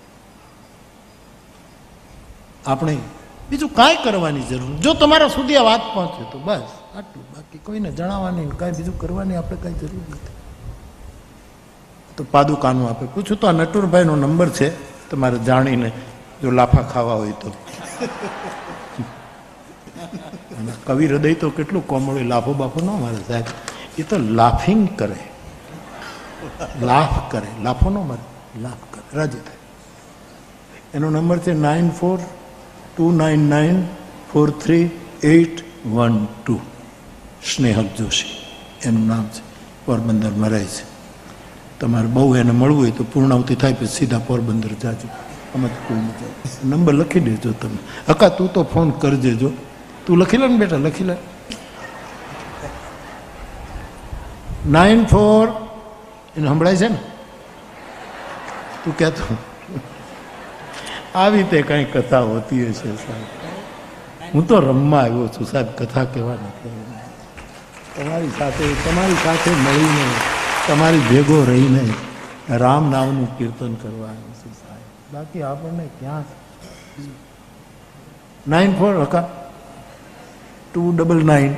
Speaker 1: આપણે બીજું કાંઈ કરવાની જરૂર, જો તમારા સુધી આ વાત પહોંચે તો બસ આટલું. બાકી કોઈને જણાવવાની, કાંઈ બીજું કરવાની આપણે કાંઈ જરૂર નથી. તો પાદુકાનું આપણે પૂછ્યું તો આ નટુરભાઈનો નંબર છે, તમારે જાણીને જો લાફા ખાવા હોય તો. કવિ હૃદય તો કેટલું કોમળ હોય, લાફો બાફો ન મારે સાહેબ. એ તો લાફિંગ કરે, લાફ કરે, લાફો ન મારે, લાફ કરે, રાજી થાય. એનો નંબર છે 9429943812. સ્નેહલ જોશી એનું નામ છે, પોરબંદરમાં રહે છે. તમારે બહુ એને મળવું હોય તો પૂર્ણાવતી થાય પછી સીધા પોરબંદર જાજો. આમાંથી કોઈ નથી. નંબર લખી દેજો તમે. હકા તું તો ફોન કરજે. જો તું લખી લે ને બેટા, લખી લે. 94 એને સંભળાય છે ને? તું કહેતો આવી રીતે કઈ કથા હોતી હશે સાહેબ. હું તો રમવા આવ્યો છું સાહેબ, કથા કહેવા નથી. તમારી સાથે મળીને, તમારી ભેગો રહીને રામ નામનું કીર્તન કરવાનું છે સાહેબ. બાકી આપણને ક્યાં 94 હકા 299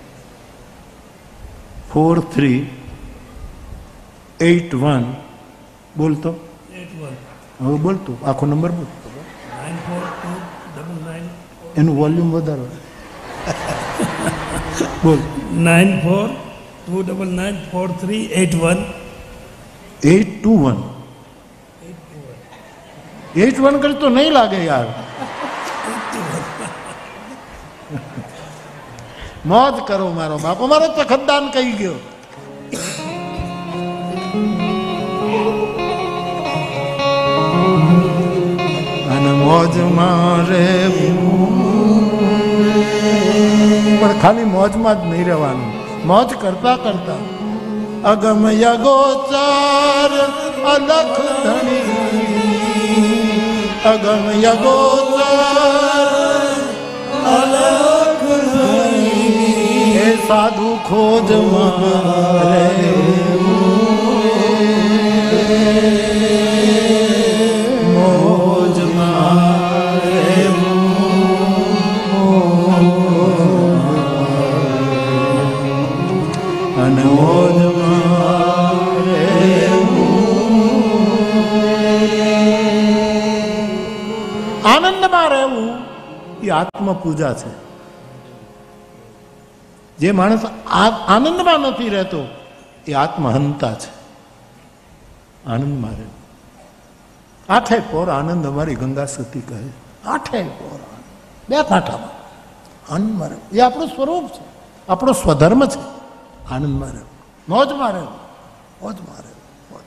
Speaker 1: 4381 બોલતો. હવે બોલતો આખો નંબર બોલ. 942999 એનું વોલ્યુમ વધારો. બોલ.
Speaker 6: 942994381821
Speaker 1: 81 કરતો નહીં લાગે યાર. મોજ કરો મારો બાપ. અમારો તો ખદ્દાન કહી ગયો. અને મોજમાં પણ ખાલી મોજમાં જ નહીં રહેવાનું. મોજ કરતા કરતા અગમ યગોચાર અલખ ધણી, અગમ યગોચાર અલખ ધણી, હે સાધુ ખોજમાં આનંદમાં રહેવું એ આત્મપૂજા છે. જે માણસ આનંદમાં નથી રહેતો એ આત્મહંતા છે. આનંદમાં રહેવું. 8 પોર આનંદ અમારી ગંગા સતી કહે. 8 પોર બે કાંઠામાં આનંદમાં રહેવું એ આપણું સ્વરૂપ છે, આપણો સ્વધર્મ છે. આનંદમાં રહેવું, મોજમાં રહેવું, મોજમાં રહેવું.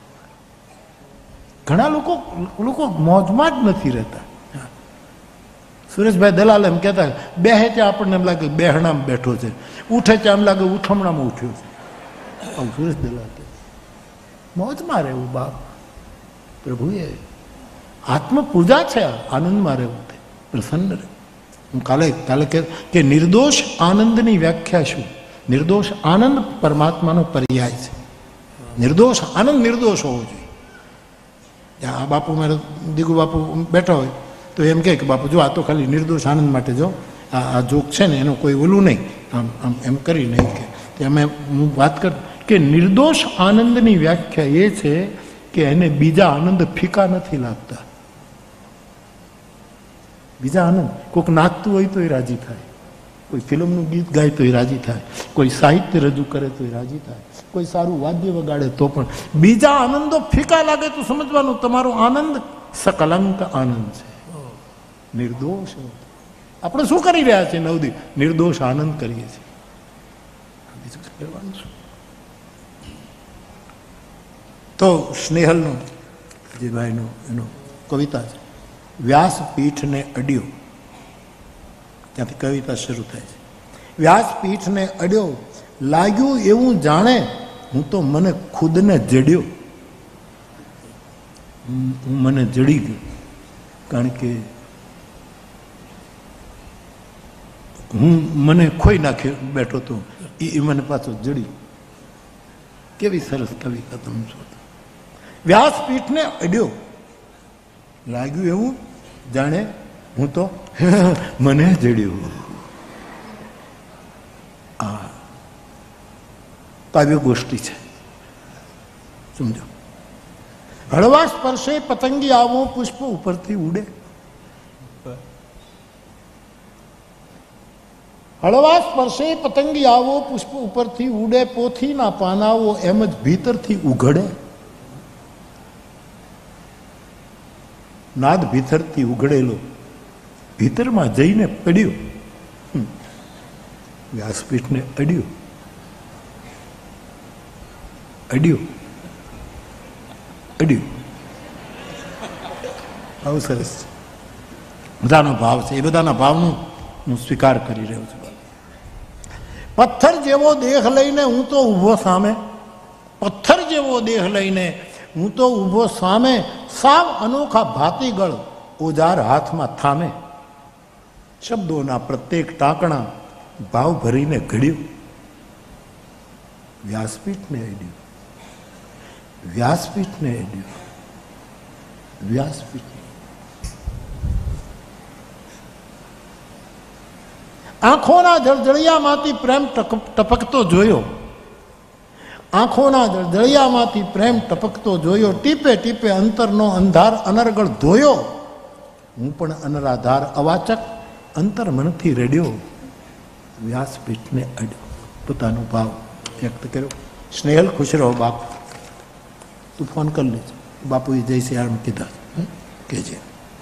Speaker 1: ઘણા લોકો મોજમાં જ નથી રહેતા. સુરેશભાઈ દલાલ એમ કહેતા બેહે ત્યાં આપણને એમ લાગે બેહણામાં બેઠો છે, ઉઠે ત્યાં એમ લાગે ઉઠમણામાં ઉઠ્યો છે. સુરેશ દલાલ કે મોજમાં રહેવું બાપ. પ્રભુએ આત્મપૂજા છે. આનંદમાં રહેવું, પ્રસન્ન રહેવું. હું કાલે કે નિર્દોષ આનંદની વ્યાખ્યા શું? નિર્દોષ આનંદ પરમાત્માનો પર્યાય છે. નિર્દોષ આનંદ નિર્દોષ હોવો જોઈએ. આ બાપુ મારે દીગુ બાપુ બેઠા હોય તો એમ કહે કે બાપુ જો આ તો ખાલી નિર્દોષ આનંદ માટે જો આ જોક છે ને એનું કોઈ ઓલું નહીં, આમ આમ એમ કરી નહીં કે અમે હું વાત કર કે નિર્દોષ આનંદની વ્યાખ્યા એ છે કે એને બીજા આનંદ ફીકા નથી લાગતા. બીજા આનંદ કોઈક નાચતું હોય તો એ રાજી થાય, કોઈ ફિલ્મનું ગીત ગાય તો એ રાજી થાય, કોઈ સાહિત્ય રજૂ કરે તો એ રાજી થાય, કોઈ સારું વાદ્ય વગાડે તો પણ. બીજા આનંદો ફીકા લાગે તો સમજવાનું તમારો આનંદ સકલંક આનંદ છે, નિર્દોષ. આપણે શું કરી રહ્યા છીએ? 9 દિવસ નિર્દોષ આનંદ કરીએ છીએ. બીજું કરવાનું શું? તો સ્નેહલનો જે ભાઈનો એનો કવિતા છે, વ્યાસપીઠને અડ્યો, ત્યાંથી કવિતા શરૂ થાય છે. વ્યાસપીઠને અડ્યો, લાગ્યું એવું જાણે હું તો મને ખુદને જડ્યો. હું મને જડી ગયો, કારણ કે હું મને ખોઈ નાખ્યો બેઠો તો એ મને પાછો જડી. કેવી સરસ કવિતા તમે છો. વ્યાસપીઠને અડ્યો, લાગ્યું એવું જાણે હું તો મને જડ્યો. આ કાવ્ય ગોષ્ઠી છે, સમજો. હળવા સ્પર્શે પતંગી આવો પુષ્પ ઉપરથી ઉડે. હળવા સ્પર્શે પતંગી આવો પુષ્પ ઉપરથી ઉડે, પોથીના પાનાઓ એમ જ ભીતરથી ઉઘડે. નાદ ભીતરથી ઉઘડેલો ભીતરમાં જઈને પડ્યો. વ્યાસપીઠને અડ્યો, અડ્યો, અડ્યો. બહુ સરસ છે. બધાનો ભાવ છે, એ બધાના ભાવનું હું સ્વીકાર કરી રહ્યો છું. પથ્થર જેવો દેહ લઈને હું તો ઊભો સામે, પથ્થર જેવો દેહ લઈને હું તો ઊભો સામે, સાવ અનોખા ભાતીગળ ઓજાર હાથમાં થામે. શબ્દોના પ્રત્યેક ટાંકણા ભાવ ભરીને ઘડ્યું, વ્યાસપીઠને અડ્યું, વ્યાસપીઠને અડ્યું, વ્યાસપીઠ. આંખોના જળજળિયામાંથી પ્રેમ ટપકતો જોયો, આંખોના જળજળિયામાંથી પ્રેમ ટપકતો જોયો, ટીપે ટીપે અંતરનો અંધાર અનર્ગળ ધોયો. હું પણ અનરાધાર અવાચક અંતર મનથી રડ્યો, વ્યાસપીઠને અડ્યો. પોતાનો ભાવ વ્યક્ત કર્યો. સ્નેહલ ખુશ રહો બાપ, તું ફોન કરી લેજો, બાપુએ જય શ્રી રામ કીધા કહેજે.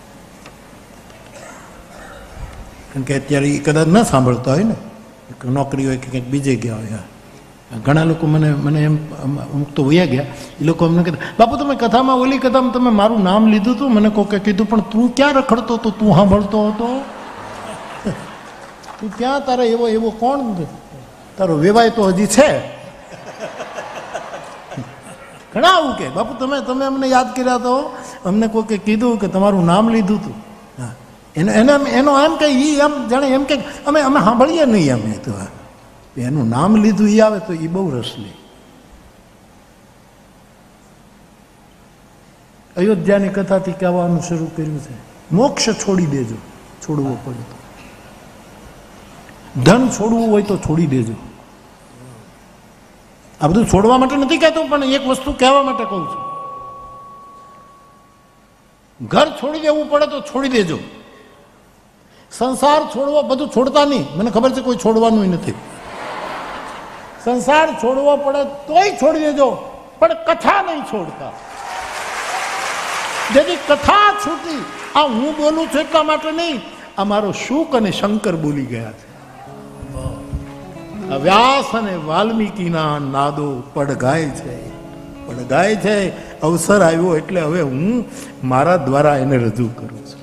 Speaker 1: કારણ કે અત્યારે એ કદાચ ન સાંભળતા હોય ને, નોકરી હોય કે કંઈક બીજે ગયા હોય. ઘણા લોકો મને એમ અમુક તો વયા ગયા, એ લોકો અમને કહેતા બાપુ તમે કથામાં ઓલી કથામાં તમે મારું નામ લીધું હતું, મને કોકે કીધું પણ તું ક્યાં રખડતો હતો, તું સાંભળતો હતો, તું ક્યાં, તારે એવો કોણ, તારો વેવાય તો હજી છે. ઘણા આવું કે બાપુ તમે અમને યાદ કર્યા તો અમને કોકે કીધું કે તમારું નામ લીધું હતું. એનો એમ કે એમ જાણે એમ કે અમે સાંભળીએ નહીં, અમે તો એનું નામ લીધું એ આવે તો એ બહુ રસ લે. અયોધ્યાની કથાથી કહેવાનું શરૂ કર્યું છે, મોક્ષ છોડી દેજો, છોડવો પડે તો. ધન છોડવું હોય તો છોડી દેજો. આ બધું છોડવા માટે નથી કહેતો, પણ એક વસ્તુ કહેવા માટે કહું છું. ઘર છોડી દેવું પડે તો છોડી દેજો. સંસાર છોડવો, બધું છોડતા નહીં, મને ખબર છે કોઈ છોડવાનું નથી. સંસાર છોડવો પડે તોય છોડી દેજો, પણ કથા નહીં છોડતા. જેથી કથા છૂટી, આ હું બોલું છું એટલા માટે નહીં, આ મારો શુક અને શંકર બોલી ગયા છે. વ્યાસ અને વાલ્મીકીના નાદો પડઘાય છે, પડઘાય છે. અવસર આવ્યો એટલે હવે હું મારા દ્વારા એને રજૂ કરું છું.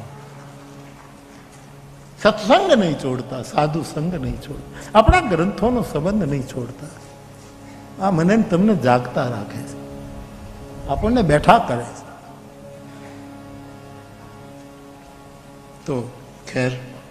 Speaker 1: સત્સંગ નહીં છોડતા, સાધુ સંગ નહીં છોડતા, આપણા ગ્રંથોનો સંબંધ નહીં છોડતા. આ મને તમને જાગતા રાખે છે, આપણને બેઠા કરે છે. તો ખેર,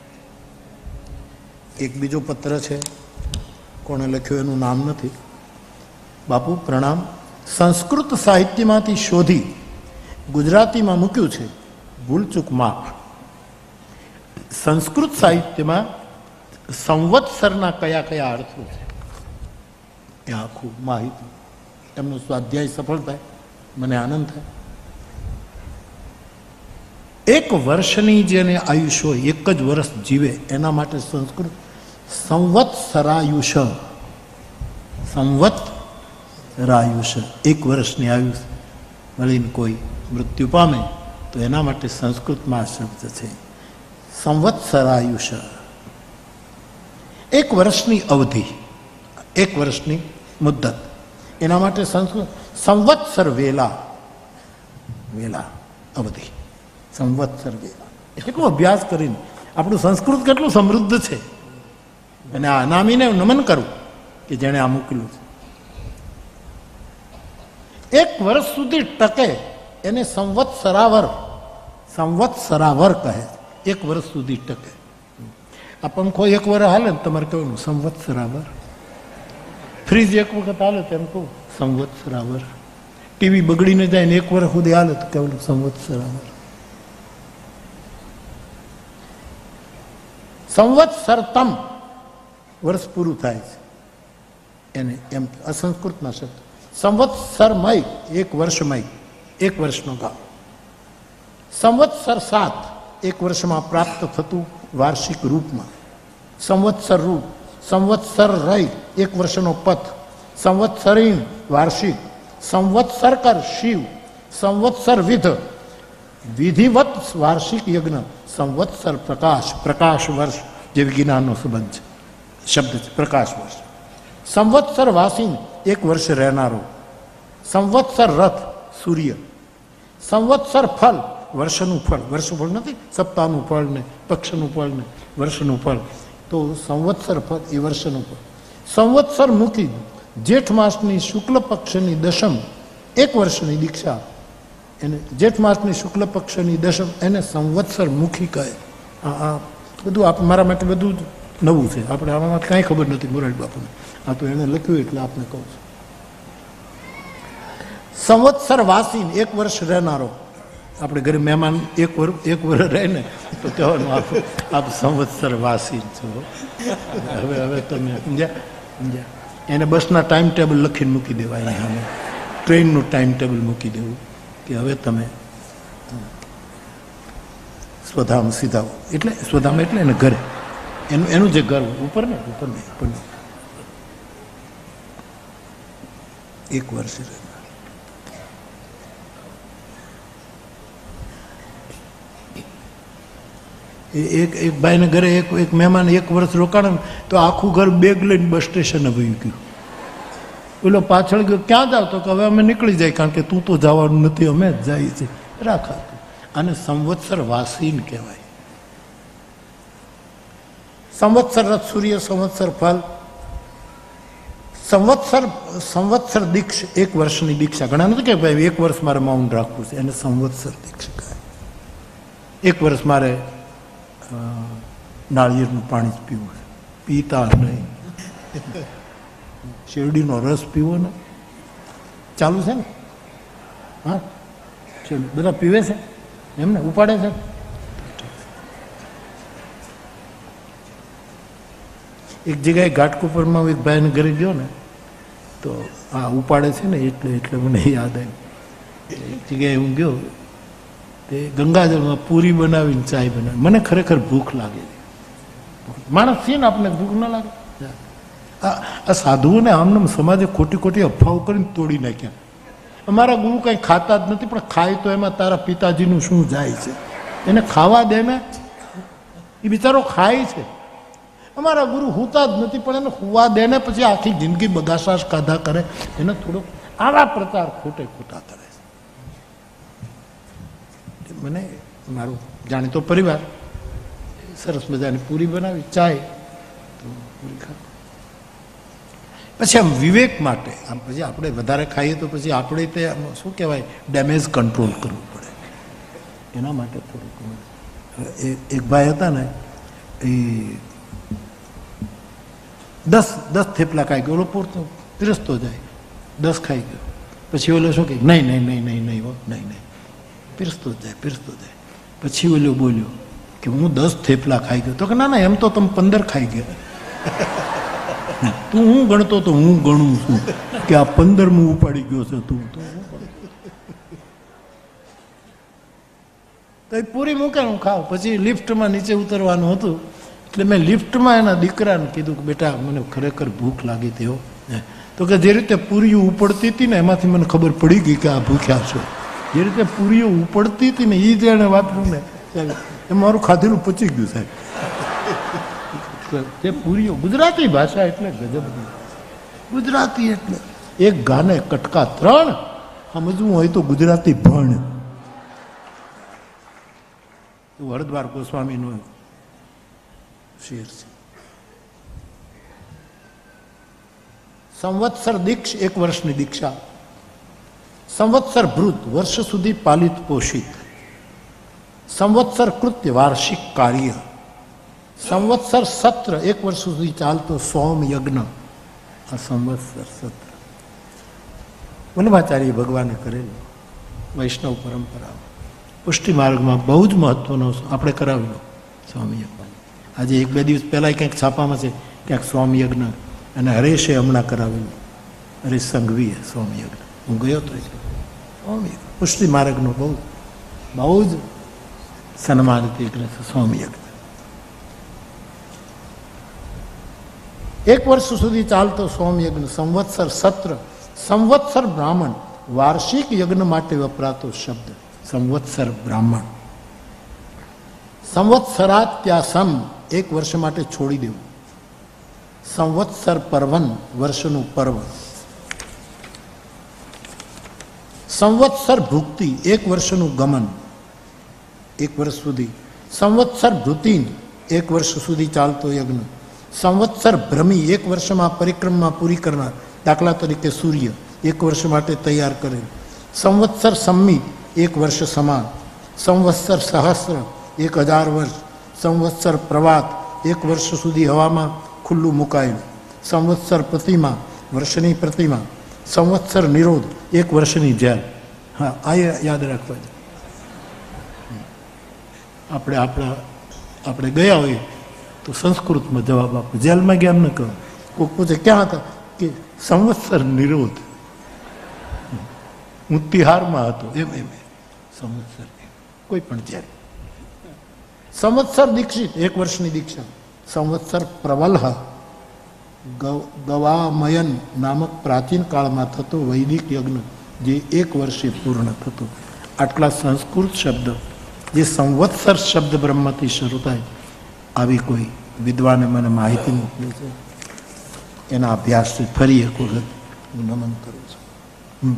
Speaker 1: એક બીજો પત્ર છે, કોણે લખ્યો એનું નામ નથી. બાપુ પ્રણામ. સંસ્કૃત સાહિત્યમાંથી શોધી ગુજરાતીમાં મૂક્યું છે, ભૂલચૂક માફ. સંસ્કૃત સાહિત્યમાં સંવત્સરના કયા કયા અર્થો છે એ આખું માહિતી, એમનો સ્વાધ્યાય સફળ થાય, મને આનંદ થાય. એક વર્ષની જેને આયુષ્ય હોય, એક જ વર્ષ જીવે, એના માટે સંસ્કૃત સંવત્સરાયુષ, સંવત્સરાયુષ, એક વર્ષની આયુષ મળીને કોઈ મૃત્યુ પામે તો એના માટે સંસ્કૃતમાં આ શબ્દ છે, સંવત્સરાયુષ. એક વર્ષની અવધિ, એક વર્ષની મુદ્દત, એના માટે સંસ્કૃત સંવત્સર વેલા, વેલા અવધિ, સંવત્સર વેલા. કેટલો અભ્યાસ કરીને આપણું સંસ્કૃત કેટલું સમૃદ્ધ છે. અને આ અનામીને નમન કરું કે જેણે આ મૂકેલું છે. એક વર્ષ સુધી ટકે એને સંવત્સરાવર, સંવત્સરાવર કહે. એક વર્ષ સુધી ટકે. આ પંખો એક વર્ષ હાલે ને તમારે કહેવાનું સંવત્સરાવર. ફ્રીજ એક વખત હાલે તેમ કહું સંવત્સરાવર. ટીવી બગડીને જાય ને એક વર્ષ સુધી હાલે તો કહેવાનું સંવત્સરાવર. સંવત્સરતમ, વર્ષ પૂરું થાય છે એને એમ અસંસ્કૃતના શબ્દ. સંવત્સરમય, એક વર્ષમય, એક વર્ષનો ગાળો. સંવત્સર 7, એક વર્ષમાં પ્રાપ્ત થતું વાર્ષિક રૂપમાં. સંવત્સર રૂપ, સંવત્સર રય, એક વર્ષનો પથ. સંવત્સરીન, વાર્ષિક. સંવત્સરકર, શિવ. સંવત્સર વિધ, વિધિવત વાર્ષિક યજ્ઞ. સંવત્સર પ્રકાશ, પ્રકાશ વર્ષ, જે વિજ્ઞાનનો સંબંધ છે, શબ્દ છે પ્રકાશ વર્ષ. સંવત્સર વાસીન, એક વર્ષ રહેનારો. સંવત્સર રથ, સૂર્ય. સંવત્સર ફલ, વર્ષનું ફળ, વર્ષફળ નથી, સપ્તાહનું ફળ ને પક્ષનું ફળ ને વર્ષનું ફળ, તો સંવત્સર ફળ એ વર્ષનું ફળ. સંવત્સર મૂકી જેઠ માસની શુક્લ પક્ષની દશમ 1 વર્ષની દીક્ષા, એને જેઠ માસની શુક્લ પક્ષની દશમ એને સંવત્સર મુખી કહે. આ બધું મારા માટે બધું જ નવું છે, આપણે આમાં કાંઈ ખબર નથી મોરારી બાપુને, આ તો એને લખ્યું એટલે આપણે કહું છું. સંવત્સર વાસીન 1 વર્ષ રહેનારો, આપણે ઘરે મહેમાન 1 વર્ષ રહે ને તો કહેવાનું આપ સંવત્સર વાસીન છો. હવે તમે સમજ્યા? એને બસના ટાઈમ ટેબલ લખીને મૂકી દેવા, અહીંયા અમે ટ્રેનનું ટાઈમ ટેબલ મૂકી દેવું કે હવે તમે સ્વધામ સીધા, એટલે સ્વધામ એટલે એને ઘરે, એનું જે ઘર ઉપર ને 1 વર્ષ રહે. એક ભાઈને ઘરે એક મહેમાન 1 વર્ષ રોકાણ તો આખું ઘર બેગ લઈને બસ સ્ટેશને વયું ગયું. પેલો પાછળ ગયો, ક્યાં જાવ? તો કે હવે અમે નીકળી જાય, કારણ કે તું તો જવાનું નથી, અમે જ જાય છે. રાખાતું. આને સંવત્સર વાસીન કહેવાય. સંવત્સર રથ સૂર્ય, સંવત્સર ફલ, સંવત્સર દીક્ષ 1 વર્ષની દીક્ષા. ઘણા નથી કે ભાઈ 1 વર્ષ મારે મૌન રાખવું છે, એને સંવત્સર દીક્ષા કહે. 1 વર્ષ મારે નાળિયેરનું પાણી જ પીવું છે, પીતા નહીં. શેરડીનો રસ પીવો ને, ચાલુ છે ને? હા, બધા પીવે છે એમને, ઉપાડે છે. એક જગ્યાએ ઘાટકોપરમાં એક ભાઈને ઘરે ગયો ને તો આ ઉપાડે છે ને એટલે મને યાદ આવ્યું. એક જગ્યાએ હું ગયો, તે ગંગાજળમાં પૂરી બનાવીને ચાય બનાવી. મને ખરેખર ભૂખ લાગે. માણસ છે ને, આપણને ભૂખ ના લાગે? આ સાધુઓને આમને સમાજે ખોટી અફવાઓ કરીને તોડી નાખ્યા. અમારા ગુરુ કંઈ ખાતા જ નથી, પણ ખાય તો એમાં તારા પિતાજીનું શું જાય છે? એને ખાવા દે ને, એ બિચારો ખાય છે. અમારા ગુરુ હુતા જ નથી, પણ એને હુવા દે ને, પછી આખી જિંદગી બગાસાશ કાઢા કરે. એને થોડોક આવા પ્રચાર ખોટા કરે છે. મને મારું જાણીતો પરિવાર સરસ મજાની પૂરી બનાવી, ચાય તો પૂરી ખા. પછી આમ વિવેક માટે આમ પછી આપણે વધારે ખાઈએ તો પછી આપણે તે શું કહેવાય, ડેમેજ કંટ્રોલ કરવું પડે. એના માટે થોડુંક એક ભાઈ હતા ને, એ 10 થેપલા ખાઈ ગયો. ઓલો પૂરતો પીરસતો જાય, 10 ખાઈ ગયો. પછી ઓલો શું કહે, નહીં પીરસતો જાય. પછી ઓલો બોલ્યો કે હું 10 થેપલા ખાઈ ગયો. તો કે ના એમ તો તમે 15 ખાઈ ગયા. તું હું ગણતો તો હું ગણું છું કે આ 15મું ઉપાડી ગયો છે તું. તો એ પૂરી મૂકે હું ખાવ. પછી લિફ્ટમાં નીચે ઉતરવાનું હતું, એટલે મેં લિફ્ટમાં એના દીકરાને કીધું કે બેટા મને ખરેખર ભૂખ લાગી હતી હો. તો કે જે રીતે પૂરીઓ ઉપડતી હતી ને એમાંથી મને ખબર પડી ગઈ કે આ ભૂખ્યા છો. જે રીતે પૂરીઓ ઉપડતી હતી ને એ જ એને વાપર્યું ને એ મારું ખાધેલું પચી ગયું સાહેબ. તે પૂરીઓ ગુજરાતી ભાષા એટલે ગજબ. ગુજરાતી એટલે એક ગાને કટકા 3, સમજવું હોય તો ગુજરાતી ભણ. હરદ્વાર ગોસ્વામીનો શેર છે. સંવત્સર દીક્ષ 1 વર્ષની દીક્ષા. સંવત્સર ભૃત વર્ષ સુધી પાલિત પોષિત. સંવત્સર કૃત્ય વાર્ષિક કાર્ય. સંવત્સર સત્ર 1 વર્ષ સુધી ચાલતો સોમ યજ્ઞ. આ સંવત્સર સત્ર વલ્લભાચાર્ય ભગવાને કરેલું, વૈષ્ણવ પરંપરા પુષ્ટિ માર્ગમાં બહુ જ મહત્વનો આપણે કરાવેલો સોમ યજ્ઞ. આજે 1-2 દિવસ પહેલાં ક્યાંક છાપામાં છે ક્યાંક સોમ યજ્ઞ, અને હરેશે હમણાં કરાવેલું, હરેશ સંઘવીએ સોમ યજ્ઞ. હું ગયો તો સોમ યજ્ઞ પુષ્ટિ માર્ગનો બહુ જ સન્માનિત યજ્ઞ છે સોમ યજ્ઞ. 1 વર્ષ સુધી ચાલતો સોમ યજ્ઞ. સંવત્સર સત્ર. સંવત્સર બ્રાહ્મણ વાર્ષિક યજ્ઞ માટે વપરાતો શબ્દ સંવત્સર બ્રાહ્મણ. સંવત્સરાત્યાસમ 1 વર્ષ માટે છોડી દેવું. સંવત્સર પર્વન વર્ષનું પર્વ. સંવત્સર ભુક્તિ 1 વર્ષનું ગમન. 1 વર્ષ સુધી. સંવત્સર ભૃતિન 1 વર્ષ સુધી ચાલતો યજ્ઞ. સંવત્સર ભ્રમી 1 વર્ષમાં પરિક્રમા પૂરી કરનાર, દાખલા તરીકે સૂર્ય 1 વર્ષ માટે તૈયાર કરેલ. સંવત્સર સંમિત 1 વર્ષ સમાન. સંવત્સર સહસ્ર 1000 વર્ષ. સંવત્સર પ્રવાત 1 વર્ષ સુધી હવામાં ખુલ્લું મુકાયેલું. સંવત્સર પ્રતિમા વર્ષની પ્રતિમા. સંવત્સર નિરોધ 1 વર્ષની જેલ. હા, આ યાદ રાખવા. આપણે ગયા હોઈએ તો સંસ્કૃતમાં જવાબ આપો. જેલમાં ગયા એમ ન કહો. કોઈક પૂછે ક્યાં હતા કે સંવત્સર નિરોધ, હું તિહારમાં હતો એમ સંવત્સર કોઈ પણ જેલ. સંવત્સર દીક્ષિત 1 વર્ષની દીક્ષા. સંવત્સર પ્રવલ્હ ગવામયન નામક પ્રાચીન કાળમાં થતો વૈદિક યજ્ઞ જે 1 વર્ષે પૂર્ણ થતો. આટલા સંસ્કૃત શબ્દ જે સંવત્સર શબ્દ બ્રહ્મથી શરૂ થાય, આવી કોઈ વિદ્વાને મને માહિતી મોકલી છે. એના અભ્યાસથી ફરી એક વખત હું નમન કરું છું.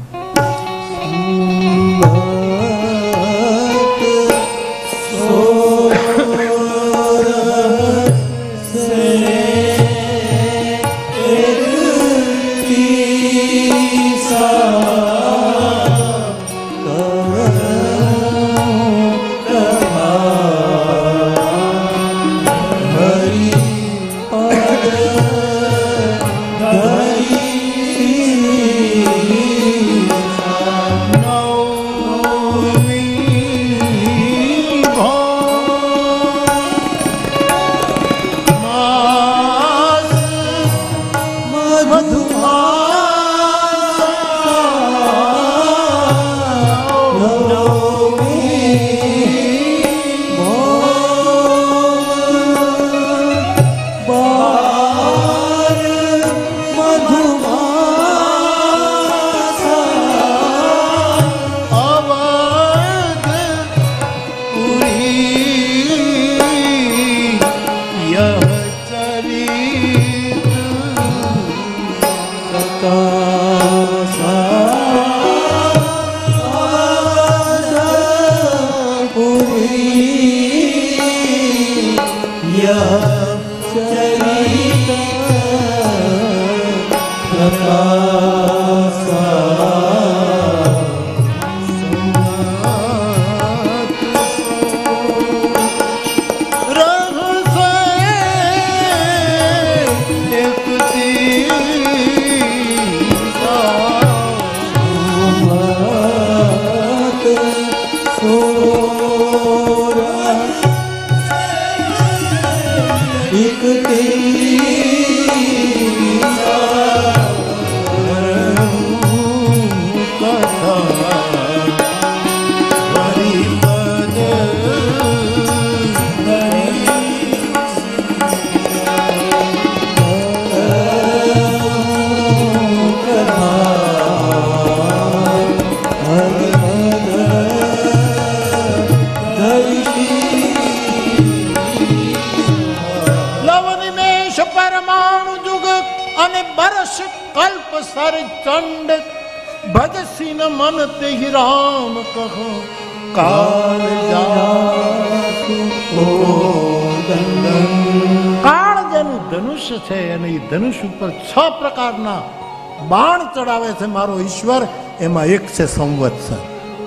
Speaker 1: ધનુષ ઉપર 6 પ્રકારના બાણ ચડાવે છે મારો ઈશ્વર. એમાં એક છે સંવત્સર.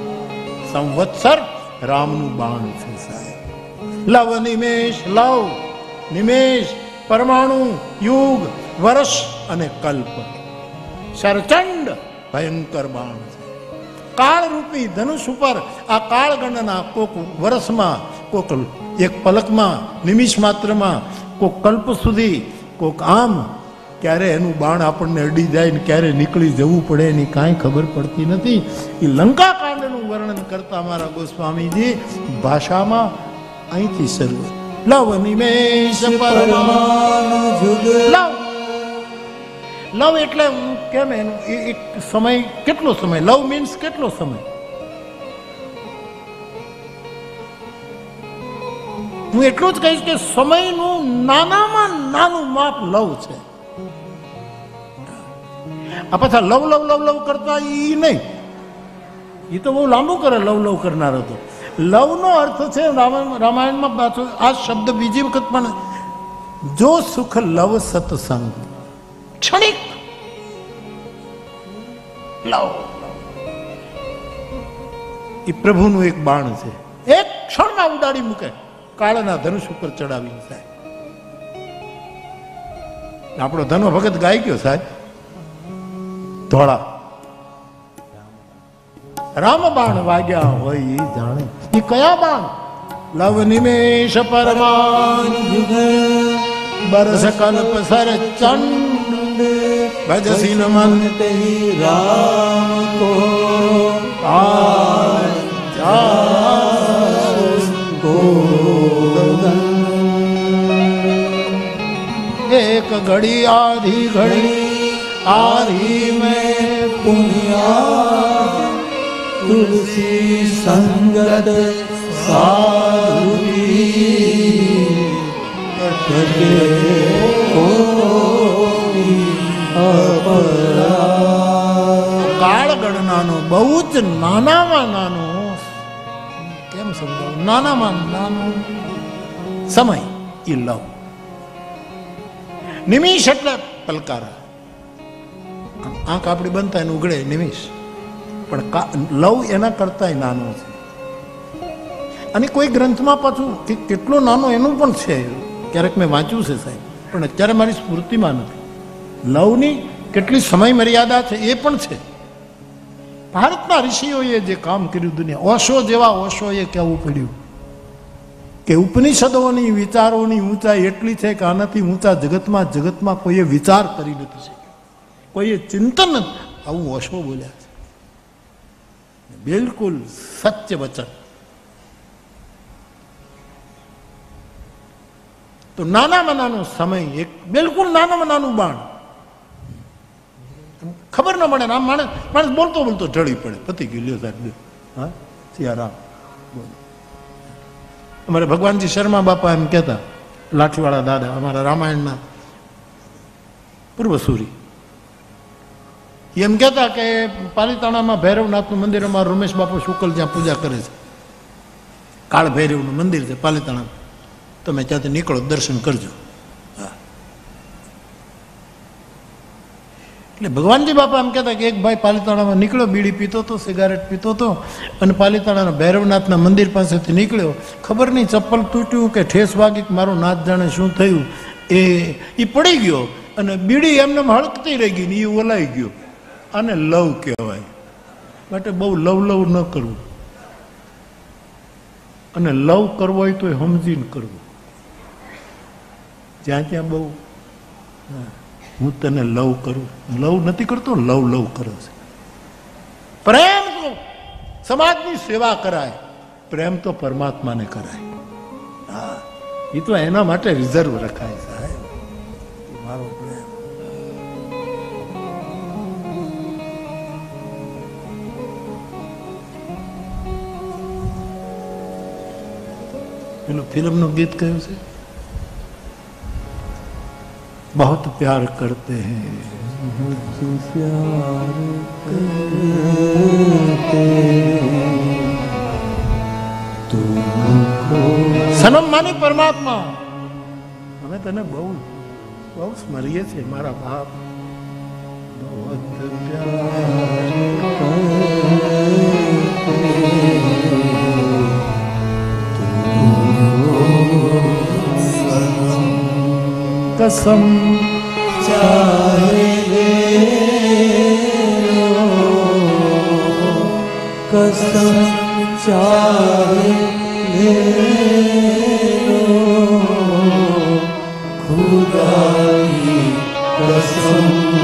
Speaker 1: સંવત્સર રામનું બાણ છે સાહેબ. લવ નિમેષ, લવ નિમેષ, પરમાણુ, યુગ, વર્ષ અને કલ્પ. શરચંડ ભયંકર બાણ છે. કાળરૂપી ધનુષ ઉપર આ કાળગણના કોક વર્ષમાં, કોક એક પલકમાં, નિમિષ માત્રમાં, કોક કલ્પ સુધી, કોક આમ. ક્યારે એનું બાણ આપણને અડી જાય ને ક્યારે નીકળી જવું પડે એની કાંઈ ખબર પડતી નથી. એ લંકાકાંડનું વર્ણન કરતા મારા ગોસ્વામીજી ભાષામાં અહીંથી શરૂ. લવ નિમેષ પરમાણુ જુગ. લવ એટલે કેમ એનું એક સમય, કેટલો સમય? લવ મીન્સ કેટલો સમય? હું એટલું જ કહીશ કે સમયનું નાનામાં નાનું માપ લવ છે. આ પાછા લવ લવ લવ લવ કરતા ઈ નહીં, એ તો બહુ લાંબુ કરે લવ લવ કરનાર હતો. લવનો અર્થ છે રામાયણમાં પાછો આ શબ્દ બીજી વખત પણ, જો સુખ લવ સત્સંગ, ક્ષણિક લવ એ પ્રભુનું એક બાણ છે, એક ક્ષણમાં ઉડાડી મૂકે, કાળના ધનુષ ઉપર ચડાવી સાહેબ. આપણો ધનો ભગત ગાઈ ગયો સાહેબ, ધોળા રામ બાણ વાગ્યા હોય એ જાણે. એ કયા બાણ? લવ નિમેષ પરમાન બરસ કલ્પ સર ચંડ ભજસી નમન
Speaker 2: રામ કો
Speaker 1: એક ઘડી આધી ઘડી આધી મેં
Speaker 2: પુણ્યા तुलसी संगत साधुरी कटे
Speaker 1: કાળ ગણનાનો બહુ જ નાનામાં નાનો, કેમ સમજાવું, નાનામાં નાનો સમય એ લવ. નિમિષ એટલે પલકારા, આંખ આપણી બનતા એને ઉઘડે નિમિષ, પણ લવ એના કરતા નાનો છે. અને કોઈ ગ્રંથમાં પાછું કેટલો નાનો એનું પણ છે, ક્યારેક મેં વાંચ્યું છે સાહેબ, પણ અત્યારે મારી સ્મૃતિમાં નથી. લવની કેટલી સમય મર્યાદા છે એ પણ છે. ભારતના ઋષિઓએ જે કામ કર્યું, દુનિયા ઓશો જેવા ઓશોએ કહેવું પડ્યું કે ઉપનિષદોની વિચારોની ઊંચાઈ એટલી છે કે આનાથી ઊંચા જગતમાં કોઈએ વિચાર કરી નથી શક્યો, કોઈએ ચિંતન. આવું ઓશો બોલ્યા છે, બિલકુલ સત્ય વચન. તો નાનામાં નાનો સમય, એક બિલકુલ નાનામાં નાનું બાણ, ખબર ન પડે. આમ માણસ બોલતો બોલતો ઢળી પડે, પતી ગયું, લ્યો સાહેબ. હા, સિયારામ. અમારે ભગવાનજી શર્મા બાપા એમ કહેતા, લાઠીવાળા દાદા, અમારા રામાયણના પૂર્વસૂરી, એમ કહેતા કે પાલીતાણામાં ભૈરવનાથનું મંદિર, અમારું રમેશ બાપુ શુકલ જ્યાં પૂજા કરે છે, કાળ ભૈરવનું મંદિર છે પાલીતાણામાં, તમે ત્યાંથી નીકળો દર્શન કરજો. એટલે ભગવાનજી બાપા એમ કહેતા કે એક ભાઈ પાલીતાણામાં નીકળ્યો, બીડી પીતો હતો, સિગારેટ પીતો હતો, અને પાલીતાણાના ભૈરવનાથના મંદિર પાસેથી નીકળ્યો, ખબર નહીં ચપ્પલ તૂટ્યું કે ઠેસ વાગી કે મારો નાથ જાણે શું થયું, એ પડી ગયો અને બીડી એમને હળકતી રહી ગઈ ને એ ઓલાઈ ગયો. આને લવ કહેવાય. માટે બહુ લવ ન કરવું, અને લવ કરવો હોય તો સમજીને કરવું. જ્યાં ત્યાં બહુ હું તને લવ કરું, લવ નથી કરતો, લવ કરો છે. પ્રેમ તો સમાજની સેવા કરાય, પ્રેમ તો પરમાત્માને કરાય. હા, એ તો એના માટે રિઝર્વ રખાય સાહેબ. મારો પ્રેમ પેલું ફિલ્મનું ગીત કયું છે, बहुत प्यार करते हैं,
Speaker 2: प्यार करते तुमको
Speaker 1: સનમ માની પરમાત્મા, અમે તને બહુ બહુ સ્મરીએ છીએ મારા બાપ. बहुत प्यार कसम
Speaker 2: चाहे कसम चाहे खुदा की कसम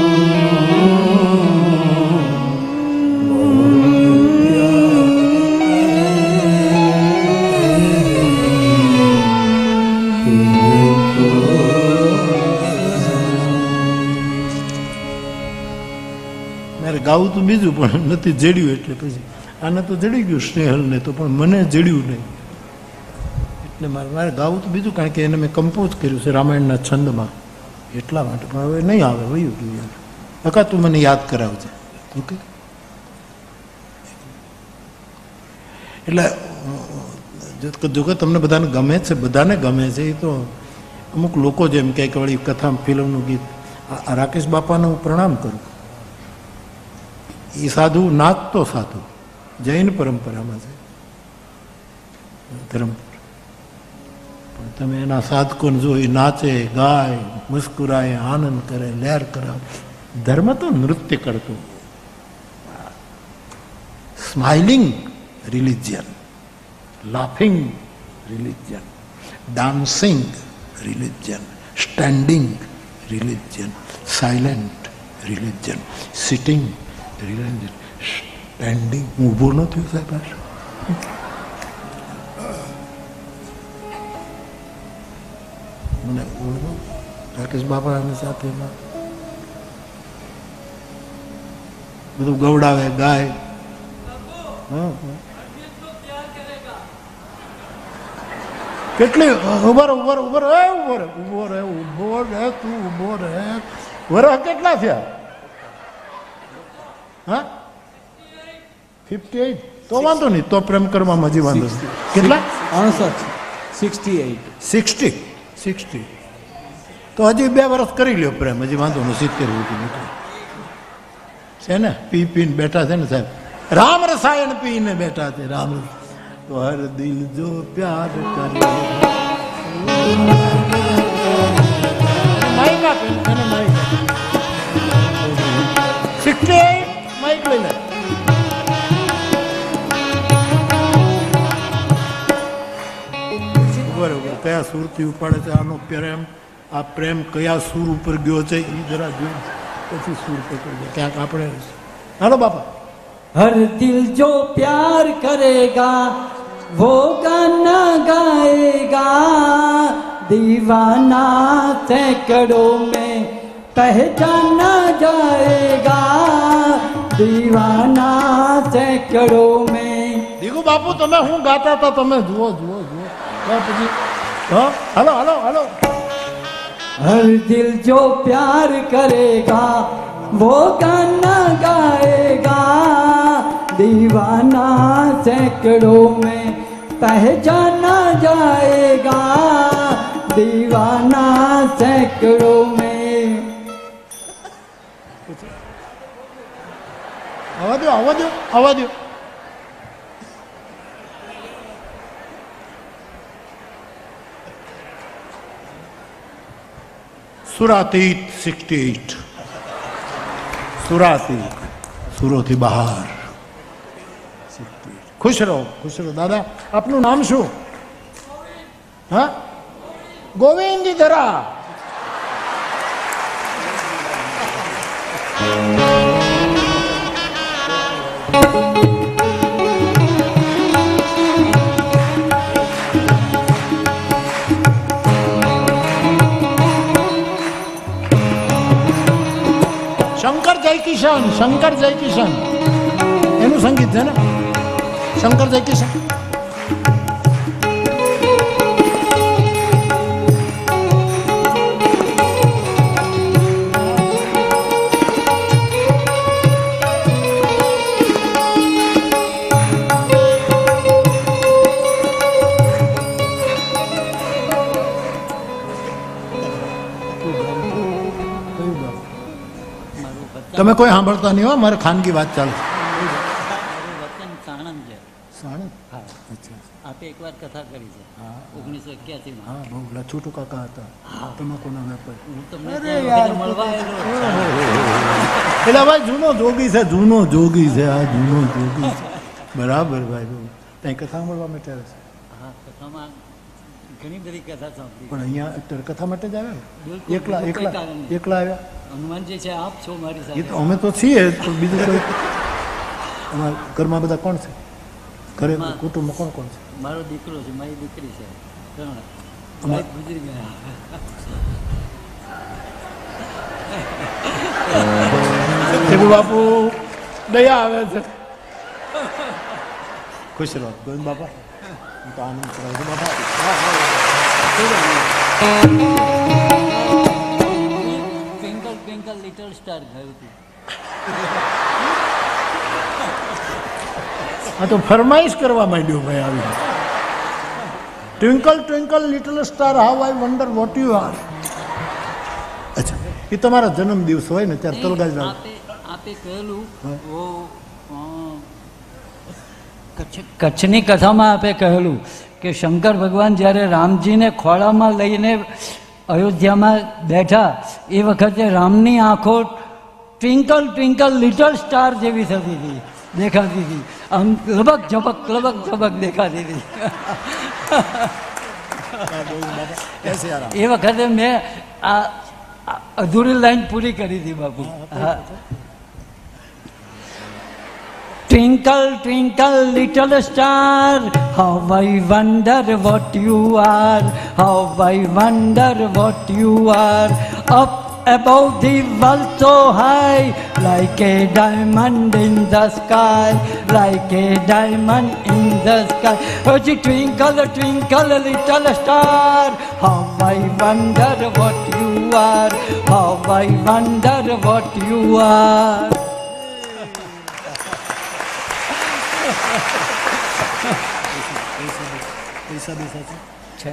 Speaker 1: ગાવું તો બીજું પણ નથી જડ્યું, એટલે પછી આને તો જડી ગયું સ્નેહલને તો, પણ મને જડ્યું નહીં, એટલે મારે ગાવું તો બીજું, કારણ કે એને મેં કમ્પોઝ કર્યું છે રામાયણના છંદમાં, એટલા માટે. પણ હવે નહીં આવે, વયું ગયું યાર. કાકા તું મને યાદ કરાવજે, ઓકે? એટલે જો કે તમને બધાને ગમે છે, બધાને ગમે છે. એ તો અમુક લોકો જેમ કે વળી કથા ફિલ્મનું ગીત, આ રાકેશ બાપાને હું પ્રણામ કરું. એ સાધુ નાચતો સાધુ જૈન પરંપરામાં છે ધર્મ, પણ તમે એના સાધકોને જો એ નાચે, ગાય, મુસ્કુરાય, આનંદ કરે, લહેર કરાવે. ધર્મ તો નૃત્ય કરતો, smiling religion, laughing religion, dancing religion, standing religion, silent religion, sitting religion, standing. હું ઊભો ન થયો સાહેબ. મને ઓળખો રાકેશ બાપાની સાથે બધું ગવડાવે, ગાય. કેટલી ઉભો રહે તું ઉભો રહે. વરસ કેટલા થયા? હા 58. તો વાંધો નહીં, તો પ્રેમ કરવામાં હજી વાંધો. કેટલા? 60. તો હજી 2 વર્ષ કરી લ્યો પ્રેમ, હજી વાંધો નહીં. 70 છે ને. પીને બેઠા છે ને સાહેબ, રામ રસાયણ પીને બેઠા છે. રામ તો હર દિલ જો પ્યાર કરે. માઇક આપે એને, માઇક 68 માઇક લઈ લે. બરોબર, કયા સુરથી ઉપાડે છે આનો પ્રેમ? આ પ્રેમ કયા સુર ઉપર ગયો છે એ જરા જોઈ પછી સુર પકડજો ક્યાંક આપણે. હાલો બાપા.
Speaker 2: हर दिल जो प्यार करेगा वो गाना गाएगा, दीवाना सैकड़ों में पहचाना जाएगा, दीवाना सैकड़ों में.
Speaker 1: દીકુ બાપુ તમે હું ગાતા હતા તમે જુઓ પછી. હાલો હાલો હાલો.
Speaker 2: हर दिल जो प्यार करेगा वो गाना गाएगा, दीवाना सैकड़ों में पहचाना जाएगा, दीवाना सैकड़ों में.
Speaker 1: આવા દો. સુરાતીત 68. સુરાતીત, સુરોથી બહાર. ખુશ રહો દાદા. આપનું નામ શું? હા, ગોવિંદ ધરા. શંકર જય કિશન એનું સંગીત છે ને. શંકર જય કિશન. તમે કોઈ સાંભળતા નહીં હો, મારે ખાનગી વાત ચાલે.
Speaker 7: વતન સાણંદ છે.
Speaker 1: સાણંદ?
Speaker 7: હા.
Speaker 1: અચ્છા.
Speaker 7: આપે એકવાર કથા કરી છે 1981 માં.
Speaker 1: હા, બહુ લછોટું કાકા હતા. તમાકુના વેપારી.
Speaker 7: હું તમને ત્યાં મળવા આવેલો.
Speaker 1: એટલે ભાઈ જૂનો જોગી છે, જૂનો જોગી છે. બરાબર ભાઈ. ત્યાં કથા સાંભળવા માટે આવે છે.
Speaker 7: હા, કથામાં ઘણી બધી કથા સાંભળી.
Speaker 1: પણ અહીંયા કથા માટે જ આવે ને?
Speaker 7: બિલકુલ,
Speaker 1: એકલા આવ્યા?
Speaker 7: હનુમાનજી છે, આપ છો મારી
Speaker 1: એ
Speaker 7: સાથે.
Speaker 1: તો અમે તો છીએ, પણ બીજું કોઈ અમારા ઘરમાં બધા કોણ છે? ઘરે કુટુંબમાં કોણ કોણ છે?
Speaker 7: મારો દીકરો છે, મારી દીકરી છે, 3. વાઈફ ગુજરી ગયા.
Speaker 1: દેવું બાપુ દયા આવે છે. ખુશ રહો ગોવિંદ બાપા. હું તો આનંદ કરાવું છું બાપા.
Speaker 7: ટ્વિંકલ ટ્વિંકલ લિટલ સ્ટાર ગયું હતું.
Speaker 1: આ તો ફરમાઈશ કરવા માંડ્યો ભાઈ આવી. Twinkle twinkle little star how I wonder what you are. અચ્છા, એ તમારા જન્મ દિવસ હોય ને ત્યારે તલગાજ
Speaker 7: આપે કહેલું વો કચ્છની કથામાં આપે કહેલું કે શંકર ભગવાન જ્યારે રામજીને ખોળામાં લઈને અયોધ્યામાં બેઠા એ વખતે રામની આંખો ટ્વિંકલ ટ્વિંકલ લિટલ સ્ટાર જેવી થતી હતી, દેખાતી હતી, આમ લબક ઝબક દેખાતી હતી. એ વખતે મેં આ અધૂરી લાઈન પૂરી કરી હતી બાપુ. હા. Twinkle, twinkle, little star, how I wonder what you are, how I wonder what you are, up above the world so high, like a diamond in the sky, like a diamond in the sky. Oh, twinkle, twinkle, little star, how I wonder what you are, how I wonder what you are. છે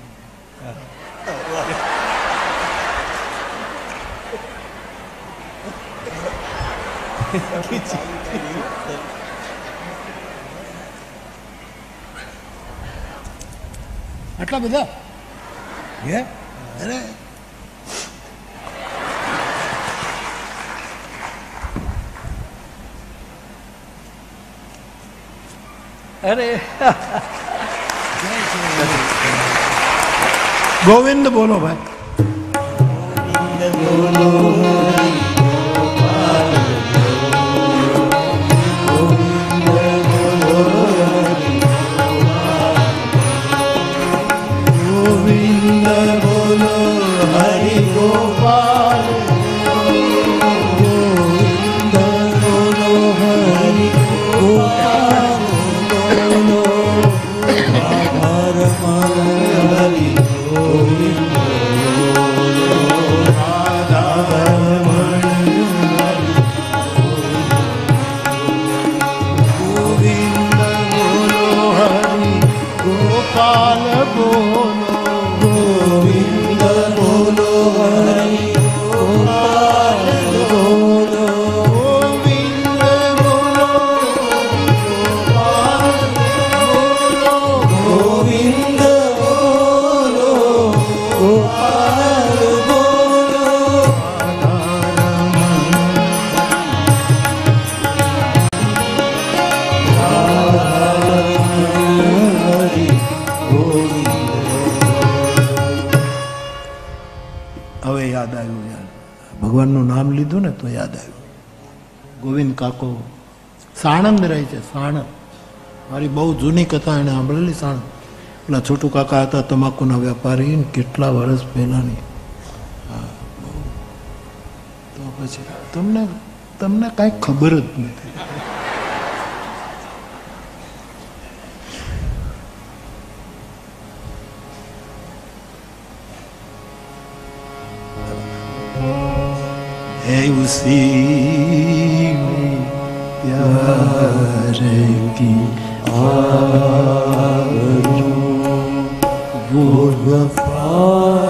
Speaker 1: આટલા બધા હે? અરે
Speaker 7: અરે
Speaker 1: ગોવિંદ બોલો ભાઈ. ભગવાનનું નામ લીધું ને તો યાદ આવ્યું. ગોવિંદ કાકો સાણંદ રહે છે. સાણંદ મારી બહુ જૂની કથા એને સાંભળેલી. સાણંદ પેલા છોટું કાકા હતા તમાકુના વેપારી, કેટલા વર્ષ પહેલાની. હા, તો પછી તમને કાંઈ ખબર જ નથી. है उसी में प्यार की आरज़ू वो वफा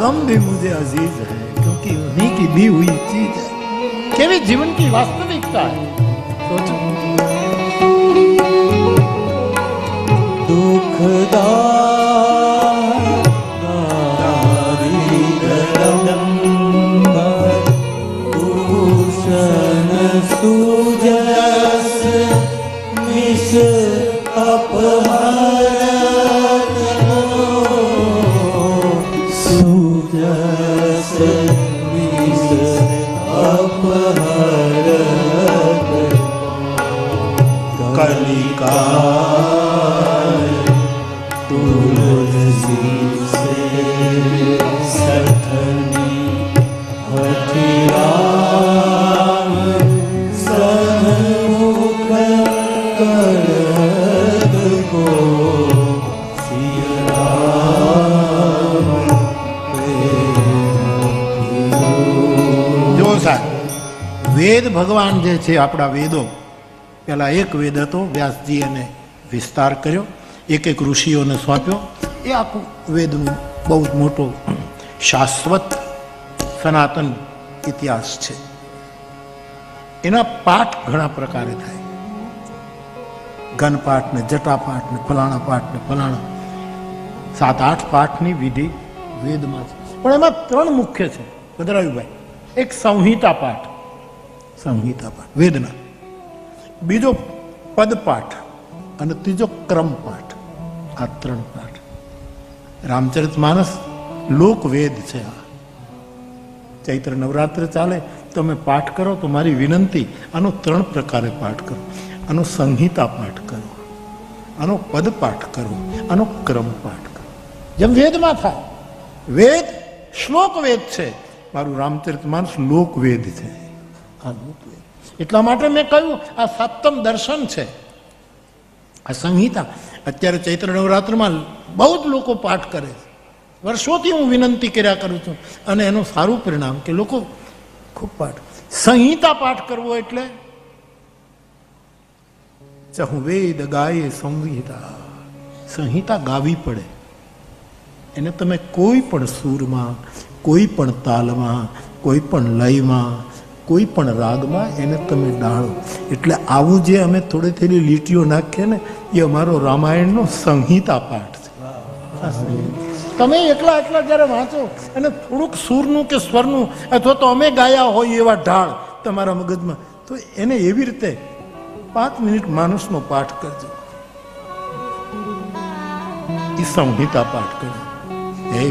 Speaker 1: गम भी मुझे अजीज है क्योंकि उन्हीं की दी हुई चीज है। केवी जीवन की वास्तविकता है, सोचो।
Speaker 2: सुजस मिस अपहरत सुजस मिस अपहरत कलिकाल तुलसी से सठनी हठिराम सन्मुख करद को सिया राम
Speaker 1: જો સાહેબ, વેદ ભગવાન જે છે આપણા વેદો, પેલા એક વેદ હતો, વ્યાસજી એને વિસ્તાર કર્યો, એક એક ઋષિઓને સોંપ્યો. એ આખું વેદનું બહુ જ મોટો શાશ્વત સનાતન ઇતિહાસ છે. એના પાઠ ઘણા પ્રકારે થાય, ઘન પાઠ ને જટા પાઠ ને ફલાણા પાઠ ને ફલાણા 7-8 પાઠની વિધિ વેદમાં છે. પણ એમાં 3 મુખ્ય છે ભદ્રાયુભાઈ. એક સંહિતા પાઠ, સંહિતા પાઠ વેદના, બીજો પદપાઠ અને ત્રીજો ક્રમ પાઠ. આ 3 પાઠ. રામચરિતમાનસ લોકવેદ છે. આ ચૈત્ર નવરાત્ર ચાલે તમે પાઠ કરો તો મારી વિનંતી, આનો 3 પ્રકારે પાઠ કરો. આનો સંહિતા પાઠ કરો, આનો પદપાઠ કરો, આનો ક્રમ પાઠ કરો, જેમ વેદમાં થાય. વેદ શ્લોક વેદ છે, મારું રામચરિતમાનસ લોકવેદ છે. આ લોકવેદ. એટલા માટે મેં કહ્યું આ 7મ દર્શન છે, આ સંહિતા. અત્યારે ચૈત્ર નવરાત્રમાં બહુ જ લોકો પાઠ કરે છે. વર્ષોથી હું વિનંતી કર્યા કરું છું અને એનું સારું પરિણામ કે લોકો ખૂબ પાઠ. સંહિતા પાઠ કરવો એટલે ચહુ વેદ ગાય સંહિતા. સંહિતા ગાવી પડે. એને તમે કોઈ પણ સૂરમાં, કોઈ પણ તાલમાં, કોઈ પણ લયમાં, કોઈ પણ રાગમાં એને તમે ડાળો. એટલે આવું જે અમે થોડી થોડી લીટીઓ નાખીએ ને, એ અમારો રામાયણનો સંહિતા પાઠ છે. તમે એકલા એકલા જયારે વાંચો અને થોડુંક સૂરનું કે સ્વરનું અથવા તો અમે ગાયા હોય એવા ઢાળ તમારા મગજમાં, તો એને એવી રીતે 5 મિનિટ માણસનો પાઠ કરજો. એ સંહિતા પાઠ કરજો. હે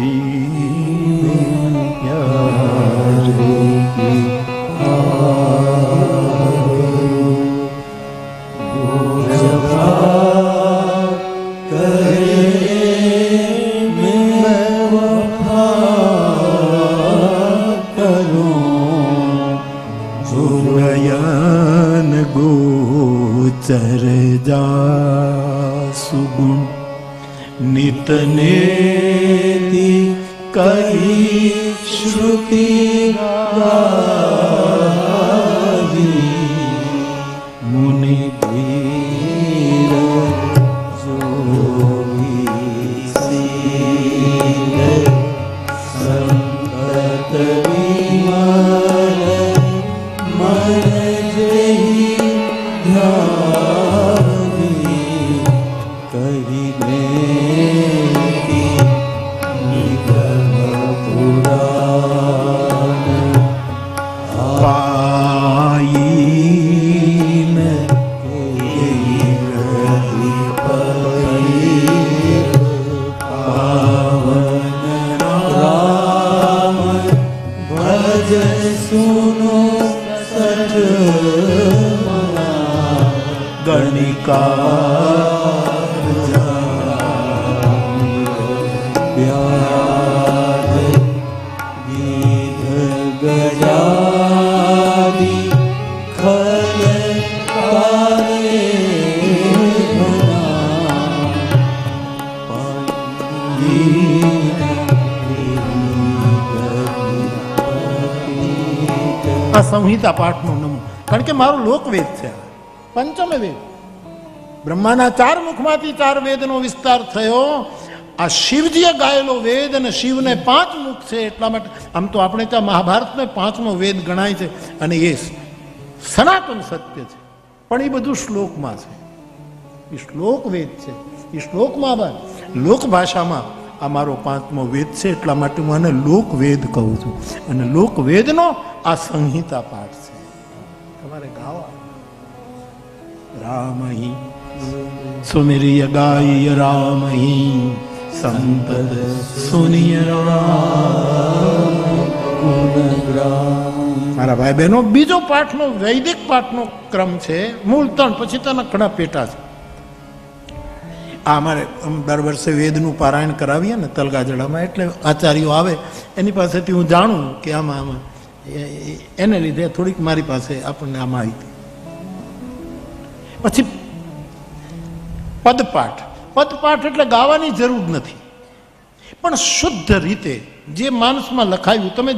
Speaker 1: गोचर जा सुगुण नितने कही श्रुति मुनि धीर संत विमल मन जही સંહિતા પાઠનો નમૂનો. કારણ કે મારો લોકવેદ છે, પંચમ વેદ. બ્રહ્માના 4 મુખમાંથી 4 વેદનો વિસ્તાર થયો. આ શિવજીએ ગાયેલો વેદ, અને શિવને 5 મુખ છે એટલા માટે આમ તો આપણે ત્યાં મહાભારતને 5મો વેદ ગણાય છે, અને એ સનાતન સત્ય છે, પણ એ બધું શ્લોકમાં છે. એ શ્લોક વેદ છે, એ શ્લોકમાં લોક ભાષામાં આ મારો 5મો વેદ છે, એટલા માટે હું આને લોક વેદ કહું છું. અને લોક વેદનો આ સંહિતા પાઠ છે, તમારે ગાવા. રામહી સુમિરિય ગાય રામહી સંપદ સુનિય રામ. મારા ભાઈ બહેનો, બીજો પાઠનો વૈદિક પાઠનો ક્રમ છે, મૂળ 3, પછી તેના ઘણા પેટા છે. આ અમારે દર વર્ષે વેદનું પારાયણ કરાવીએ ને તલગાજડામાં, એટલે આચાર્યો આવે એની પાસેથી હું જાણું કે આમાં એને લીધે થોડીક મારી પાસે આપણને આ માહિતી. પછી પદપાઠ. પદપાઠ એટલે ગાવાની જરૂર નથી, પણ શુદ્ધ રીતે જે માનસમાં લખાયું, તમે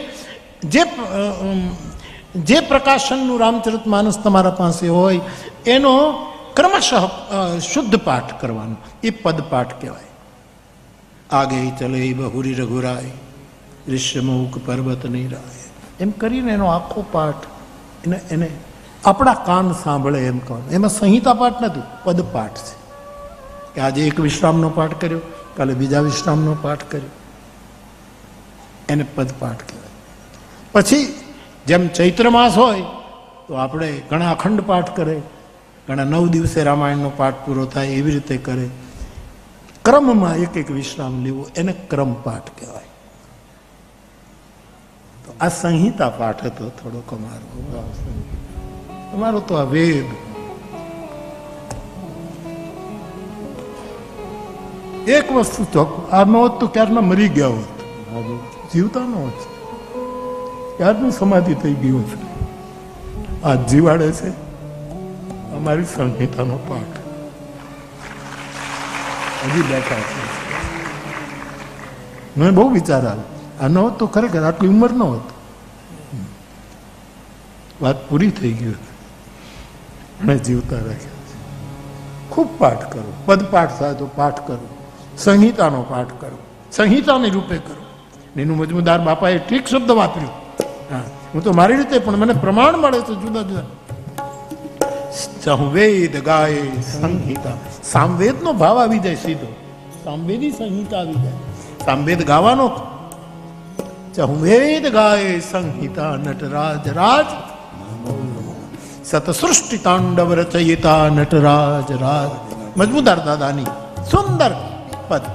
Speaker 1: જે પ્રકાશનનું રામચરિત માનસ તમારા પાસે હોય એનો ક્રમશઃ શુદ્ધ પાઠ કરવાનો, એ પદપાઠ કહેવાય. આગે ચલે બહુરી રઘુરાય ઋષ્યમુખ પર્વત નહીં રાય, એમ કરીને એનો આખો પાઠ એને આપણા કાન સાંભળે એમ કહેવાનું. એમાં સંહિતા પાઠ નથી, પદપાઠ છે. કે આજે એક વિશ્રામનો પાઠ કર્યો, કાલે બીજા વિશ્રામનો પાઠ કર્યો, એને પદપાઠ કહેવાય. પછી જેમ ચૈત્ર માસ હોય તો આપણે ઘણા અખંડ પાઠ કરે, ઘણા 9 દિવસે રામાયણનો પાઠ પૂરો થાય એવી રીતે કરે. ક્રમમાં એક એક વિશ્રામ લેવો, એને ક્રમ પાઠ કહેવાય. તો આ સંહિતા પાઠ હતો થોડોક અમારો તો આ વેદ. એક વસ્તુ ચોક, આ ન હોત તો ક્યારના મરી ગયા હોત, જીવતા ન હોત, ક્યારનું સમાધિ થઈ ગયું છે. આ જીવાડે છે અમારી સંહિતાનો પાઠ. હજી બેઠા છે. મને બહુ વિચાર આવે, આ ન હોત તો ખરેખર આટલી ઉંમર ન હોત. વાત પૂરી થઈ ગઈ હતી, અને જીવતા રાખ્યા છે. ખૂબ પાઠ કરો, પદપાઠ થાય તો પાઠ કરો, સંહિતાનો પાઠ કરો, સંહિતાને રૂપે કરો. નીનુ મજમુદાર બાપાએ ઠીક શબ્દ વાપર્યો. હા, હું તો મારી રીતે, પણ મને પ્રમાણ મળે છે જુદા જુદા. સંવેદ ગાય સંહિતા, સામવેદનો ભાવ આવી જાય સીધો, સામવેદી સંહિતા આવી જાય. સામવેદ ગાવાનો, સંવેદ ગાય સંહિતા નટરાજ રાજ, સતસૃષ્ટિ તાંડવ રચયિતા નટરાજ રાજ. મજમુદાર દાદાની સુંદર પદ.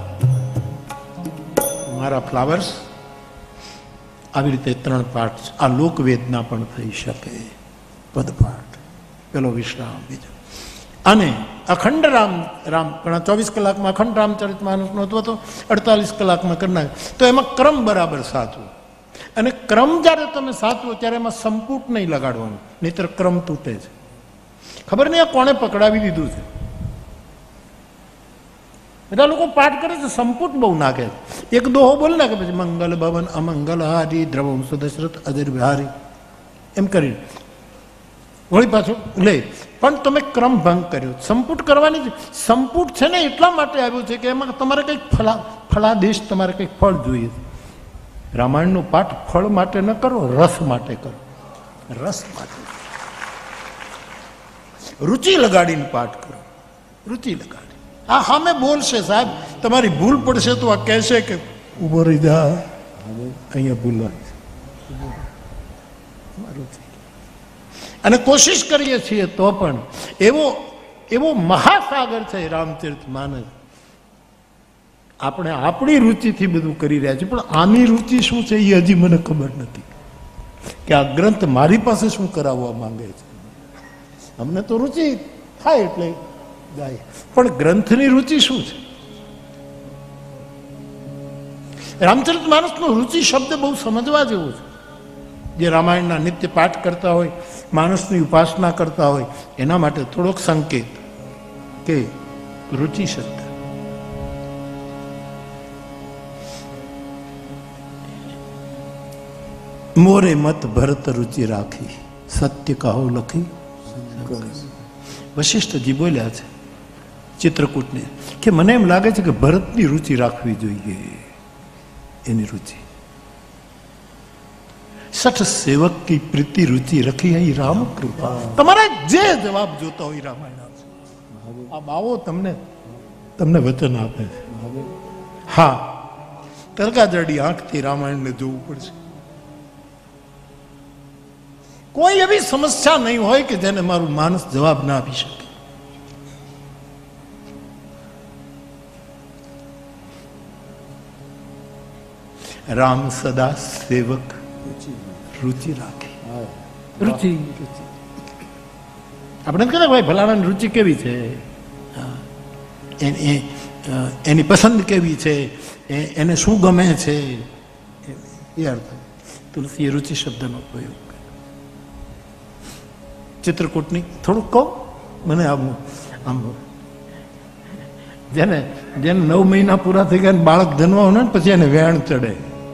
Speaker 1: મારા ફ્લાવર્સ આવી રીતે 3 પાઠ. આ લોકવેદના પણ થઈ શકે, પદપાઠ, પેલો વિશ્રામ, બીજો. અને અખંડ રામ 24 કલાકમાં અખંડ રામચરિત માનસનો અથવા તો 48 કલાકમાં કરનાર, તો એમાં ક્રમ બરાબર સાચવો. અને ક્રમ જ્યારે તમે સાચવો ત્યારે એમાં સંપુટ નહીં લગાડવાનું, નહીતર ક્રમ તૂટે છે. ખબર નહીં આ કોણે પકડાવી દીધું છે. બધા લોકો પાઠ કરે છે, સંપુટ બહુ નાખે છે. એક દોહો બોલ નાખે, પછી મંગલ ભવન અમંગલ હારી દ્રવંશ દશરથ અજર બિહારી એમ કરીને વળી પાછું લે. પણ તમે ક્રમ ભંગ કર્યો. સંપુટ કરવાની છે. સંપુટ છે ને એટલા માટે આવ્યું છે કે એમાં તમારે કંઈક ફલાદેશ, તમારે કંઈક ફળ જોઈએ. રામાયણનો પાઠ ફળ માટે ન કરો, રસ માટે કરો. રસ માટે રુચિ લગાડીને પાઠ કરો, રુચિ લગાડી. આ સામે બોલશે, સાહેબ તમારી ભૂલ પડશે તો આ કહેશે કે ઉભો રહી જા, અહીંયા ભૂલવા. અને કોશિશ કરીએ છીએ તો પણ એવો મહાસાગર છે રામચરિત માનસ. આપણે આપણી રુચિથી બધું કરી રહ્યા છીએ, પણ આની રુચિ શું છે એ હજી મને ખબર નથી કે આ ગ્રંથ મારી પાસે શું કરાવવા માંગે છે. અમને તો રુચિ થાય એટલે ગાય, પણ ગ્રંથની રુચિ શું છે? રામચરિત માનસનો રુચિ શબ્દ બહુ સમજવા જેવો છે. જે રામાયણના નિત્ય પાઠ કરતા હોય, માનસની ઉપાસના કરતા હોય, એના માટે થોડોક સંકેત કે રુચિ શબ્દ. મોરે મત ભરત રુચિ રાખી, સત્ય કહો લખી. વશિષ્ઠજી બોલ્યા છે ચિત્રકૂટને કે મને એમ લાગે છે કે ભરતની રુચિ રાખવી જોઈએ, એની રુચિ. સઠ સેવક કી પ્રીતિ રુચિ રખી હૈ રામ કૃપા. તમારે જે જવાબ જોતા હોય રામાયણ આપશે. આ બાવો તમને વચન આપે છે. હા, તરકાજડી આંખથી રામાયણને જોવું પડશે. કોઈ એવી સમસ્યા નહીં હોય કે જેને મારું માનસ જવાબ ના આપી શકે. રામ સદા સેવક રુચિ રાખે. રુચિ આપણે કહેતા ભાઈ ભલાણાની રુચિ કેવી છે, એની પસંદ કેવી છે, એને શું ગમે છે, એ અર્થ. તુલસીએ રુચિ શબ્દનો પ્રયોગ. ચિત્રકૂટની થોડુંક કહું. મને આમ જેને 9 મહિના પૂરા થઈ ગયા બાળક જન્માવ ને પછી એને વેણ ચડે,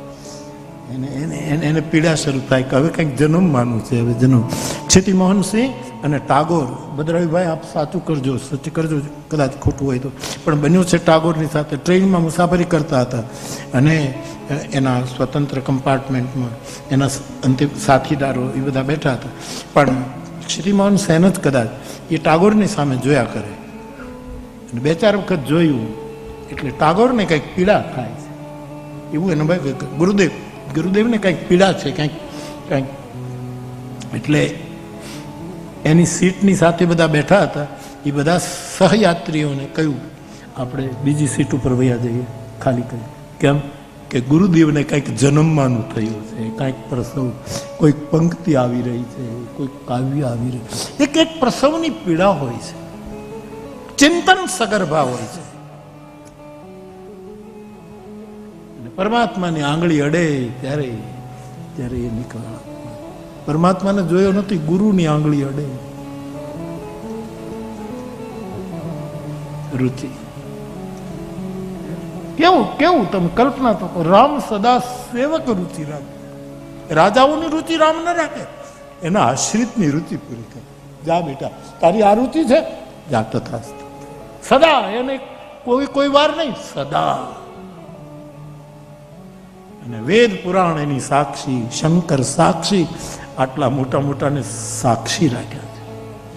Speaker 1: એને પીડા શરૂ થાય કે હવે કંઈક જન્મ માનવું છે, હવે જન્મ. ક્ષિતિ મોહનસિંહ અને ટાગોર, બદરાવીભાઈ આપ સાચું કરજો, સચ કરજો કદાચ ખોટું હોય તો, પણ બન્યું છે ટાગોરની સાથે ટ્રેનમાં મુસાફરી કરતા હતા અને એના સ્વતંત્ર કમ્પાર્ટમેન્ટમાં એના અંતિમ સાથીદારો એ બધા બેઠા હતા, પણ ક્ષિતિમોહન સેન જ કદાચ એ ટાગોરની સામે જોયા કરે અને 2-4 વખત જોયું એટલે ટાગોરને કંઈક પીડા થાય છે એવું એને ભાઈ ગુરુદેવને કંઈક પીડા છે કંઈક. એટલે એની સીટની સાથે બધા બેઠા હતા, એ બધા સહયાત્રીઓને કહ્યું આપણે બીજી સીટ ઉપર વયા જઈએ, ખાલી કરી. કેમ કે ગુરુદેવને કંઈક જન્મવાનું થયું છે, કંઈક પ્રસવ, કોઈક પંક્તિ આવી રહી છે, કોઈક કાવ્ય આવી રહ્યું છે, એક પ્રસવની પીડા હોય છે, ચિંતન સગર્ભા હોય છે. પરમાત્માની આંગળી અડે ત્યારે એ નીકળે. પરમાત્માને જોયો નથી, ગુરુની આંગળી અડે. રુચિ કેવું તમે કલ્પના તો રામ સદા સેવક રુચિ રાખે. રાજાઓની રુચિ રામ ન રાખે, એના આશ્રિતની રુચિ પૂરી કરે. જા બેટા, તારી આ રુચિ છે, જા તથાસ્તુ. સદા, એને કોઈ વાર નહીં, સદા. અને વેદ પુરાણ એની સાક્ષી, શંકર સાક્ષી, આટલા મોટાને સાક્ષી રાખ્યા છે.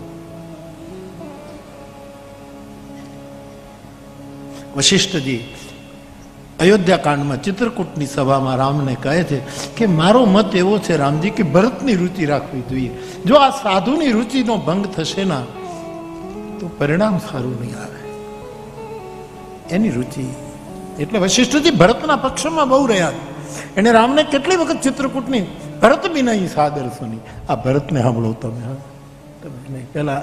Speaker 1: વશિષ્ઠજી અયોધ્યા કાંડમાં ચિત્રકૂટની સભામાં રામને કહે છે કે મારો મત એવો છે રામજી કે ભરતની રુચિ રાખવી જોઈએ. જો આ સાધુની રુચિનો ભંગ થશે ના તો પરિણામ સારું નહીં આવે. એની રુચિ એટલે વશિષ્ઠજી ભરતના પક્ષમાં બહુ રહ્યા. એને રામને કેટલી વખત ચિત્રકૂટની ભરત બી નહીં સાદર સુની. આ ભરતને સાંભળો તમે. હા, તમે પેલા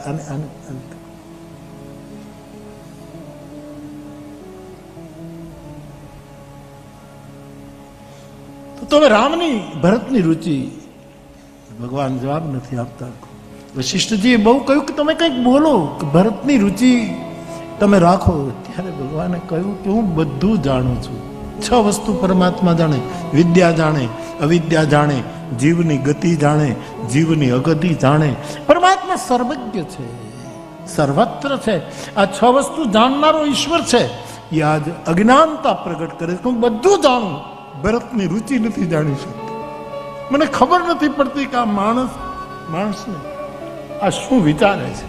Speaker 1: તો રામની ભરતની રુચિ ભગવાન જવાબ નથી આપતા. વશિષ્ઠજીએ બહુ કહ્યું કે તમે કંઈક બોલો, કે ભરતની રુચિ તમે રાખો. ત્યારે ભગવાને કહ્યું કે હું બધું જાણું છું. 6 વસ્તુ પરમાત્મા જાણે. વિદ્યા જાણે, અવિદ્યા જાણે, જીવની ગતિ જાણે, જીવની અગતિ જાણે. પરમાત્મા સર્વજ્ઞ છે, સર્વત્ર છે. આ 6 વસ્તુ જાણનારો ઈશ્વર છે. એ આજ અજ્ઞાનતા પ્રગટ કરે છે. હું બધું જાણું, ભરતની રુચિ નથી જાણી શકતો. મને ખબર નથી પડતી કે આ માણસને આ શું વિચારે છે.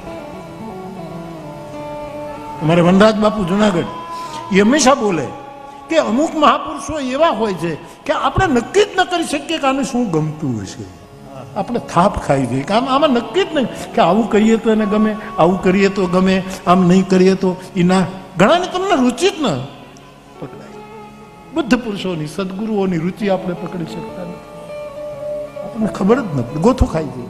Speaker 1: અમારે વનરાજ બાપુ જુનાગઢ એ હંમેશા બોલે કે અમુક મહાપુરુષો એવા હોય છે કે આપણે નક્કી જ ન કરી શકીએ કે આને શું ગમતું હશે. આપણે થાપ ખાઈ જઈએ કે આમાં નક્કી જ નહીં કે આવું કરીએ તો એને ગમે, આવું કરીએ તો ગમે, આમ નહીં કરીએ તો એના. ઘણાને તમને રુચિ જ ન પકડાય. બુદ્ધ પુરુષોની, સદગુરુઓની રુચિ આપણે પકડી શકતા નથી. આપણને ખબર જ ન પડે, ગોથું ખાઈ જઈએ.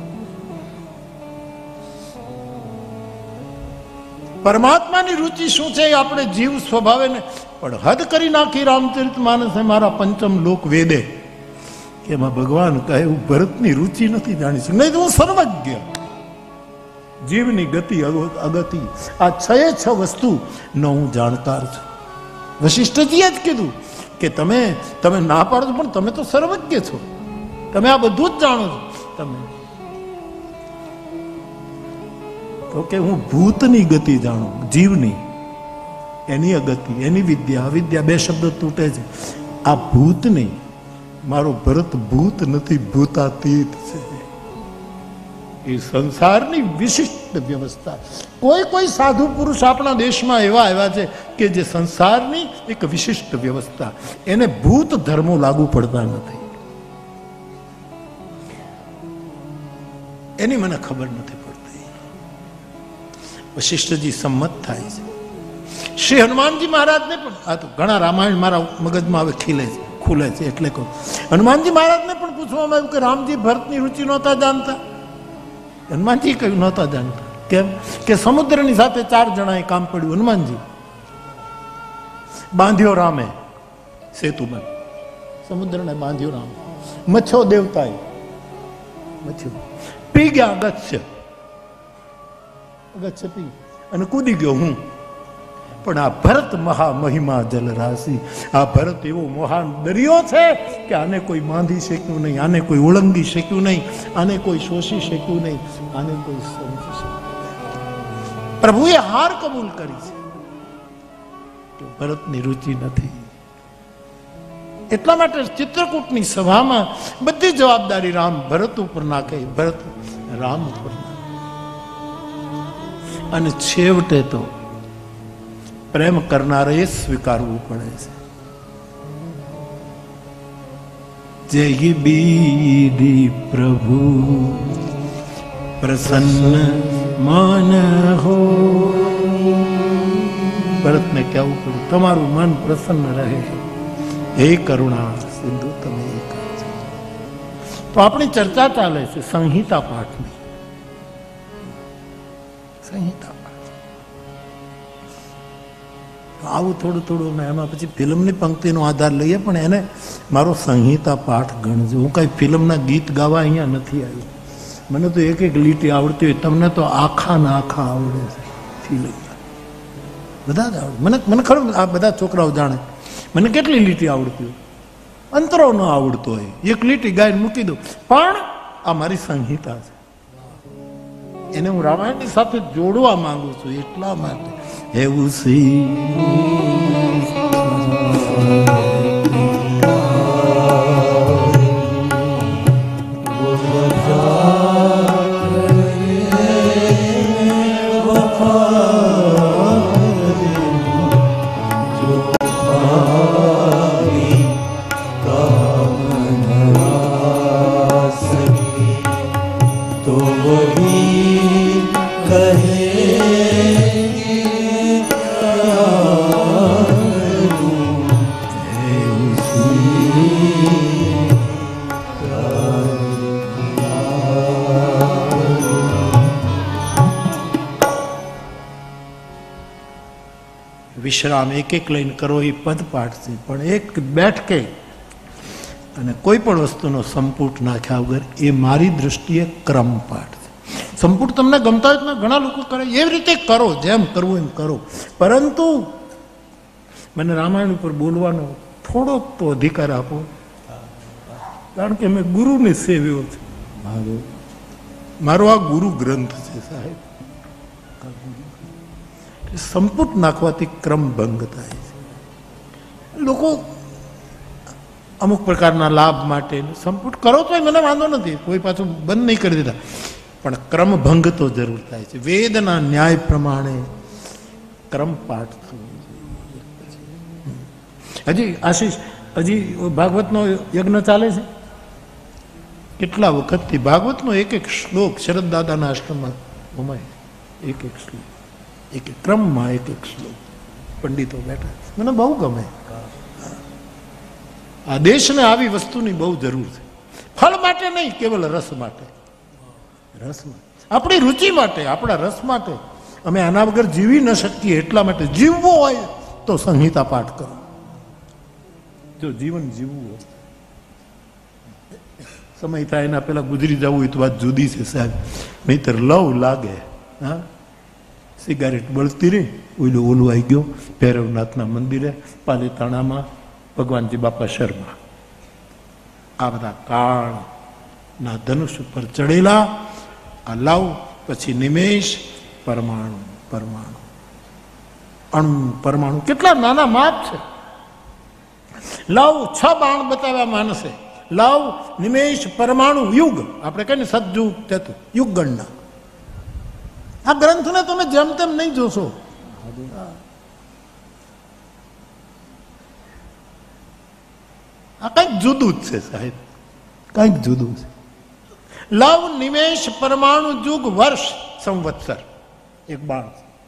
Speaker 1: પરમાત્માની રુચિ શું છે એ આપણે જીવ સ્વભાવે ને પણ હદ કરી નાખી. રામચરિત માનસે મારા પંચમ લોક વેદે કે એમાં ભગવાન કહે હું ભરતની રુચિ નથી જાણી શકતો. નહીં તો હું સર્વજ્ઞ. જીવની ગતિ અગતિ આ 6 વસ્તુ નો હું જાણકાર છું. વશિષ્ઠજીએ જ કીધું કે તમે ના પાડો પણ તમે તો સર્વજ્ઞ છો, તમે આ બધું જ જાણો છો. તમે તો કે હું ભૂતની ગતિ જાણું, જીવની, એની અગતિ, એની વિદ્યા. અવિદ્યા બે શબ્દો તૂટે છે. આ ભૂત નહીં, મારો ભરત ભૂત નથી, ભૂતાતીત છે. એ સંસારની વિશિષ્ટ વ્યવસ્થા. કોઈ સાધુ પુરુષ આપણા દેશમાં એવા આવ્યા છે કે જે સંસારની એક વિશિષ્ટ વ્યવસ્થા, એને ભૂત ધર્મો લાગુ પડતા નથી. એની મને ખબર નથી પડતી. વશિષ્ઠજી સંમત થાય છે. શ્રી હનુમાનજી મહારાજને પણ, આ તો ઘણા રામાયણ મારા મગજમાં હવે ખુલે છે એટલે કહું, હનુમાનજી મહારાજને પણ પૂછવામાં આવ્યું કે રામજી ભરતની રુચિ નહોતા જાણતા. હનુમાનજી કહ્યું નહોતા જાણતા. કેમ? કે સમુદ્રની સાથે 4 જણાએ કામ પડ્યું. હનુમાનજી બાંધ્યો રામે સેતુ બન, સમુદ્રને બાંધ્યો રામ. મચ્છો દેવતાએ મચ્છો પી ગયા અગત્ય પી અને કૂદી ગયો હું. પણ આ ભરત મહામહિમા જલરાશિ, આ ભરત એવો મહાન દરિયો છે કે આને કોઈ બાંધી શક્યું નહીં, આને કોઈ ઓળંગી શક્યું નહીં, આને કોઈ શોષી શક્યું નહીં, આને કોઈ સમજી શક્યું નહીં. પ્રભુએ હાર કબૂલ કરી છે કે ભરતની રુચિ નથી. એટલા માટે ચિત્રકૂટની સભામાં બધી જવાબદારી રામ ભરત ઉપર નાખે, ભરત રામ ઉપર નાખે. અને છેવટે તો પ્રેમ કરનારે સ્વીકારવું પડે છે. જય બીડી પ્રભુ પ્રસન્ન મન હો. ભરતને કહેવું પડ્યું તમારું મન પ્રસન્ન રહે, હે કરુણા સિંધુ તમે એક. તો આપણી ચર્ચા ચાલે છે સંહિતા પાઠની. સંહિતા આવું થોડું એમાં પછી ફિલ્મની પંક્તિનો આધાર લઈએ, પણ એને મારો સંહિતા પાઠ ગણજો. હું કઈ ફિલ્મના ગીત ગાવા અહીંયા નથી આવ્યો. મને તો એક લીટી આવડતી હોય, તમને તો આખા ને આખા આવડે છે. ફિલ્મ બધા જ આવડે. મને ખરું આ બધા છોકરાઓ જાણે મને કેટલી લીટી આવડતી હોય, અંતરો ન આવડતો હોય, એક લીટી ગાઈને મૂકી દઉં. પણ આ મારી સંહિતા છે, એને હું રામાયણની સાથે જોડવા માંગુ છું. એટલા માટે એવું વિશ્રામ એક લઈને કરો એ પદ પાઠ છે, પણ એક બેઠકે અને કોઈ પણ વસ્તુનો સંપુટ નાખ્યા વગર એ મારી દ્રષ્ટિએ ક્રમ પાઠ છે. સંપુટ તમને ગમતા હોય ઘણા લોકો કરે, એવી રીતે કરો, જેમ કરવું એમ કરો. પરંતુ મને રામાયણ ઉપર બોલવાનો થોડોક તો અધિકાર આપો, કારણ કે મેં ગુરુને સેવ્યો છે. મારો આ ગુરુ ગ્રંથ છે સાહેબ. સંપુટ નાખવાથી ક્રમ ભંગ થાય છે. લોકો અમુક પ્રકારના લાભ માટે સંપુટ કરો તો મને વાંધો નથી, કોઈ પાછું બંધ નહીં કરી દીધા, પણ ક્રમ ભંગ તો જરૂર થાય છે. વેદના ન્યાય પ્રમાણે ક્રમ પાઠ થવો જોઈએ. હજી આશીષ, હજી ભાગવતનો યજ્ઞ ચાલે છે. કેટલા વખતથી ભાગવતનો એક શ્લોક શરદ દાદાના આશ્રમમાં હોમાય, એક શ્લોક, એક ક્રમમાં એક શ્લોક, પંડિતો બેઠા. મને બહુ ગમે. આ દેશને આવી વસ્તુની બહુ જરૂર છે. ફળ માટે નહીં, કેવલ રસ માટે. રસ માટે, આપણી રુચિ માટે, આપણા રસ માટે. અમે આના વગર જીવી ન શકીએ, એટલા માટે જીવવું હોય તો સંહિતા પાઠ કરો. જો જીવન જીવવું હોય, સમય થાય એના પેલા ગુજરી જવું હોય તો વાત જુદી છે સાહેબ. નહીતર લવ લાગે. હા, સિગારેટ બળતી રહી. ઓલું આવી ગયો ભૈરવનાથના મંદિરે પાલીતાણામાં, ભગવાનજી બાપા શર્મા. આ બધા કાળના ધનુષ ઉપર ચડેલા આ લાવ, પછી નિમેશ, પરમાણુ, પરમાણુ, અણુ, પરમાણુ, કેટલા નાના માપ છે. લવ 6 બાણ બતાવ્યા માણસે. લવ, નિમેષ, પરમાણુ, યુગ. આપણે કહીએ ને સતયુગ, તેતું યુગ ગણના. આ ગ્રંથને તમે જેમ તેમ નહીં જોશો. આ કંઈક જુદું જ છે સાહેબ, કંઈક જુદું છે. લવ, નિમેષ, પરમાણુ, યુગ, વર્ષ, સંવત્સર, એક બાણ.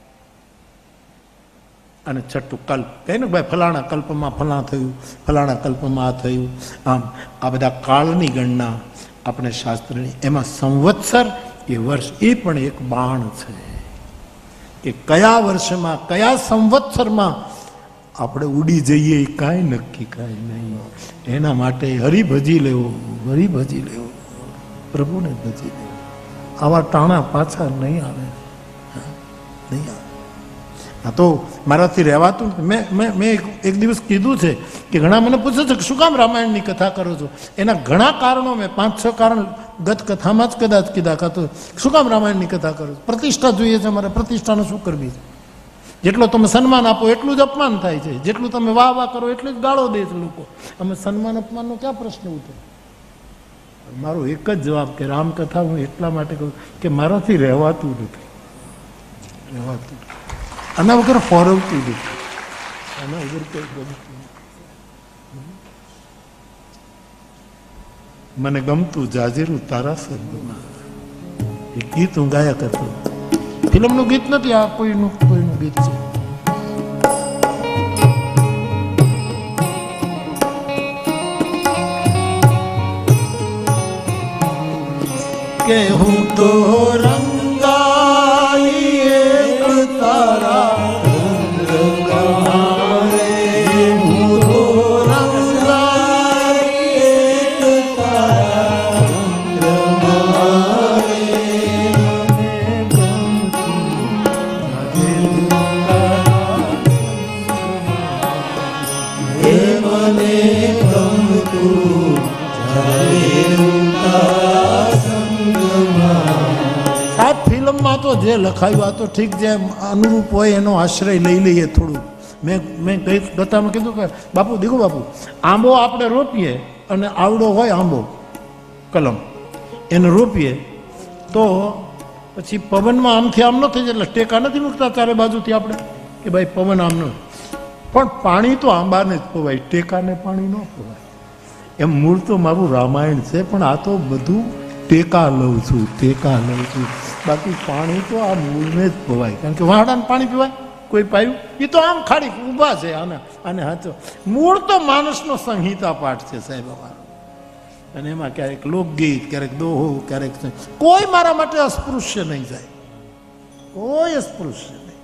Speaker 1: અને છઠ્ઠું કલ્પ. કહે ને ભાઈ ફલાણા કલ્પમાં ફલાણા થયું, ફલાણા કલ્પમાં આ થયું. આમ આ બધા કાળની ગણના આપણે શાસ્ત્રની. એમાં સંવત્સર એ વર્ષ, એ પણ એક બાણ છે કે કયા વર્ષમાં કયા સંવત્સરમાં આપણે ઉડી જઈએ એ કાંઈ નક્કી કાંઈ નહીં. એના માટે હરિભજી લેવો, હરિભજી લેવો, પ્રભુને ભજી લેવો. આવા ટાણા પાછા નહીં આવે, નહીં આવે. હા તો મારાથી રહેવાતું. મેં એક દિવસ કીધું છે કે ઘણા મને પૂછે છે કે શું કામ રામાયણની કથા કરો છો. એના ઘણા કારણો મેં 5-6 કારણ ગત કથામાં જ કદાચ કીધા. કાં તો શું કામ રામાયણની કથા કરો છો? પ્રતિષ્ઠા જોઈએ છે અમારે. પ્રતિષ્ઠાને શું કરવી છે? જેટલો તમે સન્માન આપો એટલું જ અપમાન થાય છે, જેટલું તમે વાહ વાહ કરો એટલું જ ગાળો દે છે લોકો. અમે સન્માન અપમાનનો ક્યાં પ્રશ્ન ઉઠે? મારો એક જ જવાબ કે રામકથા હું એટલા માટે કહું કે મારાથી રહેવાતું નથી, રહેવાતું. આના વગર ફોરવતું નથી, આના વગર કઈ ગમતું. મને ગમતું જાજેરું તારા સર્ગમાં, એ ગીત હું ગાયા કરતો. ફિલ્મનું ગીત નથી આ, કોઈનું ગીત છે. કે હું તો રંગાઈ એક તારા રંગમાં રે, હું તો રંગાઈ એક તારા રંગમાં રે, મને ગમતું સાહેબ. ફિલ્મમાં તો જે લખાયું આ તો ઠીક, જે અનુરૂપ હોય એનો આશ્રય લઈ લઈએ થોડું. મેં ગતામાં કીધું કે બાપુ, દીકુ બાપુ, આંબો આપણે રોપીએ અને આવડો હોય આંબો કલમ, એને રોપીએ તો પછી પવનમાં આમથી આમ ન થઈ જાય, એટલે ટેકા નથી મૂકતા ચારે બાજુથી આપણે કે ભાઈ પવન આમ ન. પણ પાણી તો આંબાને જ પવાય, ટેકાને પાણી ન પવાય. એમ મૂળ તો મારું રામાયણ છે, પણ આ તો બધું ટેકા લઉં છું, ટેકા લઉં છું. બાકી પાણી તો આ મૂળને જ પવાય. કારણ કે વાડાને પાણી પીવાય, કોઈ પાયું એ તો આમ ખાડી ઊભા છે. આને હાચો મૂળ તો માણસનો સંહિતા પાઠ છે સાહેબ અમારો. અને એમાં ક્યારેક લોકગીત, ક્યારેક દોહો, ક્યારેક કોઈ મારા માટે અસ્પૃશ્ય નહીં જાય, કોઈ અસ્પૃશ્ય નહીં.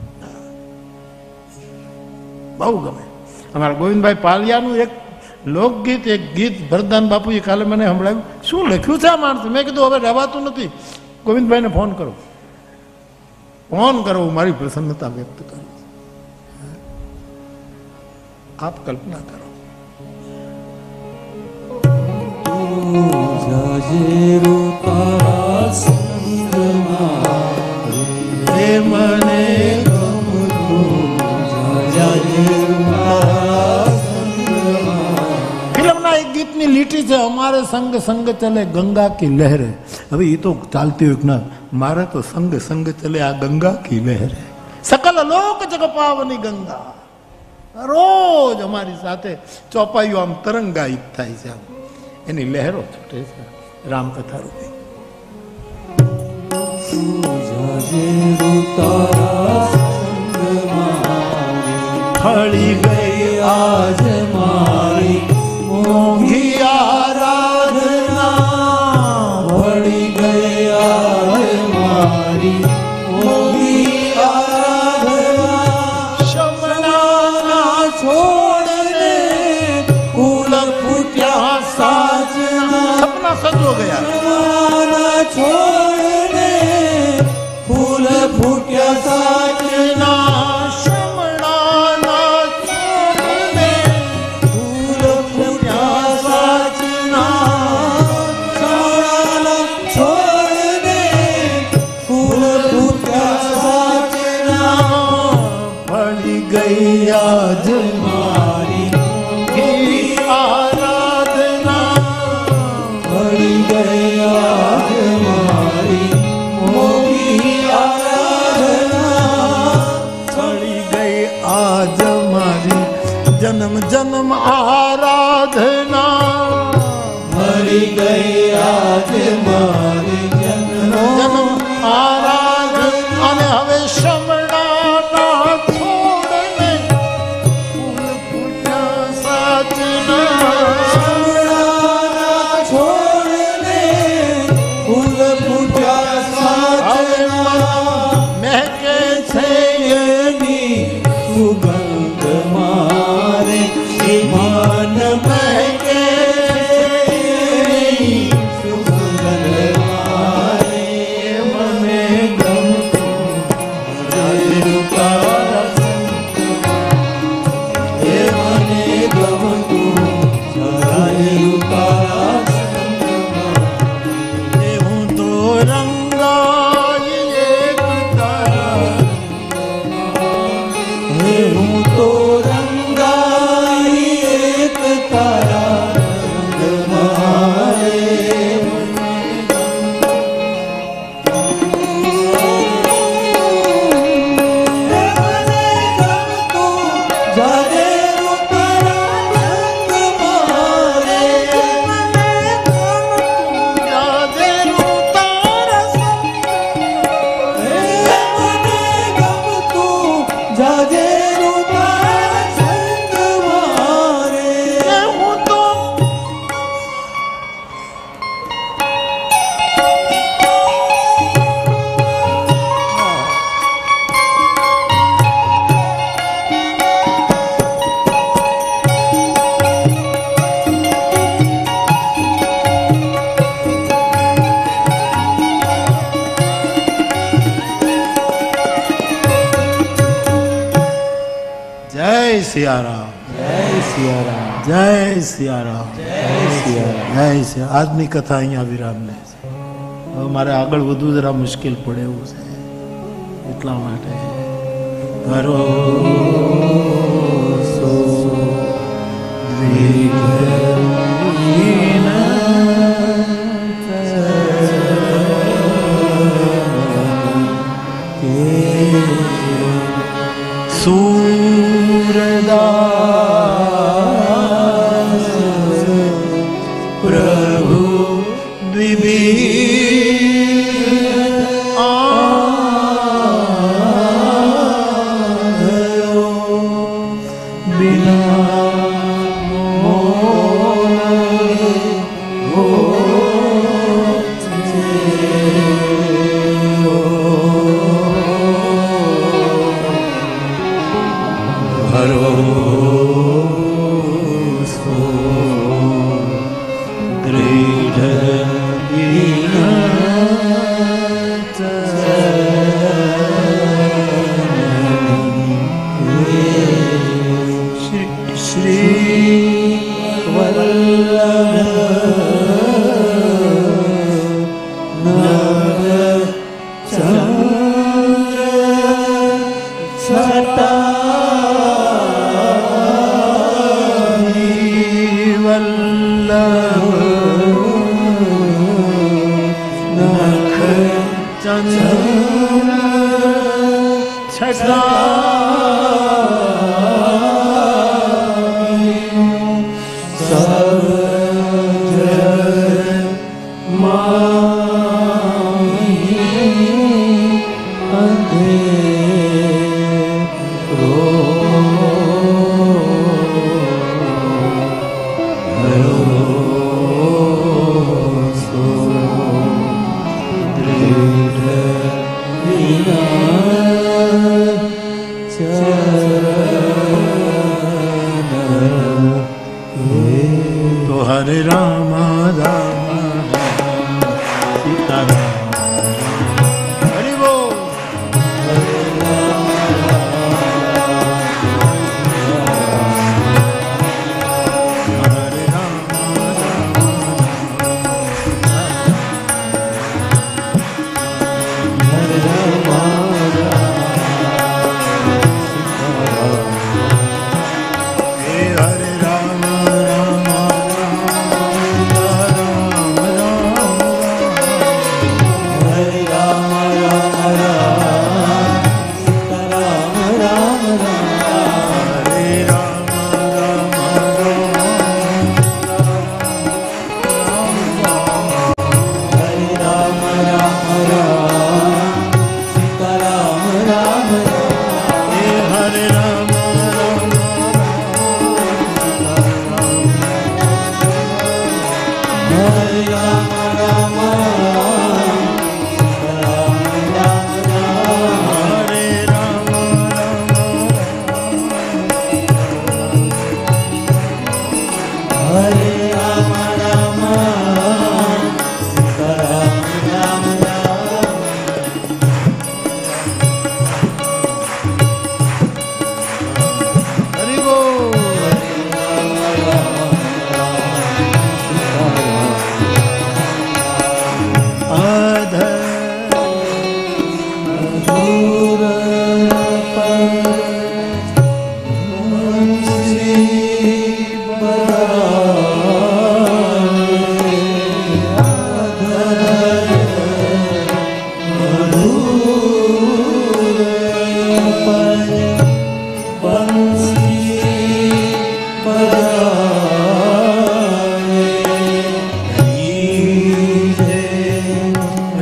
Speaker 1: બહુ ગમે. અમારા ગોવિંદભાઈ પાલિયાનું એક લોકગીત, એક ગીત ભરતદાન બાપુએ કાલે મને સંભળાવ્યું. શું લખ્યું છે આ માણસે? મેં કીધું હવે રહેવાતું નથી, ગોવિંદભાઈને ફોન કરો, ફોન કરો, મારી પ્રસન્નતા વ્યક્ત કરો. આપ કલ્પના કરો. મને ફિલ્મના એક ગીતની લીટી છે, અમારે સંગ સંગ ચલે ગંગા કી લહેરે. હવે એ તો ચાલતી હોય ના, મારે તો સંગ સંગ ચલે આ ગંગા કી લહેરે. સકલ લોક જગ પાવની ગંગા રોજ અમારી સાથે ચોપાઈઓ આમ તરંગાયિત થાય છે, આમ એની લહેરો છૂટે છે રામકથા રૂપે. ફળી ગઈ આજ મારી મોંઘી આરાધના, ફળી ગઈ આજ મારી મોંઘી આરાધના. શમનાના છોડને ફૂલ ફૂટ્યા સાજના, સપના સજો ગયા. શમનાના છોડને ફૂલ ફૂટ્યા સાજના, શમનાના છોડને ફૂલ ફૂટ્યા
Speaker 2: आज मारी मोगी आराधना, पड़ी गई आज मारी मोगी आराधना,
Speaker 1: पड़ी गई आज मारी जन्म जन्म आराधना,
Speaker 2: पड़ी गई आज मारी जन्म
Speaker 1: जन्म आराधना। અને હવે શમણાના છોડને ફૂલ ફૂટ્યા સાચના,
Speaker 2: શમણાના છોડને ફૂલ ફૂટ્યા સાચના,
Speaker 1: મહેકે છે
Speaker 2: એની સુગંધ મારે મન મહેકે એની સુગંધ મારે, મને ગમતું તારું તારા સંગ, એ મને ગમતું તારું તારા સંગ,
Speaker 1: એ હું તો રંગાઈ એક તારા,
Speaker 2: હું તો રંગાઈ એક તારા રંગ મારે,
Speaker 1: જય સિયારામ,
Speaker 2: જય સિયારામ,
Speaker 1: જય સિયારામ,
Speaker 2: જય સિયારામ.
Speaker 1: જય સિયા. આજની કથા અહીંયા વિરામ લે છે. હવે મારે આગળ વધવું જરા મુશ્કેલ પડે એવું છે, એટલા માટે કરો સો सूरदास प्रभु द्विबीर आयो बिना मोहे भरोसो दृढ़ श्री वल्लभ नर चंद्र छटा वल्लभ नख चंद्र छटा सब जग माही अंधेरो भरोसो दृढ़ तो हरे राम राम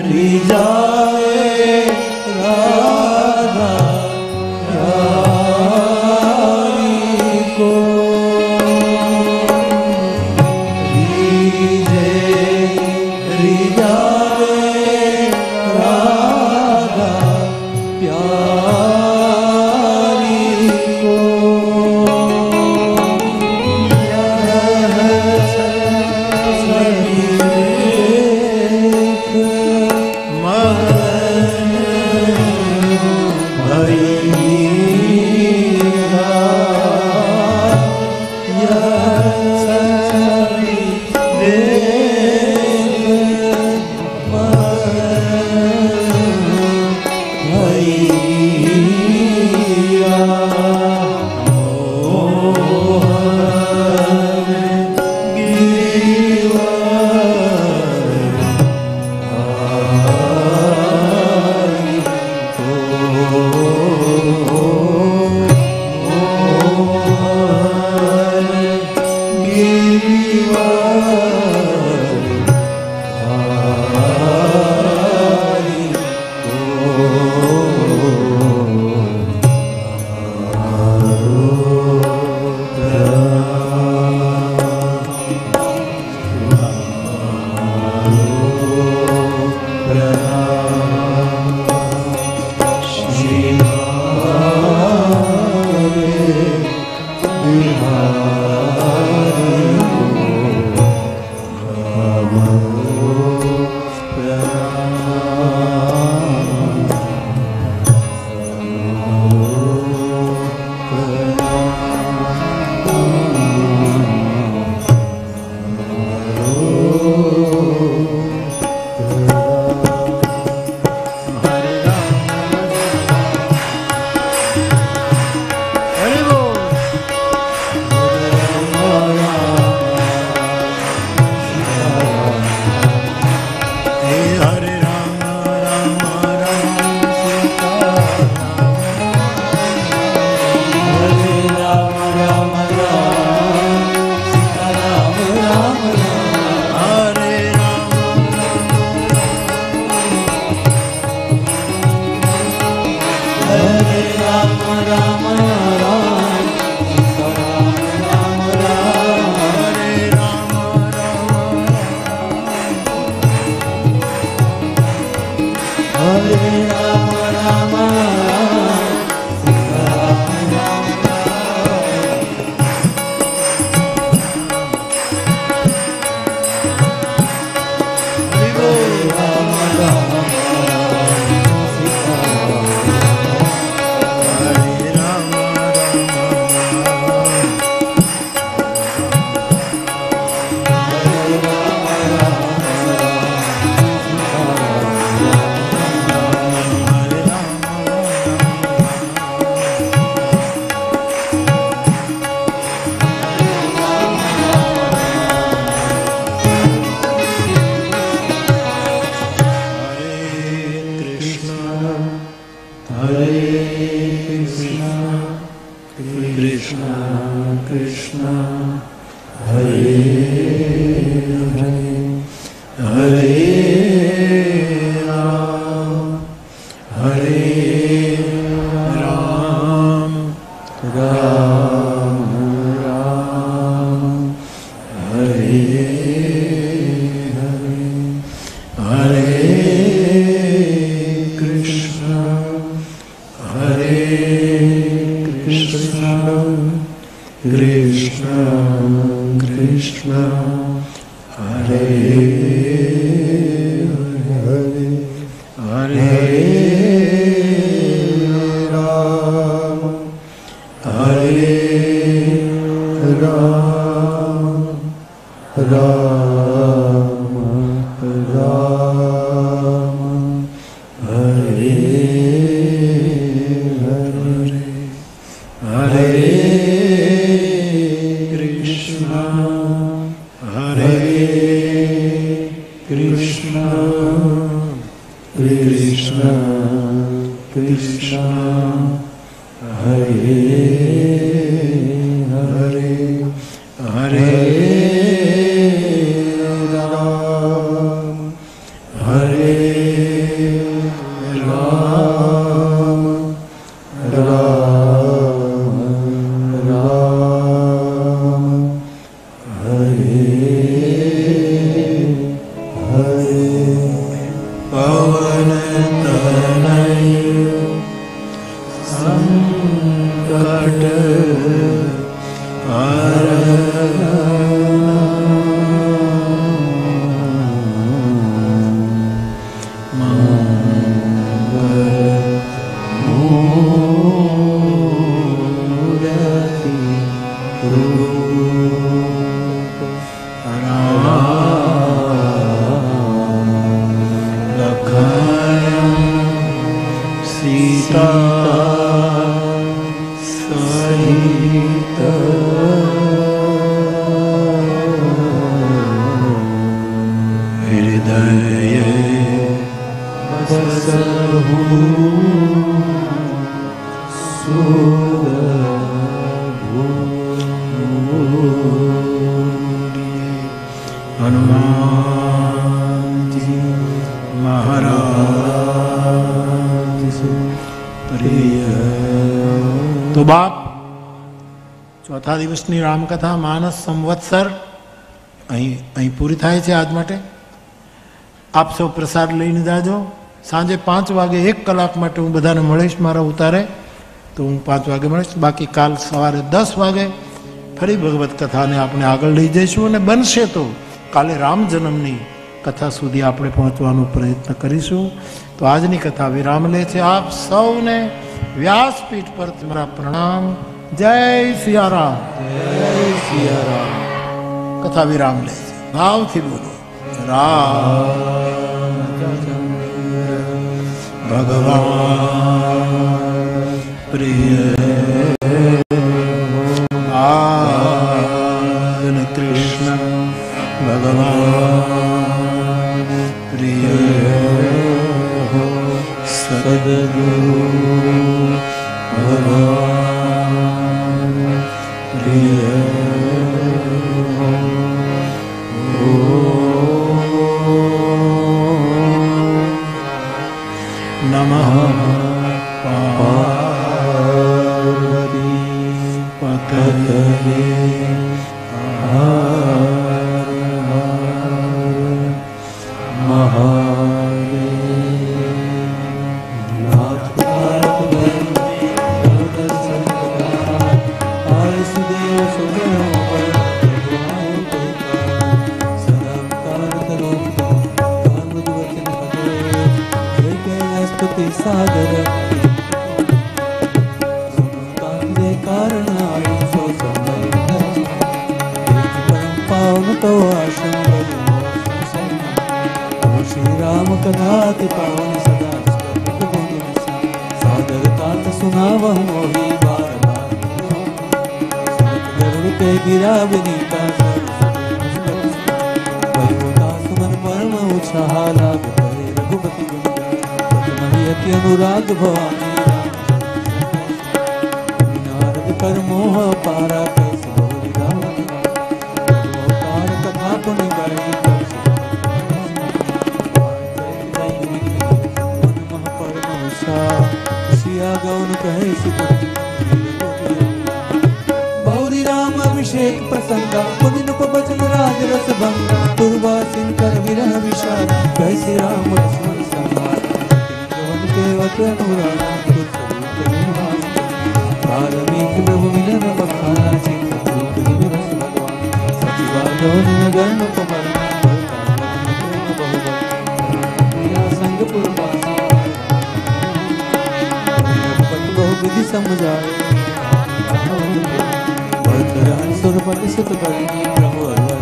Speaker 2: रिजाए राधा प्यारी को रिजे रिजाए राधा प्यारी को Hare
Speaker 1: पवन तनय संकट તો બાપ ચોથા દિવસની રામકથા માનસ સંવત્સર અહીં પૂરી થાય છે આજ માટે. આપ સૌ પ્રસાદ લઈને જાજો. સાંજે 5 વાગે 1 કલાક માટે હું બધાને મળીશ. મારા ઉતારે તો હું 5 વાગે મળીશ. બાકી કાલ સવારે 10 વાગે ફરી ભગવત કથાને આપણે આગળ લઈ જઈશું અને બનશે તો કાલે રામ જન્મની કથા સુધી આપણે પહોંચવાનો પ્રયત્ન કરીશું. તો આજની કથા વિરામ લે છે. આપ સૌને વ્યાસપીઠ પર મારા પ્રણામ. જય સિયારામ. જય સિયારામ. કથા વિરામ લે છે. ભાવથી બોલો રામચંદ્ર ભગવાન પ્રિય આન કૃષ્ણ ભગવાન પ્રિય સદગુરુ ભગવાન પ્રિય નમઃ પાર્વતી પતયે अनुराग भवानी नारद कर मोह पारा कैसे बोली रावण कथा पुण्य गाई सिया गौन कहे बहुरी राम अभिषेक प्रसंगा पुनिन उपवचन राज रस भंगा पूर्वा सिंकर विरह विषाद कैसे राम लक्ष्मण संहार वाल्मीकि प्रभु मिलन बखाना गण संग बहुविधि समझाए सुरपति सुत प्रभु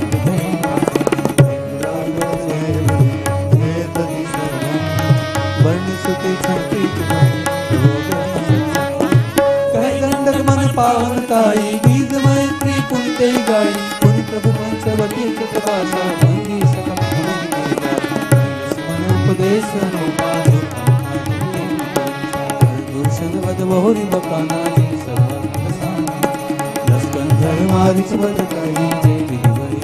Speaker 1: पावन ताई गीत मैत्री पुण्य गाई पुण्य प्रभु पंचवती कृपासा मंगी सकल उपदेश दूषण वद बहुरी बकाना लस्कंधर मारिच वद कही जय विधि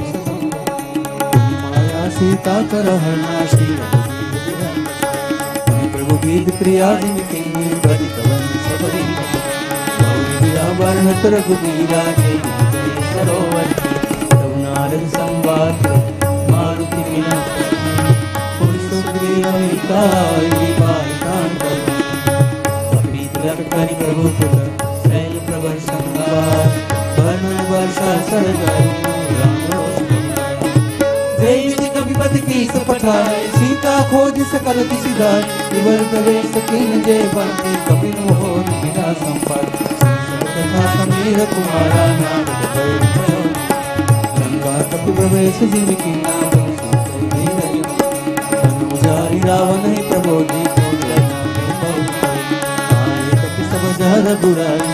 Speaker 1: माया सीता कर हरना श्री प्रभु गीत प्रिया जिन के बड़ी कवन सबरी वर्ण रघुवीरा जय सरोवर नारद संवाद मारुति बिना पुरुष
Speaker 2: करी प्रभु पुत्र शैल प्रवर संगार वर्ण वर्षा सरगार कविपति की सपठाए सीता खोज सकल दिशिदार इवर प्रवेश किन जय बंदी कपिन मोहन बिना संपाद तथा समीर कुमारा नाम गंगा कपि प्रवेश जिनकी नाम अनुजारी रावण ही प्रबोधि जहर बुराई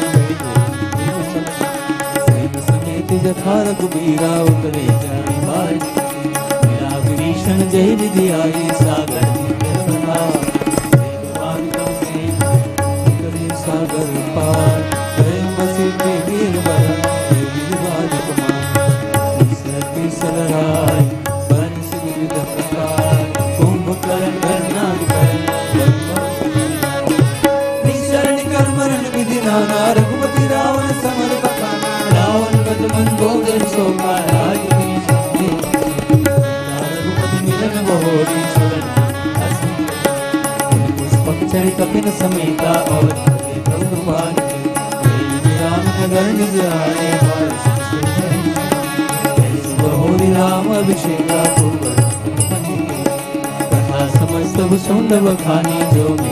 Speaker 2: समेत जखार कुबीरा उतरे जाए बाई मेरा विभीषण जय निधि आई सागर सागर पार बसी के वीर सलराय बंस विविध प्रकार कुंभकर्ण गणनाग नाना रघुपति रावण समर बखाना रावण बद मन भोगन शोभा रघुपति मिलन बहोरी पुष्पक चरित कपिन समेता अवधि प्रभु राम नगर निज आए बहोरी राम अभिषेका कथा समस्त सुंद बखानी जो में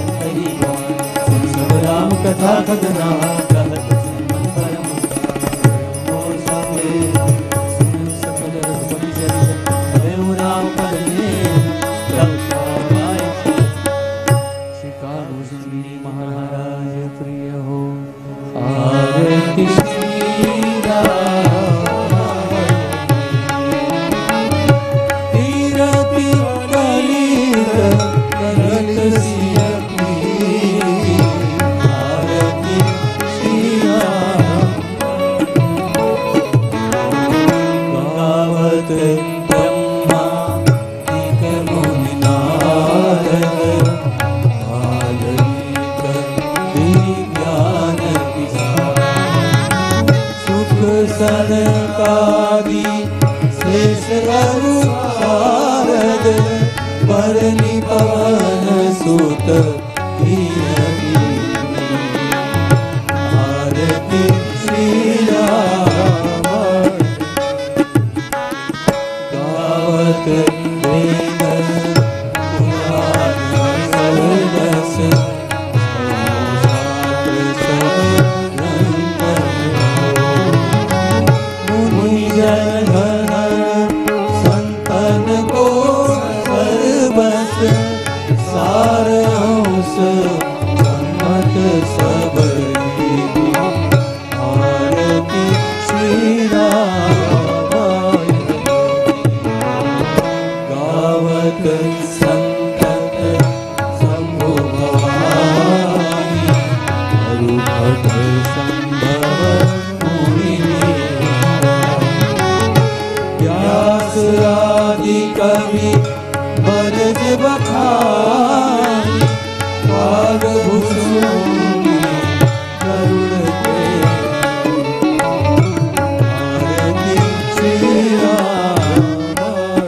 Speaker 2: राम कथा कथना कहत मन परम और सावे सकल रघुपति चरित हरे राम पद ने रक्षा पाए शिकार श्री महाराज प्रिय हो आरती श्री तीरति कलित सिया ब्रह्मा मुनि नारद ज्ञान सुख सनकादि शेष रघु शारद परनि पवन सुत आरती श्री राम गावत वेद पुराण सरदस मुनि जन संतन को सर्वस सार अंश सम्मत सब आरती श्री राम गावत संतत शंभु भवानी हरुभट संभव मुनि व्यास आदि कवि बरज बखानी पाग भूषुनि करुण के आरती श्री राम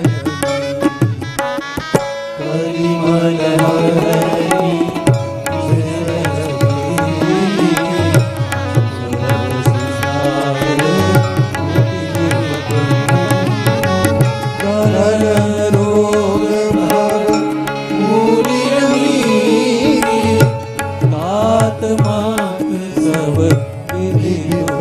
Speaker 2: कलिमल हरि रोग भव मूली तात मात सब विधि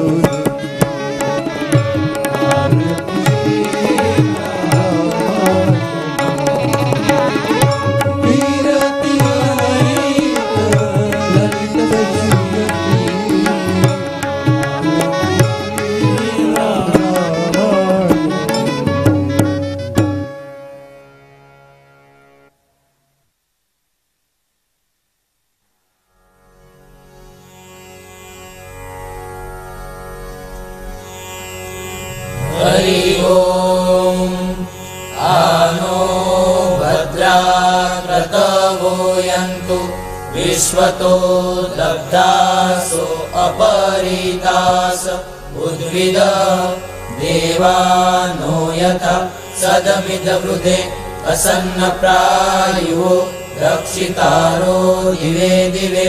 Speaker 8: हरि ओम आनो भद्रा क्रतवो यन्तु विश्वतो दग्धासो अपरितास उद्भिद देवानो यथा सदमिद वृधे असन्नप्रायुः रक्षितारो दिवे दिवे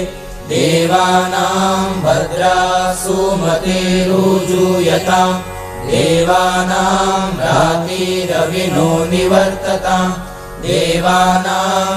Speaker 8: देवानां भद्रा सुमतिरुजूयताम् देवानां रातिरविनो निवर्तताम् देवानां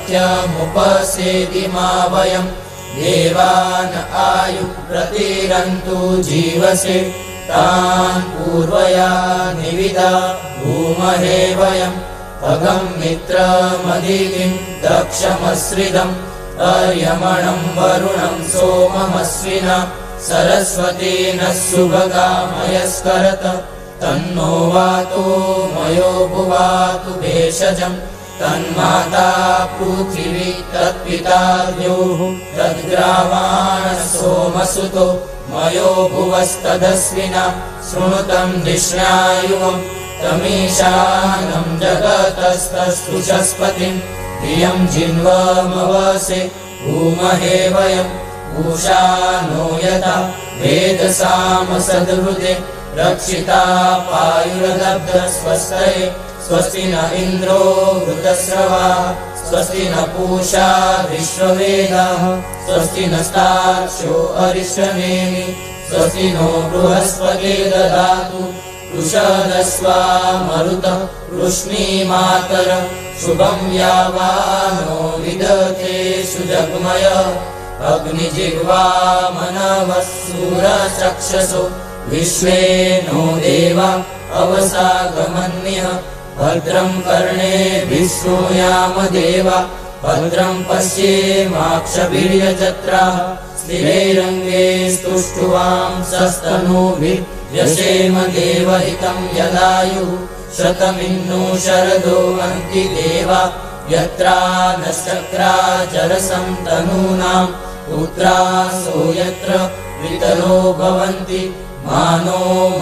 Speaker 8: सख्यमुपसेदि मा वयम् देवान् आयुः प्रतिरन्तु जीवसे तान् पूर्वया निविदा भूमहे वयम् भगं मित्रमदितिं दक्षमश्रिदम् अर्यमणं वरुणं सोममश्विना सरस्वती नः सुभगामयस्करत तन्नो वातो मयो भुवातु भेषजम् तन्माता पृथिवी तत्पिता द्योः तद्ग्रावाण सोमसुतो मयो भुवस्तदस्विना शृणुतं धिष्ण्यायुवम् तमीशानं जगतस्तस्तुषस्पतिं धियं जिन्वमवसे भूमहे वयम् उषा नो यथा वेदसामसद्हृदे रक्षिता पायुरदब्धस्वस्तये स्वस्ति न इन्द्रो वृतस्रवा स्वस्ति न पूषा विश्ववेदाः स्वस्ति नस्तार्क्ष्यो अरिष्टनेमि स्वस्ति नो बृहस्पति ददातु उषदस्वा मरुतः वृष्णीमातर शुभं यावानो विदते सुजग्मय अग्निजिह्वा मनवः सूरचक्षसो विश्वे नो देवा अवसागमन्यः भद्रं कर्णेभिः शृणुयाम देवा भद्रं पश्येमाक्षभिर्यजत्राः स्थिरैरङ्गे स्तुष्टुवांसस्तनूभिः यशेम देवहितं यदायुः शतमिन्नो शरदो अन्ति देवा यत्रा नश्चक्रा जरसं तनूनां पुत्रासो यत्र वितरो भवन्ति मानो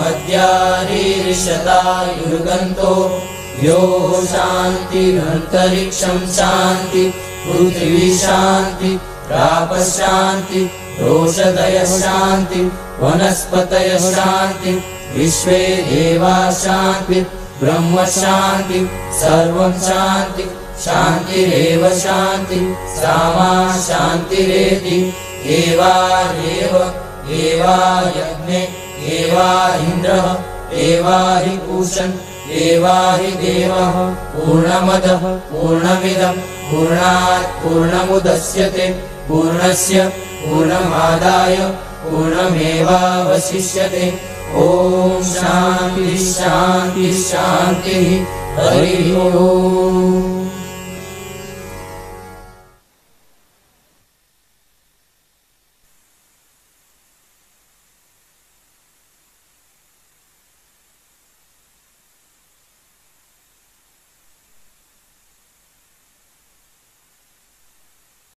Speaker 8: मद्यारीरिषतायुर्गन्तो यो शान्तिरन्तरिक्षं शान्ति पृथिवी शान्ति रापशान्ति रोषधयः शान्ति वनस्पतयः शान्ति विश्वे देवा शान्ति ब्रह्म शान्ति सर्वं शान्ति शान्तिरेव शान्ति सामा शान्तिरेति एवारेव एवा यज्ञे एवा इन्द्रः एवा हि पूषन् एवा हि देवः पूर्णमदः पूर्णमिदं पूर्णात् पूर्णमुदच्यते पूर्णस्य पूर्णमादाय पूर्णमेवावशिष्यते ॐ शान्तिः शान्तिः शान्तिः हरिः ओम्।